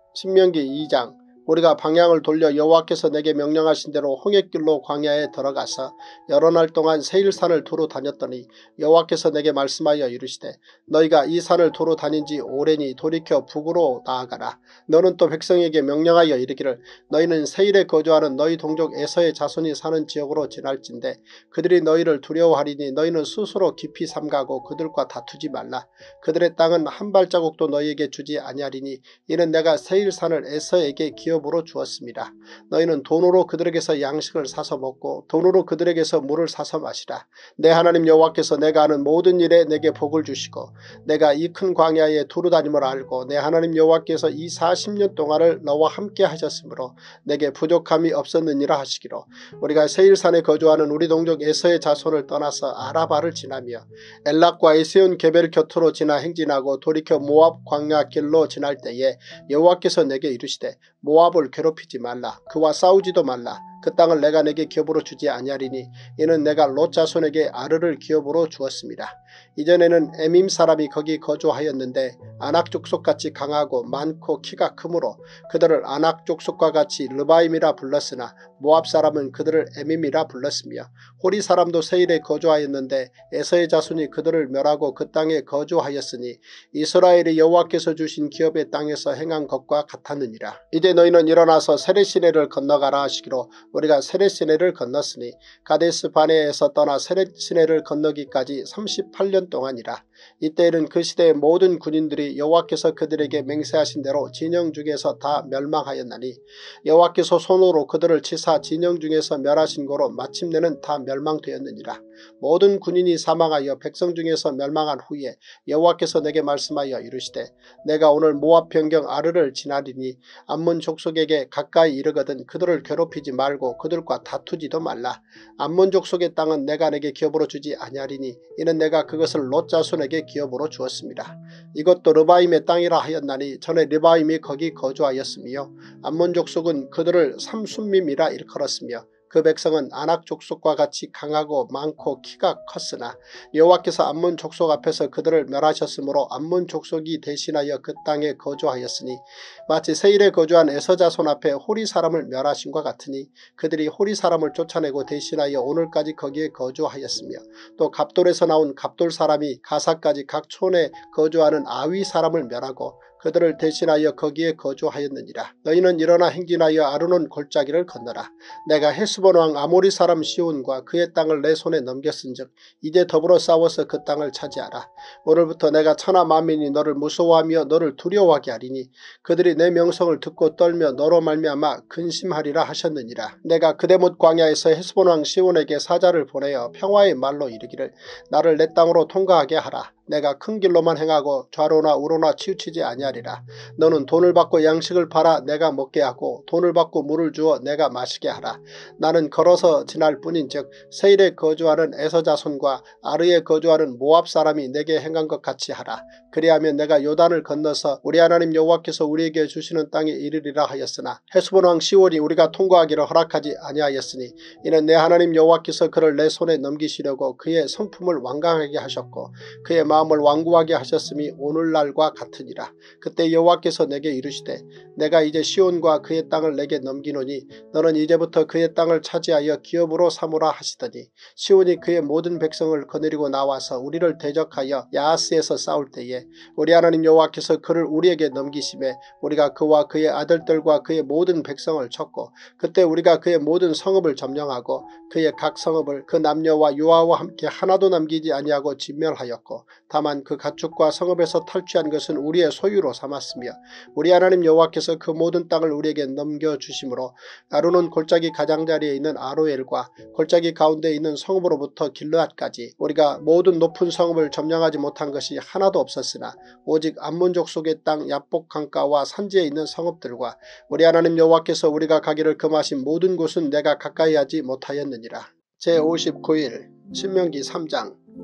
신명기 2장. 우리가 방향을 돌려 여호와께서 내게 명령하신 대로 홍해길로 광야에 들어가서 여러 날 동안 세일산을 두루 다녔더니 여호와께서 내게 말씀하여 이르시되 너희가 이 산을 두루 다닌 지 오래니 돌이켜 북으로 나아가라. 너는 또 백성에게 명령하여 이르기를 너희는 세일에 거주하는 너희 동족 에서의 자손이 사는 지역으로 지날진대 그들이 너희를 두려워하리니 너희는 스스로 깊이 삼가고 그들과 다투지 말라. 그들의 땅은 한 발자국도 너희에게 주지 아니하리니 이는 내가 세일산을 에서에게 기업으로 주었습니다. 너희는 돈으로 그들에게서 양식을 사서 먹고 돈으로 그들에게서 물을 사서 마시라. 내 하나님 여호와께서 내가 하는 모든 일에 내게 복을 주시고 내가 이 큰 광야에 두루 다님을 알고 내 하나님 여호와께서 이 40년 동안을 너와 함께 하셨으므로 내게 부족함이 없었느니라 하시기로 우리가 세일산에 거주하는 우리 동족 에서의 자손을 떠나서 아라바를 지나며 엘락과 에세온 게벨 곁으로 지나 행진하고 돌이켜 모압 광야길로 지날 때에 여호와께서 내게 이르시되 모압을 괴롭히지 말라. 그와 싸우지도 말라. 그 땅을 내가 내게 기업으로 주지 아니하리니 이는 내가 롯 자손에게 아르를 기업으로 주었습니다. 이전에는 에밈 사람이 거기 거주하였는데 아낙 족속같이 강하고 많고 키가 크므로 그들을 아낙 족속과 같이 르바임이라 불렀으나 모압 사람은 그들을 에밈이라 불렀으며 호리 사람도 세일에 거주하였는데 에서의 자손이 그들을 멸하고 그 땅에 거주하였으니 이스라엘이 여호와께서 주신 기업의 땅에서 행한 것과 같았느니라. 이제 너희는 일어나서 세렛시내를 건너가라 하시기로 우리가 세렛시내를 건넜으니 가데스 바네에서 떠나 세렛시내를 건너기까지 38년 동안이라. 이때에는 그 시대의 모든 군인들이 여호와께서 그들에게 맹세하신 대로 진영 중에서 다 멸망하였나니 여호와께서 손으로 그들을 치사 진영 중에서 멸하신 거로 마침내는 다 멸망되었느니라. 모든 군인이 사망하여 백성 중에서 멸망한 후에 여호와께서 내게 말씀하여 이르시되 내가 오늘 모압 변경 아르를 지나리니 암몬 족속에게 가까이 이르거든 그들을 괴롭히지 말고 그들과 다투지도 말라. 암몬 족속의 땅은 내가 내게 기업으로 주지 아니하리니 이는 내가 그것을 롯 자손에게 기업으로 주었습니다. 이것도 르바임의 땅이라 하였나니 전에 르바임이 거기 거주하였으며 암몬 족속은 그들을 삼순밈이라 일컬었으며 그 백성은 아낙 족속과 같이 강하고 많고 키가 컸으나 여호와께서 암몬 족속 앞에서 그들을 멸하셨으므로 암몬 족속이 대신하여 그 땅에 거주하였으니 마치 세일에 거주한 에서 자손 앞에 호리 사람을 멸하신과 같으니 그들이 호리 사람을 쫓아내고 대신하여 오늘까지 거기에 거주하였으며 또 갑돌에서 나온 갑돌 사람이 가사까지 각 촌에 거주하는 아위 사람을 멸하고 그들을 대신하여 거기에 거주하였느니라. 너희는 일어나 행진하여 아르논 골짜기를 건너라. 내가 헤스본 왕 아모리 사람 시온과 그의 땅을 내 손에 넘겼은즉 이제 더불어 싸워서 그 땅을 차지하라. 오늘부터 내가 천하 만민이 너를 무서워하며 너를 두려워하게 하리니 그들이 내 명성을 듣고 떨며 너로 말미암아 근심하리라 하셨느니라. 내가 그대못 광야에서 헤스본 왕 시온에게 사자를 보내어 평화의 말로 이르기를 나를 내 땅으로 통과하게 하라. 내가 큰 길로만 행하고 좌로나 우로나 치우치지 아니하리라. 너는 돈을 받고 양식을 팔아 내가 먹게 하고 돈을 받고 물을 주어 내가 마시게 하라. 나는 걸어서 지날 뿐인즉 세일에 거주하는 에서 자손과 아르에 거주하는 모압 사람이 내게 행한 것 같이 하라. 그리하면 내가 요단을 건너서 우리 하나님 여호와께서 우리에게 주시는 땅에 이르리라 하였으나 헤스본 왕 시온이 우리가 통과하기를 허락하지 아니하였으니 이는 내 하나님 여호와께서 그를 내 손에 넘기시려고 그의 성품을 완강하게 하셨고 그의 마음을 완고하게 하셨음이 오늘날과 같으니라. 그때 여호와께서 내게 이르시되 내가 이제 시온과 그의 땅을 내게 넘기노니 너는 이제부터 그의 땅을 차지하여 기업으로 삼으라 하시더니 시온이 그의 모든 백성을 거느리고 나와서 우리를 대적하여 야하스에서 싸울 때에 우리 하나님 여호와께서 그를 우리에게 넘기심에 우리가 그와 그의 아들들과 그의 모든 백성을 쳤고 그때 우리가 그의 모든 성읍을 점령하고 그의 각 성읍을 그 남녀와 유아와 함께 하나도 남기지 아니하고 진멸하였고 다만 그 가축과 성읍에서 탈취한 것은 우리의 소유로 삼았으며 우리 하나님 여호와께서 그 모든 땅을 우리에게 넘겨주심으로 아르논 골짜기 가장자리에 있는 아로엘과 골짜기 가운데 있는 성읍으로부터 길르앗까지 우리가 모든 높은 성읍을 점령하지 못한 것이 하나도 없었으나 오직 암몬 족속의 땅 야복 강가와 산지에 있는 성읍들과 우리 하나님 여호와께서 우리가 가기를 금하신 모든 곳은 내가 가까이 하지 못하였느니라. 제59일 신명기 3장.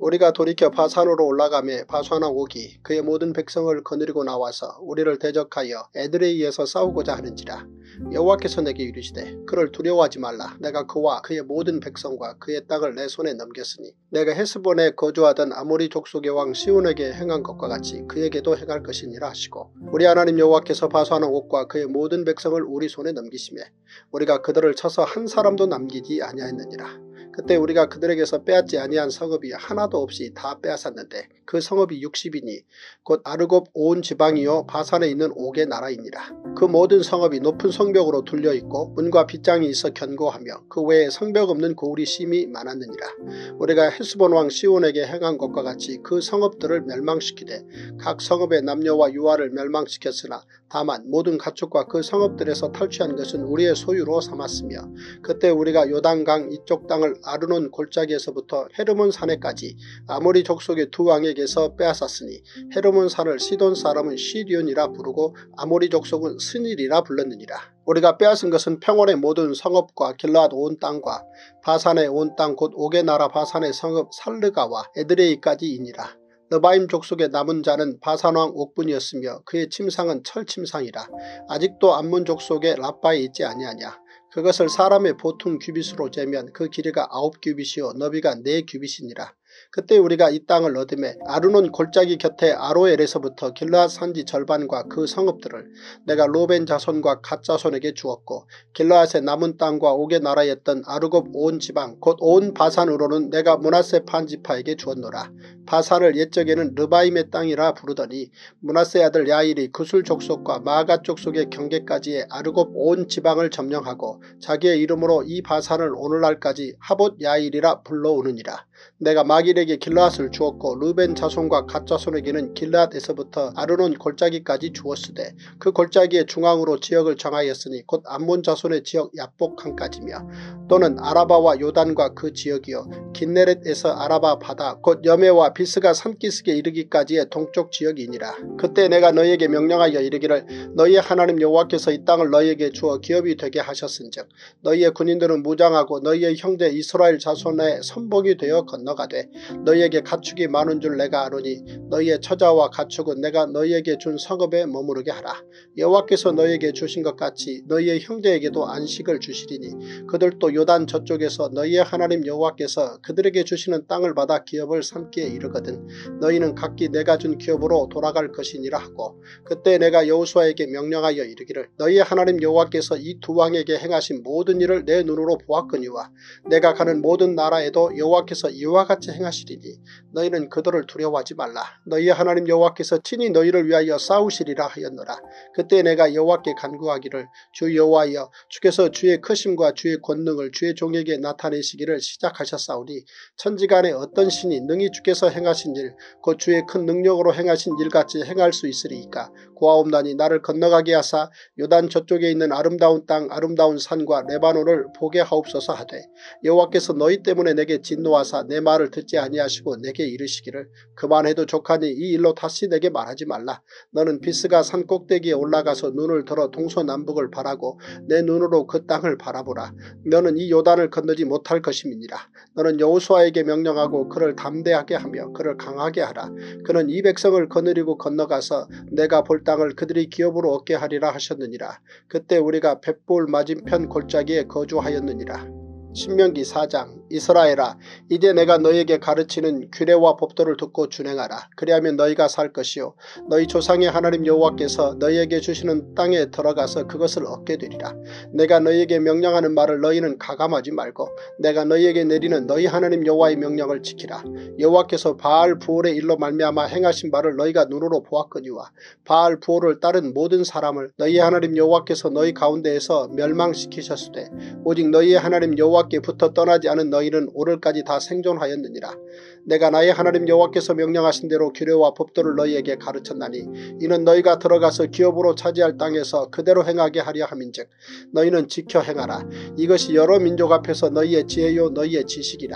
우리가 돌이켜 바산으로 올라가매 바산왕 옥이 그의 모든 백성을 거느리고 나와서 우리를 대적하여 에드레이에서 싸우고자 하는지라. 여호와께서 내게 이르시되 그를 두려워하지 말라. 내가 그와 그의 모든 백성과 그의 땅을 내 손에 넘겼으니 내가 헤스본에 거주하던 아모리 족속의 왕 시온에게 행한 것과 같이 그에게도 행할 것이니라 하시고, 우리 하나님 여호와께서 바산왕 옥과 그의 모든 백성을 우리 손에 넘기시매 우리가 그들을 쳐서 한 사람도 남기지 아니하였느니라. 그때 우리가 그들에게서 빼앗지 아니한 성읍이 하나도 없이 다 빼앗았는데 그 성읍이 60이니 곧 아르곱 온 지방이요 바산에 있는 옥의 나라이니라. 그 모든 성읍이 높은 성벽으로 둘려있고 문과 빗장이 있어 견고하며 그 외에 성벽 없는 고울이 심히 많았느니라. 우리가 헤스본 왕 시온에게 행한 것과 같이 그 성읍들을 멸망시키되 각 성읍의 남녀와 유아를 멸망시켰으나 다만 모든 가축과 그 성읍들에서 탈취한 것은 우리의 소유로 삼았으며, 그때 우리가 요단강 이쪽 땅을 아르논 골짜기에서부터 헤르몬 산에까지 아모리 족속의 두 왕에게서 빼앗았으니 헤르몬 산을 시돈 사람은 시리온이라 부르고 아모리 족속은 스닐이라 불렀느니라. 우리가 빼앗은 것은 평원의 모든 성읍과 길르앗 온 땅과 바산의 온 땅 곧 옥의 나라 바산의 성읍 살르가와 에드레이까지이니라. 느바임 족속의 남은 자는 바산왕 옥뿐이었으며 그의 침상은 철침상이라. 아직도 암몬 족속의 라빠에 있지 아니하냐. 그것을 사람의 보통 규빗으로 재면 그 길이가 9규빗이요 너비가 4규빗이니라. 그때 우리가 이 땅을 얻음에 아르논 골짜기 곁에 아로엘에서부터 길르앗 산지 절반과 그 성읍들을 내가 로벤 자손과 갓 자손에게 주었고, 길르앗의 남은 땅과 옥의 나라였던 아르곱 온 지방 곧 온 바산으로는 내가 므낫세 반지파에게 주었노라. 바산을 옛적에는 르바임의 땅이라 부르더니 므낫세 아들 야일이 구술 족속과 마가 족속의 경계까지의 아르곱 온 지방을 점령하고 자기의 이름으로 이 바산을 오늘날까지 하봇 야일이라 불러오느니라. 내가 마길에게 길르앗을 주었고 르벤 자손과 갓 자손에게는 길르앗에서부터 아르논 골짜기까지 주었으되 그 골짜기의 중앙으로 지역을 정하였으니 곧 암몬 자손의 지역 야복강까지며 또는 아라바와 요단과 그 지역이요 긴네렛에서 아라바 바다 곧 여메와 비스가 산기슭에 이르기까지의 동쪽 지역이니라. 그때 내가 너희에게 명령하여 이르기를 너희의 하나님 여호와께서 이 땅을 너희에게 주어 기업이 되게 하셨은즉 너희의 군인들은 무장하고 너희의 형제 이스라엘 자손의 선봉이 되어 건너가되 너희에게 가축이 많은 줄 내가 아노니 너희의 처자와 가축은 내가 너희에게 준 성읍에 머무르게 하라. 여호와께서 너희에게 주신 것 같이 너희의 형제에게도 안식을 주시리니 그들도 요단 저쪽에서 너희의 하나님 여호와께서 그들에게 주시는 땅을 받아 기업을 삼기에 이르거든 너희는 각기 내가 준 기업으로 돌아갈 것이니라 하고, 그때 내가 여호수아에게 명령하여 이르기를 너희의 하나님 여호와께서 이 두 왕에게 행하신 모든 일을 내 눈으로 보았거니와 내가 가는 모든 나라에도 여호와께서 이와 같이 행하시리니 너희는 그들을 두려워하지 말라. 너희의 하나님 여호와께서 친히 너희를 위하여 싸우시리라 하였노라. 그때 내가 여호와께 간구하기를 주 여호와여 주께서 주의 크심과 주의 권능을 주의 종에게 나타내시기를 시작하셨사오니 천지간에 어떤 신이 능히 주께서 행하신 일 곧 주의 큰 능력으로 행하신 일같이 행할 수 있으리이까. 고아옵나니 나를 건너가게 하사 요단 저쪽에 있는 아름다운 땅 아름다운 산과 레바논을 보게 하옵소서 하되 여호와께서 너희 때문에 내게 진노하사 내 말을 듣지 아니하시고 내게 이르시기를 그만해도 족하니 이 일로 다시 내게 말하지 말라. 너는 비스가 산 꼭대기에 올라가서 눈을 들어 동서남북을 바라고 내 눈으로 그 땅을 바라보라. 너는 이 요단을 건너지 못할 것임이니라. 너는 여호수아에게 명령하고 그를 담대하게 하며 그를 강하게 하라. 그는 이 백성을 거느리고 건너가서 내가 볼 땅을 그들이 기업으로 얻게 하리라 하셨느니라. 그때 우리가 벳볼 맞은편 골짜기에 거주하였느니라. 신명기 4장. 이스라엘아 이제 내가 너희에게 가르치는 규례와 법도를 듣고 준행하라. 그리하면 너희가 살 것이요 너희 조상의 하나님 여호와께서 너희에게 주시는 땅에 들어가서 그것을 얻게 되리라. 내가 너희에게 명령하는 말을 너희는 가감하지 말고 내가 너희에게 내리는 너희 하나님 여호와의 명령을 지키라. 여호와께서 바알 부올의 일로 말미암아 행하신 바를 너희가 눈으로 보았거니와 바알 부올을 따른 모든 사람을 너희 하나님 여호와께서 너희 가운데에서 멸망시키셨으되 오직 너희의 하나님 여호와께 붙어 떠나지 않은 너희는 오늘까지 다 생존하였느니라. 내가 나의 하나님 여호와께서 명령하신 대로 규례와 법도를 너희에게 가르쳤나니 이는 너희가 들어가서 기업으로 차지할 땅에서 그대로 행하게 하려 함인즉 너희는 지켜 행하라. 이것이 여러 민족 앞에서 너희의 지혜요 너희의 지식이라.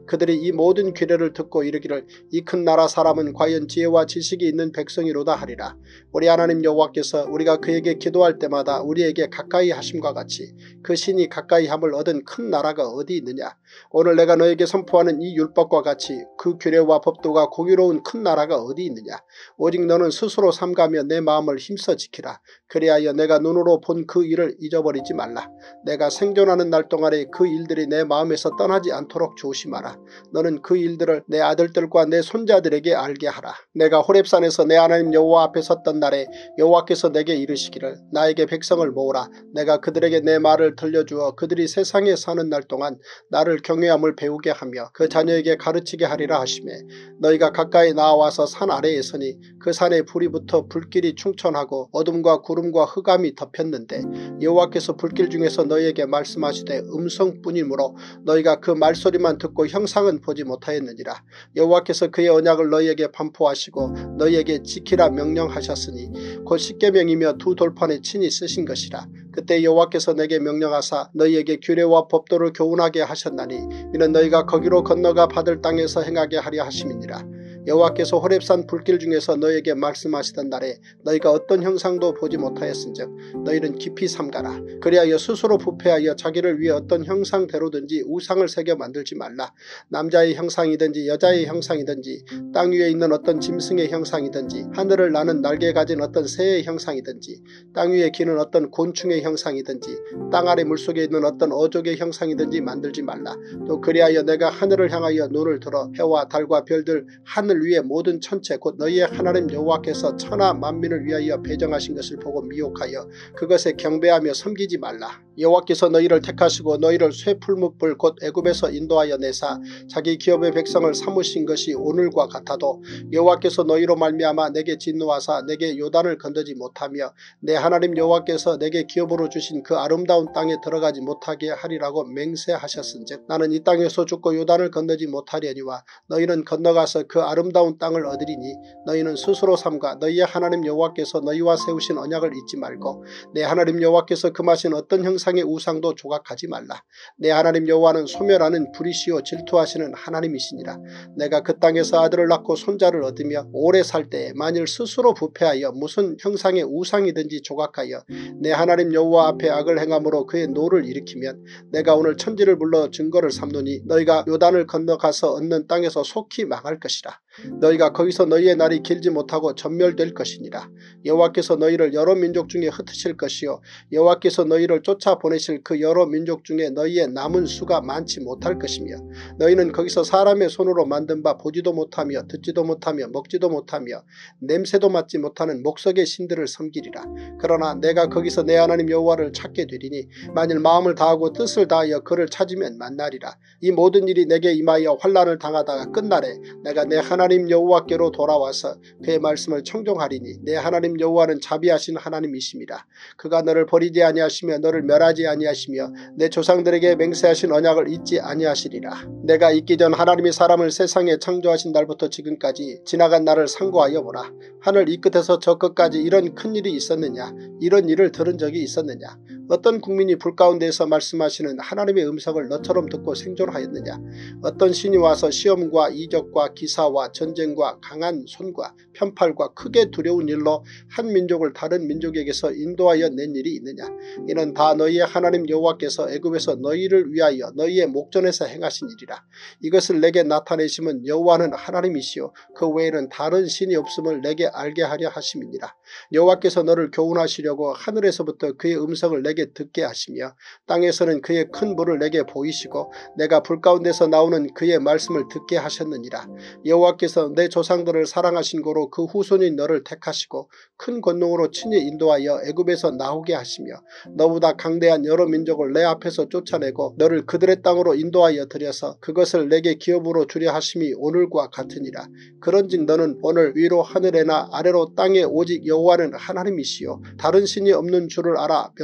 그들이 이 모든 규례를 듣고 이르기를 이 큰 나라 사람은 과연 지혜와 지식이 있는 백성이로다 하리라. 우리 하나님 여호와께서 우리가 그에게 기도할 때마다 우리에게 가까이 하심과 같이 그 신이 가까이 함을 얻은 큰 나라가 어디 있느냐. 오늘 내가 너에게 선포하는 이 율법과 같이 그 규례와 법도가 공유로운 큰 나라가 어디 있느냐. 오직 너는 스스로 삼가며 내 마음을 힘써 지키라. 그리하여 내가 눈으로 본 그 일을 잊어버리지 말라. 내가 생존하는 날 동안에 그 일들이 내 마음에서 떠나지 않도록 조심하라. 너는 그 일들을 내 아들들과 내 손자들에게 알게 하라. 내가 호렙산에서 내 하나님 여호와 앞에 섰던 날에 여호와께서 내게 이르시기를 나에게 백성을 모으라. 내가 그들에게 내 말을 들려주어 그들이 세상에 사는 날 동안 나를 경외함을 배우게 하며 그 자녀에게 가르치게 하리라 하시매 너희가 가까이 나와서 산 아래에 서니 그 산에 불이 붙어 불길이 충천하고 어둠과 구름과 흑암이 덮였는데 여호와께서 불길 중에서 너희에게 말씀하시되 음성뿐이므로 너희가 그 말소리만 듣고 형상은 보지 못하였느니라. 여호와께서 그의 언약을 너희에게 반포하시고 너희에게 지키라 명령하셨으니 곧 십계명이며 두 돌판에 친히 쓰신 것이라. 그때 여호와께서 내게 명령하사 너희에게 규례와 법도를 교훈하게 하셨나니 이는 너희가 거기로 건너가 받을 땅에서 행하게 하려 하심이니라. 여호와께서 호렙산 불길 중에서 너희에게 말씀하시던 날에 너희가 어떤 형상도 보지 못하였은즉 너희는 깊이 삼가라. 그리하여 스스로 부패하여 자기를 위해 어떤 형상대로든지 우상을 새겨 만들지 말라. 남자의 형상이든지 여자의 형상이든지 땅 위에 있는 어떤 짐승의 형상이든지 하늘을 나는 날개 가진 어떤 새의 형상이든지 땅 위에 기는 어떤 곤충의 형상이든지 땅 아래 물속에 있는 어떤 어족의 형상이든지 만들지 말라. 또 그리하여 내가 하늘을 향하여 눈을 들어 해와 달과 별들 하늘 위에 모든 천체 곧 너희의 하나님 여호와께서 천하 만민을 위하여 배정하신 것을 보고 미혹하여 그것에 경배하며 섬기지 말라. 여호와께서 너희를 택하시고 너희를 쇠풀무불 곧 애굽에서 인도하여 내사 자기 기업의 백성을 삼으신 것이 오늘과 같아도 여호와께서 너희로 말미암아 내게 진노하사 내게 요단을 건너지 못하며 내 하나님 여호와께서 내게 기업으로 주신 그 아름다운 땅에 들어가지 못하게 하리라고 맹세하셨은즉 나는 이 땅에서 죽고 요단을 건너지 못하려니와 너희는 건너가서 그 아름다운 땅을 얻으리니 너희는 스스로 삼가 너희의 하나님 여호와께서 너희와 세우신 언약을 잊지 말고 내 하나님 여호와께서 금하신 어떤 형상의 우상도 조각하지 말라. 내 하나님 여호와는 소멸하는 불이시오 질투하시는 하나님이시니라. 내가 그 땅에서 아들을 낳고 손자를 얻으며 오래 살 때에 만일 스스로 부패하여 무슨 형상의 우상이든지 조각하여 내 하나님 여호와 앞에 악을 행함으로 그의 노를 일으키면 내가 오늘 천지를 불러 증거를 삼노니 너희가 요단을 건너가서 얻는 땅에서 속히 망할 것이라. 너희가 거기서 너희의 날이 길지 못하고 전멸될 것이니라. 여호와께서 너희를 여러 민족 중에 흩으실 것이요 여호와께서 너희를 쫓아보내실 그 여러 민족 중에 너희의 남은 수가 많지 못할 것이며 너희는 거기서 사람의 손으로 만든 바 보지도 못하며 듣지도 못하며 먹지도 못하며 냄새도 맡지 못하는 목석의 신들을 섬기리라. 그러나 내가 거기서 내 하나님 여호와를 찾게 되리니 만일 마음을 다하고 뜻을 다하여 그를 찾으면 만나리라. 이 모든 일이 내게 임하여 환난을 당하다가 끝날에 내가 내 하나님 여호와께로 돌아와서 그의 말씀을 청종하리니 내 하나님 여호와는 자비하신 하나님이심이라. 그가 너를 버리지 아니하시며 너를 멸하지 아니하시며 내 조상들에게 맹세하신 언약을 잊지 아니하시리라. 내가 있기 전 하나님이 사람을 세상에 창조하신 날부터 지금까지 지나간 날을 상고하여 보라. 하늘 이 끝에서 저 끝까지 이런 큰 일이 있었느냐. 이런 일을 들은 적이 있었느냐. 어떤 국민이 불 가운데에서 말씀하시는 하나님의 음성을 너처럼 듣고 생존하였느냐. 어떤 신이 와서 시험과 이적과 기사와 전쟁과 강한 손과 편팔과 크게 두려운 일로 한 민족을 다른 민족에게서 인도하여 낸 일이 있느냐. 이는 다 너희의 하나님 여호와께서 애굽에서 너희를 위하여 너희의 목전에서 행하신 일이라. 이것을 내게 나타내심은 여호와는 하나님이시요 그 외에는 다른 신이 없음을 내게 알게 하려 하심이니라. 여호와께서 너를 교훈하시려고 하늘에서부터 그의 음성을 내게 듣게 하시며 땅에서는 그의 큰 불을 내게 보이시고 내가 불 가운데서 나오는 그의 말씀을 듣게 하셨느니라. 여호와께서 내 조상들을 사랑하신 고로 그 후손인 너를 택하시고 큰 권능으로 친히 인도하여 애굽에서 나오게 하시며 너보다 강대한 여러 민족을 내 앞에서 쫓아내고 너를 그들의 땅으로 인도하여 들여서 그것을 내게 기업으로 주려 하심이 오늘과 같으니라. 그런즉 너는 오늘 위로 하늘에나 아래로 땅에 오직 여호와는 하나님이시요 다른 신이 없는 줄을 알아 명심하고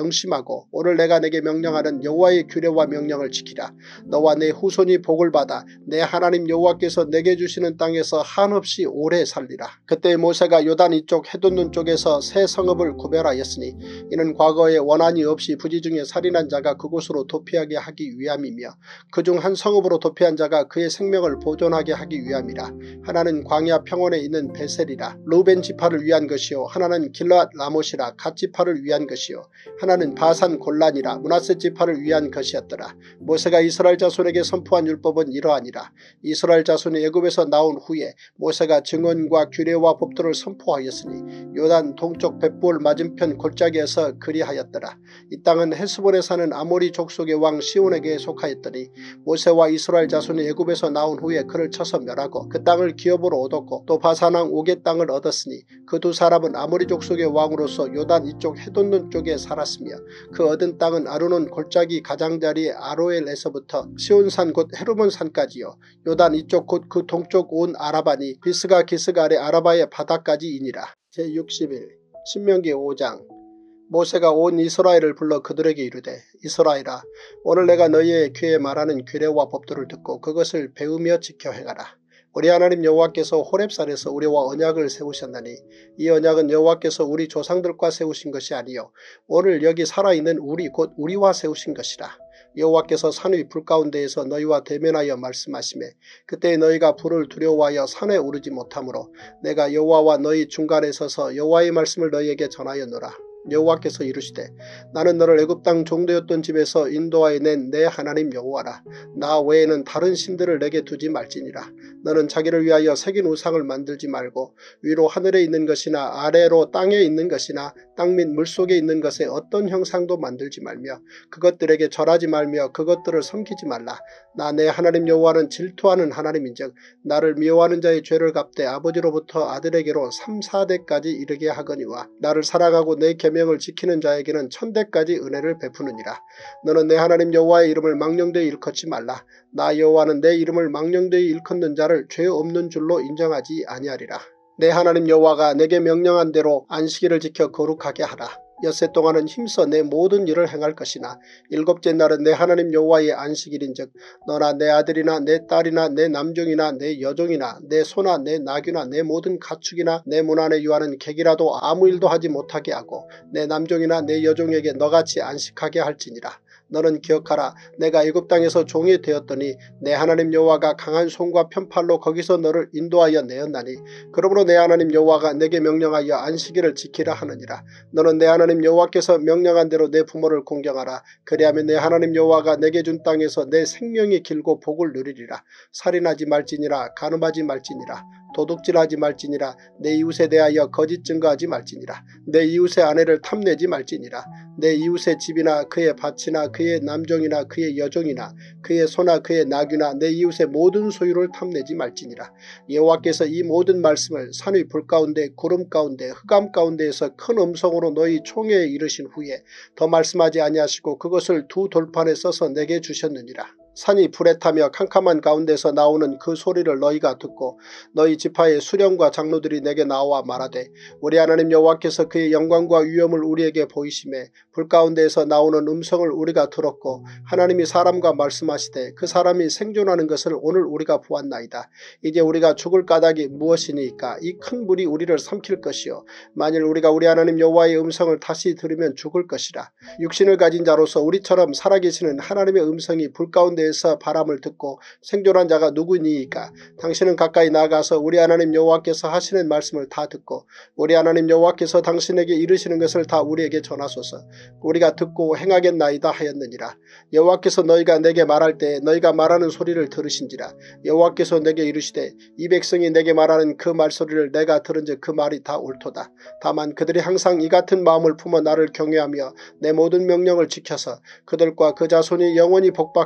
명령하고 오늘 내가 내게 명령하는 여호와의 규례와 명령을 지키라. 너와 내 후손이 복을 받아 내 하나님 여호와께서 내게 주시는 땅에서 한없이 오래 살리라. 그때 모세가 요단 이쪽 해돋는 쪽에서 세 성읍을 구별하였으니 이는 과거에 원한이 없이 부지 중에 살인한 자가 그곳으로 도피하게 하기 위함이며 그중 한 성읍으로 도피한 자가 그의 생명을 보존하게 하기 위함이라. 하나는 광야 평원에 있는 베셀이라. 루벤 지파를 위한 것이요 하나는 길르앗 라못이라. 갓 지파를 위한 것이요 하나는 바산 골란이라. 므낫세 지파를 위한 것이었더라. 모세가 이스라엘 자손에게 선포한 율법은 이러하니라. 이스라엘 자손이 애굽에서 나온 후에 모세가 증언과 규례와 법도를 선포하였으니 요단 동쪽 벳볼 맞은편 골짜기에서 그리하였더라. 이 땅은 헤스본에 사는 아모리 족속의 왕 시온에게 속하였더니 모세와 이스라엘 자손이 애굽에서 나온 후에 그를 쳐서 멸하고 그 땅을 기업으로 얻었고 또 바산왕 옥의 땅을 얻었으니 그 두 사람은 아모리 족속의 왕으로서 요단 이쪽 해돋는 쪽에 살았으며 그 얻은 땅은 아르논 골짜기 가장자리 아로엘에서부터 시온산 곧 헤르몬 산까지요 요단 이쪽 곧 그 동쪽 온 아라바니 비스가 기스가 아래 아라바의 바다까지이니라. 제61 신명기 5장. 모세가 온 이스라엘을 불러 그들에게 이르되 이스라엘아 오늘 내가 너희의 귀에 말하는 규례와 법도를 듣고 그것을 배우며 지켜 행하라. 우리 하나님 여호와께서 호렙산에서 우리와 언약을 세우셨나니 이 언약은 여호와께서 우리 조상들과 세우신 것이 아니요 오늘 여기 살아있는 우리 곧 우리와 세우신 것이라. 여호와께서 산 위 불 가운데에서 너희와 대면하여 말씀하시매 그때 너희가 불을 두려워하여 산에 오르지 못하므로 내가 여호와와 너희 중간에 서서 여호와의 말씀을 너희에게 전하였노라. 여호와께서 이르시되 나는 너를 애굽 땅 종되었던 집에서 인도하여 낸 내 하나님 여호와라. 나 외에는 다른 신들을 내게 두지 말지니라. 너는 자기를 위하여 새긴 우상을 만들지 말고 위로 하늘에 있는 것이나 아래로 땅에 있는 것이나 땅 및 물속에 있는 것에 어떤 형상도 만들지 말며 그것들에게 절하지 말며 그것들을 섬기지 말라. 나 내 하나님 여호와는 질투하는 하나님인즉 나를 미워하는 자의 죄를 갚되 아버지로부터 아들에게로 3, 4대까지 이르게 하거니와 나를 사랑하고 내 계명을 지키는 자에게는 1000대까지 은혜를 베푸느니라. 너는 내 하나님 여호와의 이름을 망령되이 일컫지 말라. 나 여호와는 내 이름을 망령되이 일컫는 자를 죄 없는 줄로 인정하지 아니하리라. 내 하나님 여호와가 내게 명령한 대로 안식일을 지켜 거룩하게 하라. 엿새 동안은 힘써 내 모든 일을 행할 것이나 일곱째 날은 내 하나님 여호와의 안식일인즉 너나 내 아들이나 내 딸이나 내 남종이나 내 여종이나 내 소나 내 나귀나 내 모든 가축이나 내 문 안에 유하는 객이라도 아무 일도 하지 못하게 하고 내 남종이나 내 여종에게 너같이 안식하게 할지니라. 너는 기억하라. 내가 애굽 땅에서 종이 되었더니 내 하나님 여호와가 강한 손과 편팔로 거기서 너를 인도하여 내었나니 그러므로 내 하나님 여호와가 내게 명령하여 안식일을 지키라 하느니라. 너는 내 하나님 여호와께서 명령한 대로 내 부모를 공경하라. 그리하면 내 하나님 여호와가 내게 준 땅에서 내 생명이 길고 복을 누리리라. 살인하지 말지니라. 간음하지 말지니라. 도둑질하지 말지니라. 내 이웃에 대하여 거짓 증거하지 말지니라. 내 이웃의 아내를 탐내지 말지니라. 내 이웃의 집이나 그의 밭이나 그의 남종이나 그의 여종이나 그의 소나 그의 나귀나 내 이웃의 모든 소유를 탐내지 말지니라. 여호와께서 이 모든 말씀을 산 위 불 가운데 구름 가운데 흑암 가운데에서 큰 음성으로 너희 총회에 이르신 후에 더 말씀하지 아니하시고 그것을 두 돌판에 써서 내게 주셨느니라. 산이 불에 타며 캄캄한 가운데서 나오는 그 소리를 너희가 듣고 너희 지파의 수령과 장로들이 내게 나와 말하되 우리 하나님 여호와께서 그의 영광과 위엄을 우리에게 보이시매 불 가운데에서 나오는 음성을 우리가 들었고 하나님이 사람과 말씀하시되 그 사람이 생존하는 것을 오늘 우리가 보았나이다. 이제 우리가 죽을 까닭이 무엇이니까 이 큰 불이 우리를 삼킬 것이요 만일 우리가 우리 하나님 여호와의 음성을 다시 들으면 죽을 것이라. 육신을 가진 자로서 우리처럼 살아계시는 하나님의 음성이 불 가운데 에서 바람을 듣고 생존한 자가 누구니이까. 당신은 가까이 나가서 우리 하나님 여호와께서 하시는 말씀을 다 듣고 우리 하나님 여호와께서 당신에게 이르시는 것을 다 우리에게 전하소서. 우리가 듣고 행하겠나이다 하였느니라. 여호와께서 너희가 내게 말할 때 너희가 말하는 소리를 들으신지라. 여호와께서 내게 이르시되 이 백성이 내게 말하는 그 말소리를 내가 들은즉 그 말이 다 옳도다. 다만 그들이 항상 이 같은 마음을 품어 나를 경외하며 내 모든 명령을 지켜서 그들과 그 자손이 영원히 복받기를 원하노라.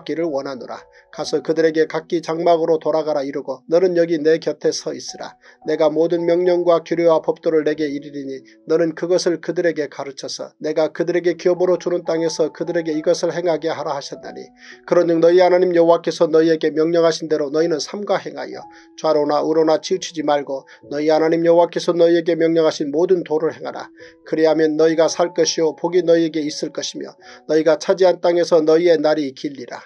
원하노라. 가서 그들에게 각기 장막으로 돌아가라 이르고 너는 여기 내 곁에 서 있으라. 내가 모든 명령과 규례와 법도를 내게 이르리니 너는 그것을 그들에게 가르쳐서 내가 그들에게 기업으로 주는 땅에서 그들에게 이것을 행하게 하라 하셨나니 그런즉 너희 하나님 여호와께서 너희에게 명령하신 대로 너희는 삼가 행하여 좌로나 우로나 치우치지 말고 너희 하나님 여호와께서 너희에게 명령하신 모든 도를 행하라. 그리하면 너희가 살 것이요 복이 너희에게 있을 것이며 너희가 차지한 땅에서 너희의 날이 길리라.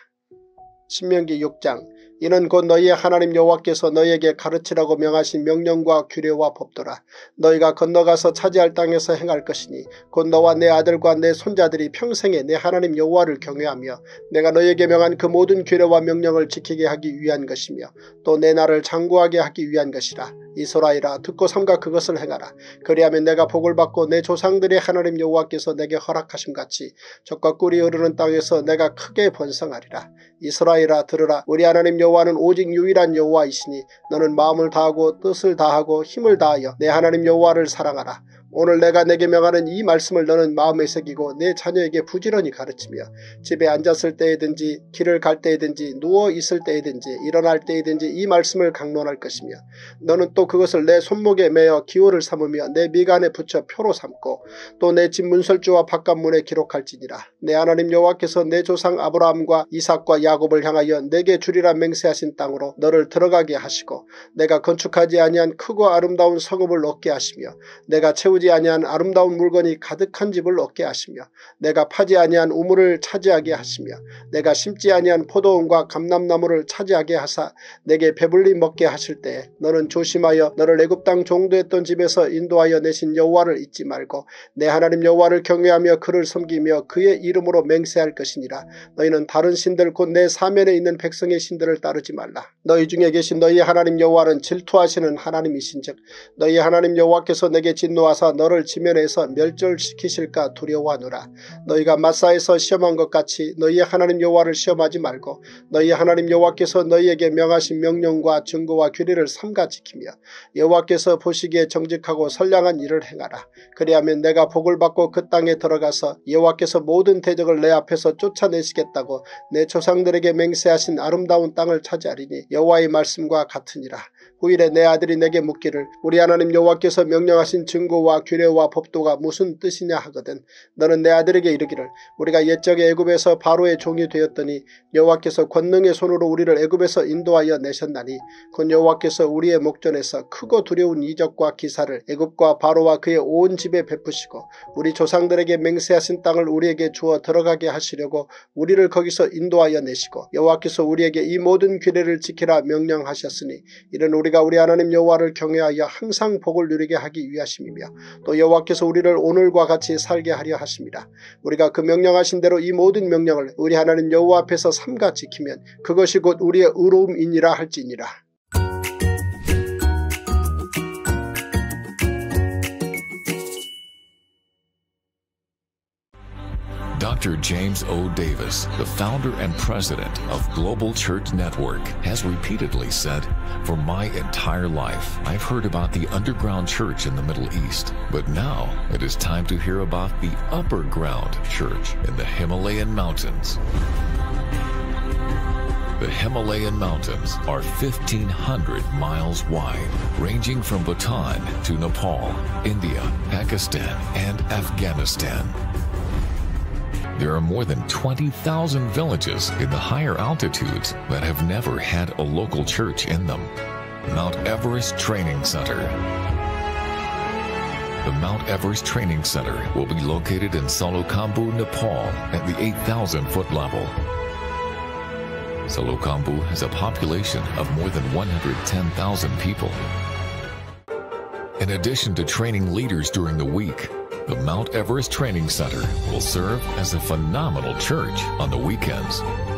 신명기 6장 이는 곧 너희의 하나님 여호와께서 너희에게 가르치라고 명하신 명령과 규례와 법도라. 너희가 건너가서 차지할 땅에서 행할 것이니 곧 너와 내 아들과 내 손자들이 평생에 내 하나님 여호와를 경외하며 내가 너희에게 명한 그 모든 규례와 명령을 지키게 하기 위한 것이며 또 내 나를 장구하게 하기 위한 것이라. 이스라엘아 듣고 삼가 그것을 행하라. 그리하면 내가 복을 받고 내 조상들의 하나님 여호와께서 내게 허락하심같이 젖과 꿀이 흐르는 땅에서 내가 크게 번성하리라. 이스라엘아 들으라. 우리 하나님 여호와는 오직 유일한 여호와이시니 너는 마음을 다하고 뜻을 다하고 힘을 다하여 내 하나님 여호와를 사랑하라. 오늘 내가 내게 명하는 이 말씀을 너는 마음에 새기고 내 자녀에게 부지런히 가르치며 집에 앉았을 때에든지 길을 갈 때에든지 누워 있을 때에든지 일어날 때에든지 이 말씀을 강론할 것이며 너는 또 그것을 내 손목에 매어 기호를 삼으며 내 미간에 붙여 표로 삼고 또 내 집 문설주와 바깥문에 기록할지니라. 내 하나님 여호와께서 내 조상 아브라함과 이삭과 야곱을 향하여 내게 주리라 맹세하신 땅으로 너를 들어가게 하시고 내가 건축하지 아니한 크고 아름다운 성읍을 얻게 하시며 내가 채우지 아니한 아름다운 물건이 가득한 집을 얻게 하시며 내가 파지 아니한 우물을 차지하게 하시며 내가 심지 아니한 포도원과 감람나무를 차지하게 하사 내게 배불리 먹게 하실 때에 너는 조심하여 너를 애굽 땅 종도했던 집에서 인도하여 내신 여호와를 잊지 말고 내 하나님 여호와를 경외하며 그를 섬기며 그의 이름으로 맹세할 것이니라. 너희는 다른 신들 곧 내 사면에 있는 백성의 신들을 따르지 말라. 너희 중에 계신 너희 하나님 여호와는 질투하시는 하나님이신즉 너희 하나님 여호와께서 내게 진노하사 너를 지면에서 멸절시키실까 두려워하노라. 너희가 마사에서 시험한 것 같이 너희 하나님 여호와를 시험하지 말고 너희 하나님 여호와께서 너희에게 명하신 명령과 증거와 규례를 삼가 지키며 여호와께서 보시기에 정직하고 선량한 일을 행하라. 그리하면 내가 복을 받고 그 땅에 들어가서 여호와께서 모든 대적을 내 앞에서 쫓아내시겠다고 내 조상들에게 맹세하신 아름다운 땅을 차지하리니 여호와의 말씀과 같으니라. 후일에 내 아들이 내게 묻기를 우리 하나님 여호와께서 명령하신 증거와 규례와 법도가 무슨 뜻이냐 하거든 너는 내 아들에게 이르기를 우리가 옛적에 애굽에서 바로의 종이 되었더니 여호와께서 권능의 손으로 우리를 애굽에서 인도하여 내셨나니 곧 여호와께서 우리의 목전에서 크고 두려운 이적과 기사를 애굽과 바로와 그의 온 집에 베푸시고 우리 조상들에게 맹세하신 땅을 우리에게 주어 들어가게 하시려고 우리를 거기서 인도하여 내시고 여호와께서 우리에게 이 모든 규례를 지키라 명령하셨으니 이는 우리가 우리 하나님 여호와를 경외하여 항상 복을 누리게 하기 위하심이며 또 여호와께서 우리를 오늘과 같이 살게 하려 하심이라. 우리가 그 명령하신 대로 이 모든 명령을 우리 하나님 여호와 앞에서 삼가 지키면 그것이 곧 우리의 의로움이니라 할지니라. Dr. James O. Davis, the founder and president of Global Church Network, has repeatedly said, "For my entire life, I've heard about the underground church in the Middle East, but now it is time to hear about the upper ground church in the Himalayan mountains." The Himalayan mountains are 1,500 miles wide, ranging from Bhutan to Nepal, India, Pakistan, and Afghanistan. There are more than 20,000 villages in the higher altitudes that have never had a local church in them. Mount Everest Training Center. The Mount Everest Training Center will be located in Salokhambu, Nepal at the 8,000-foot level. Salokhambu has a population of more than 110,000 people. In addition to training leaders during the week, the Mount Everest Training Center will serve as a phenomenal church on the weekends.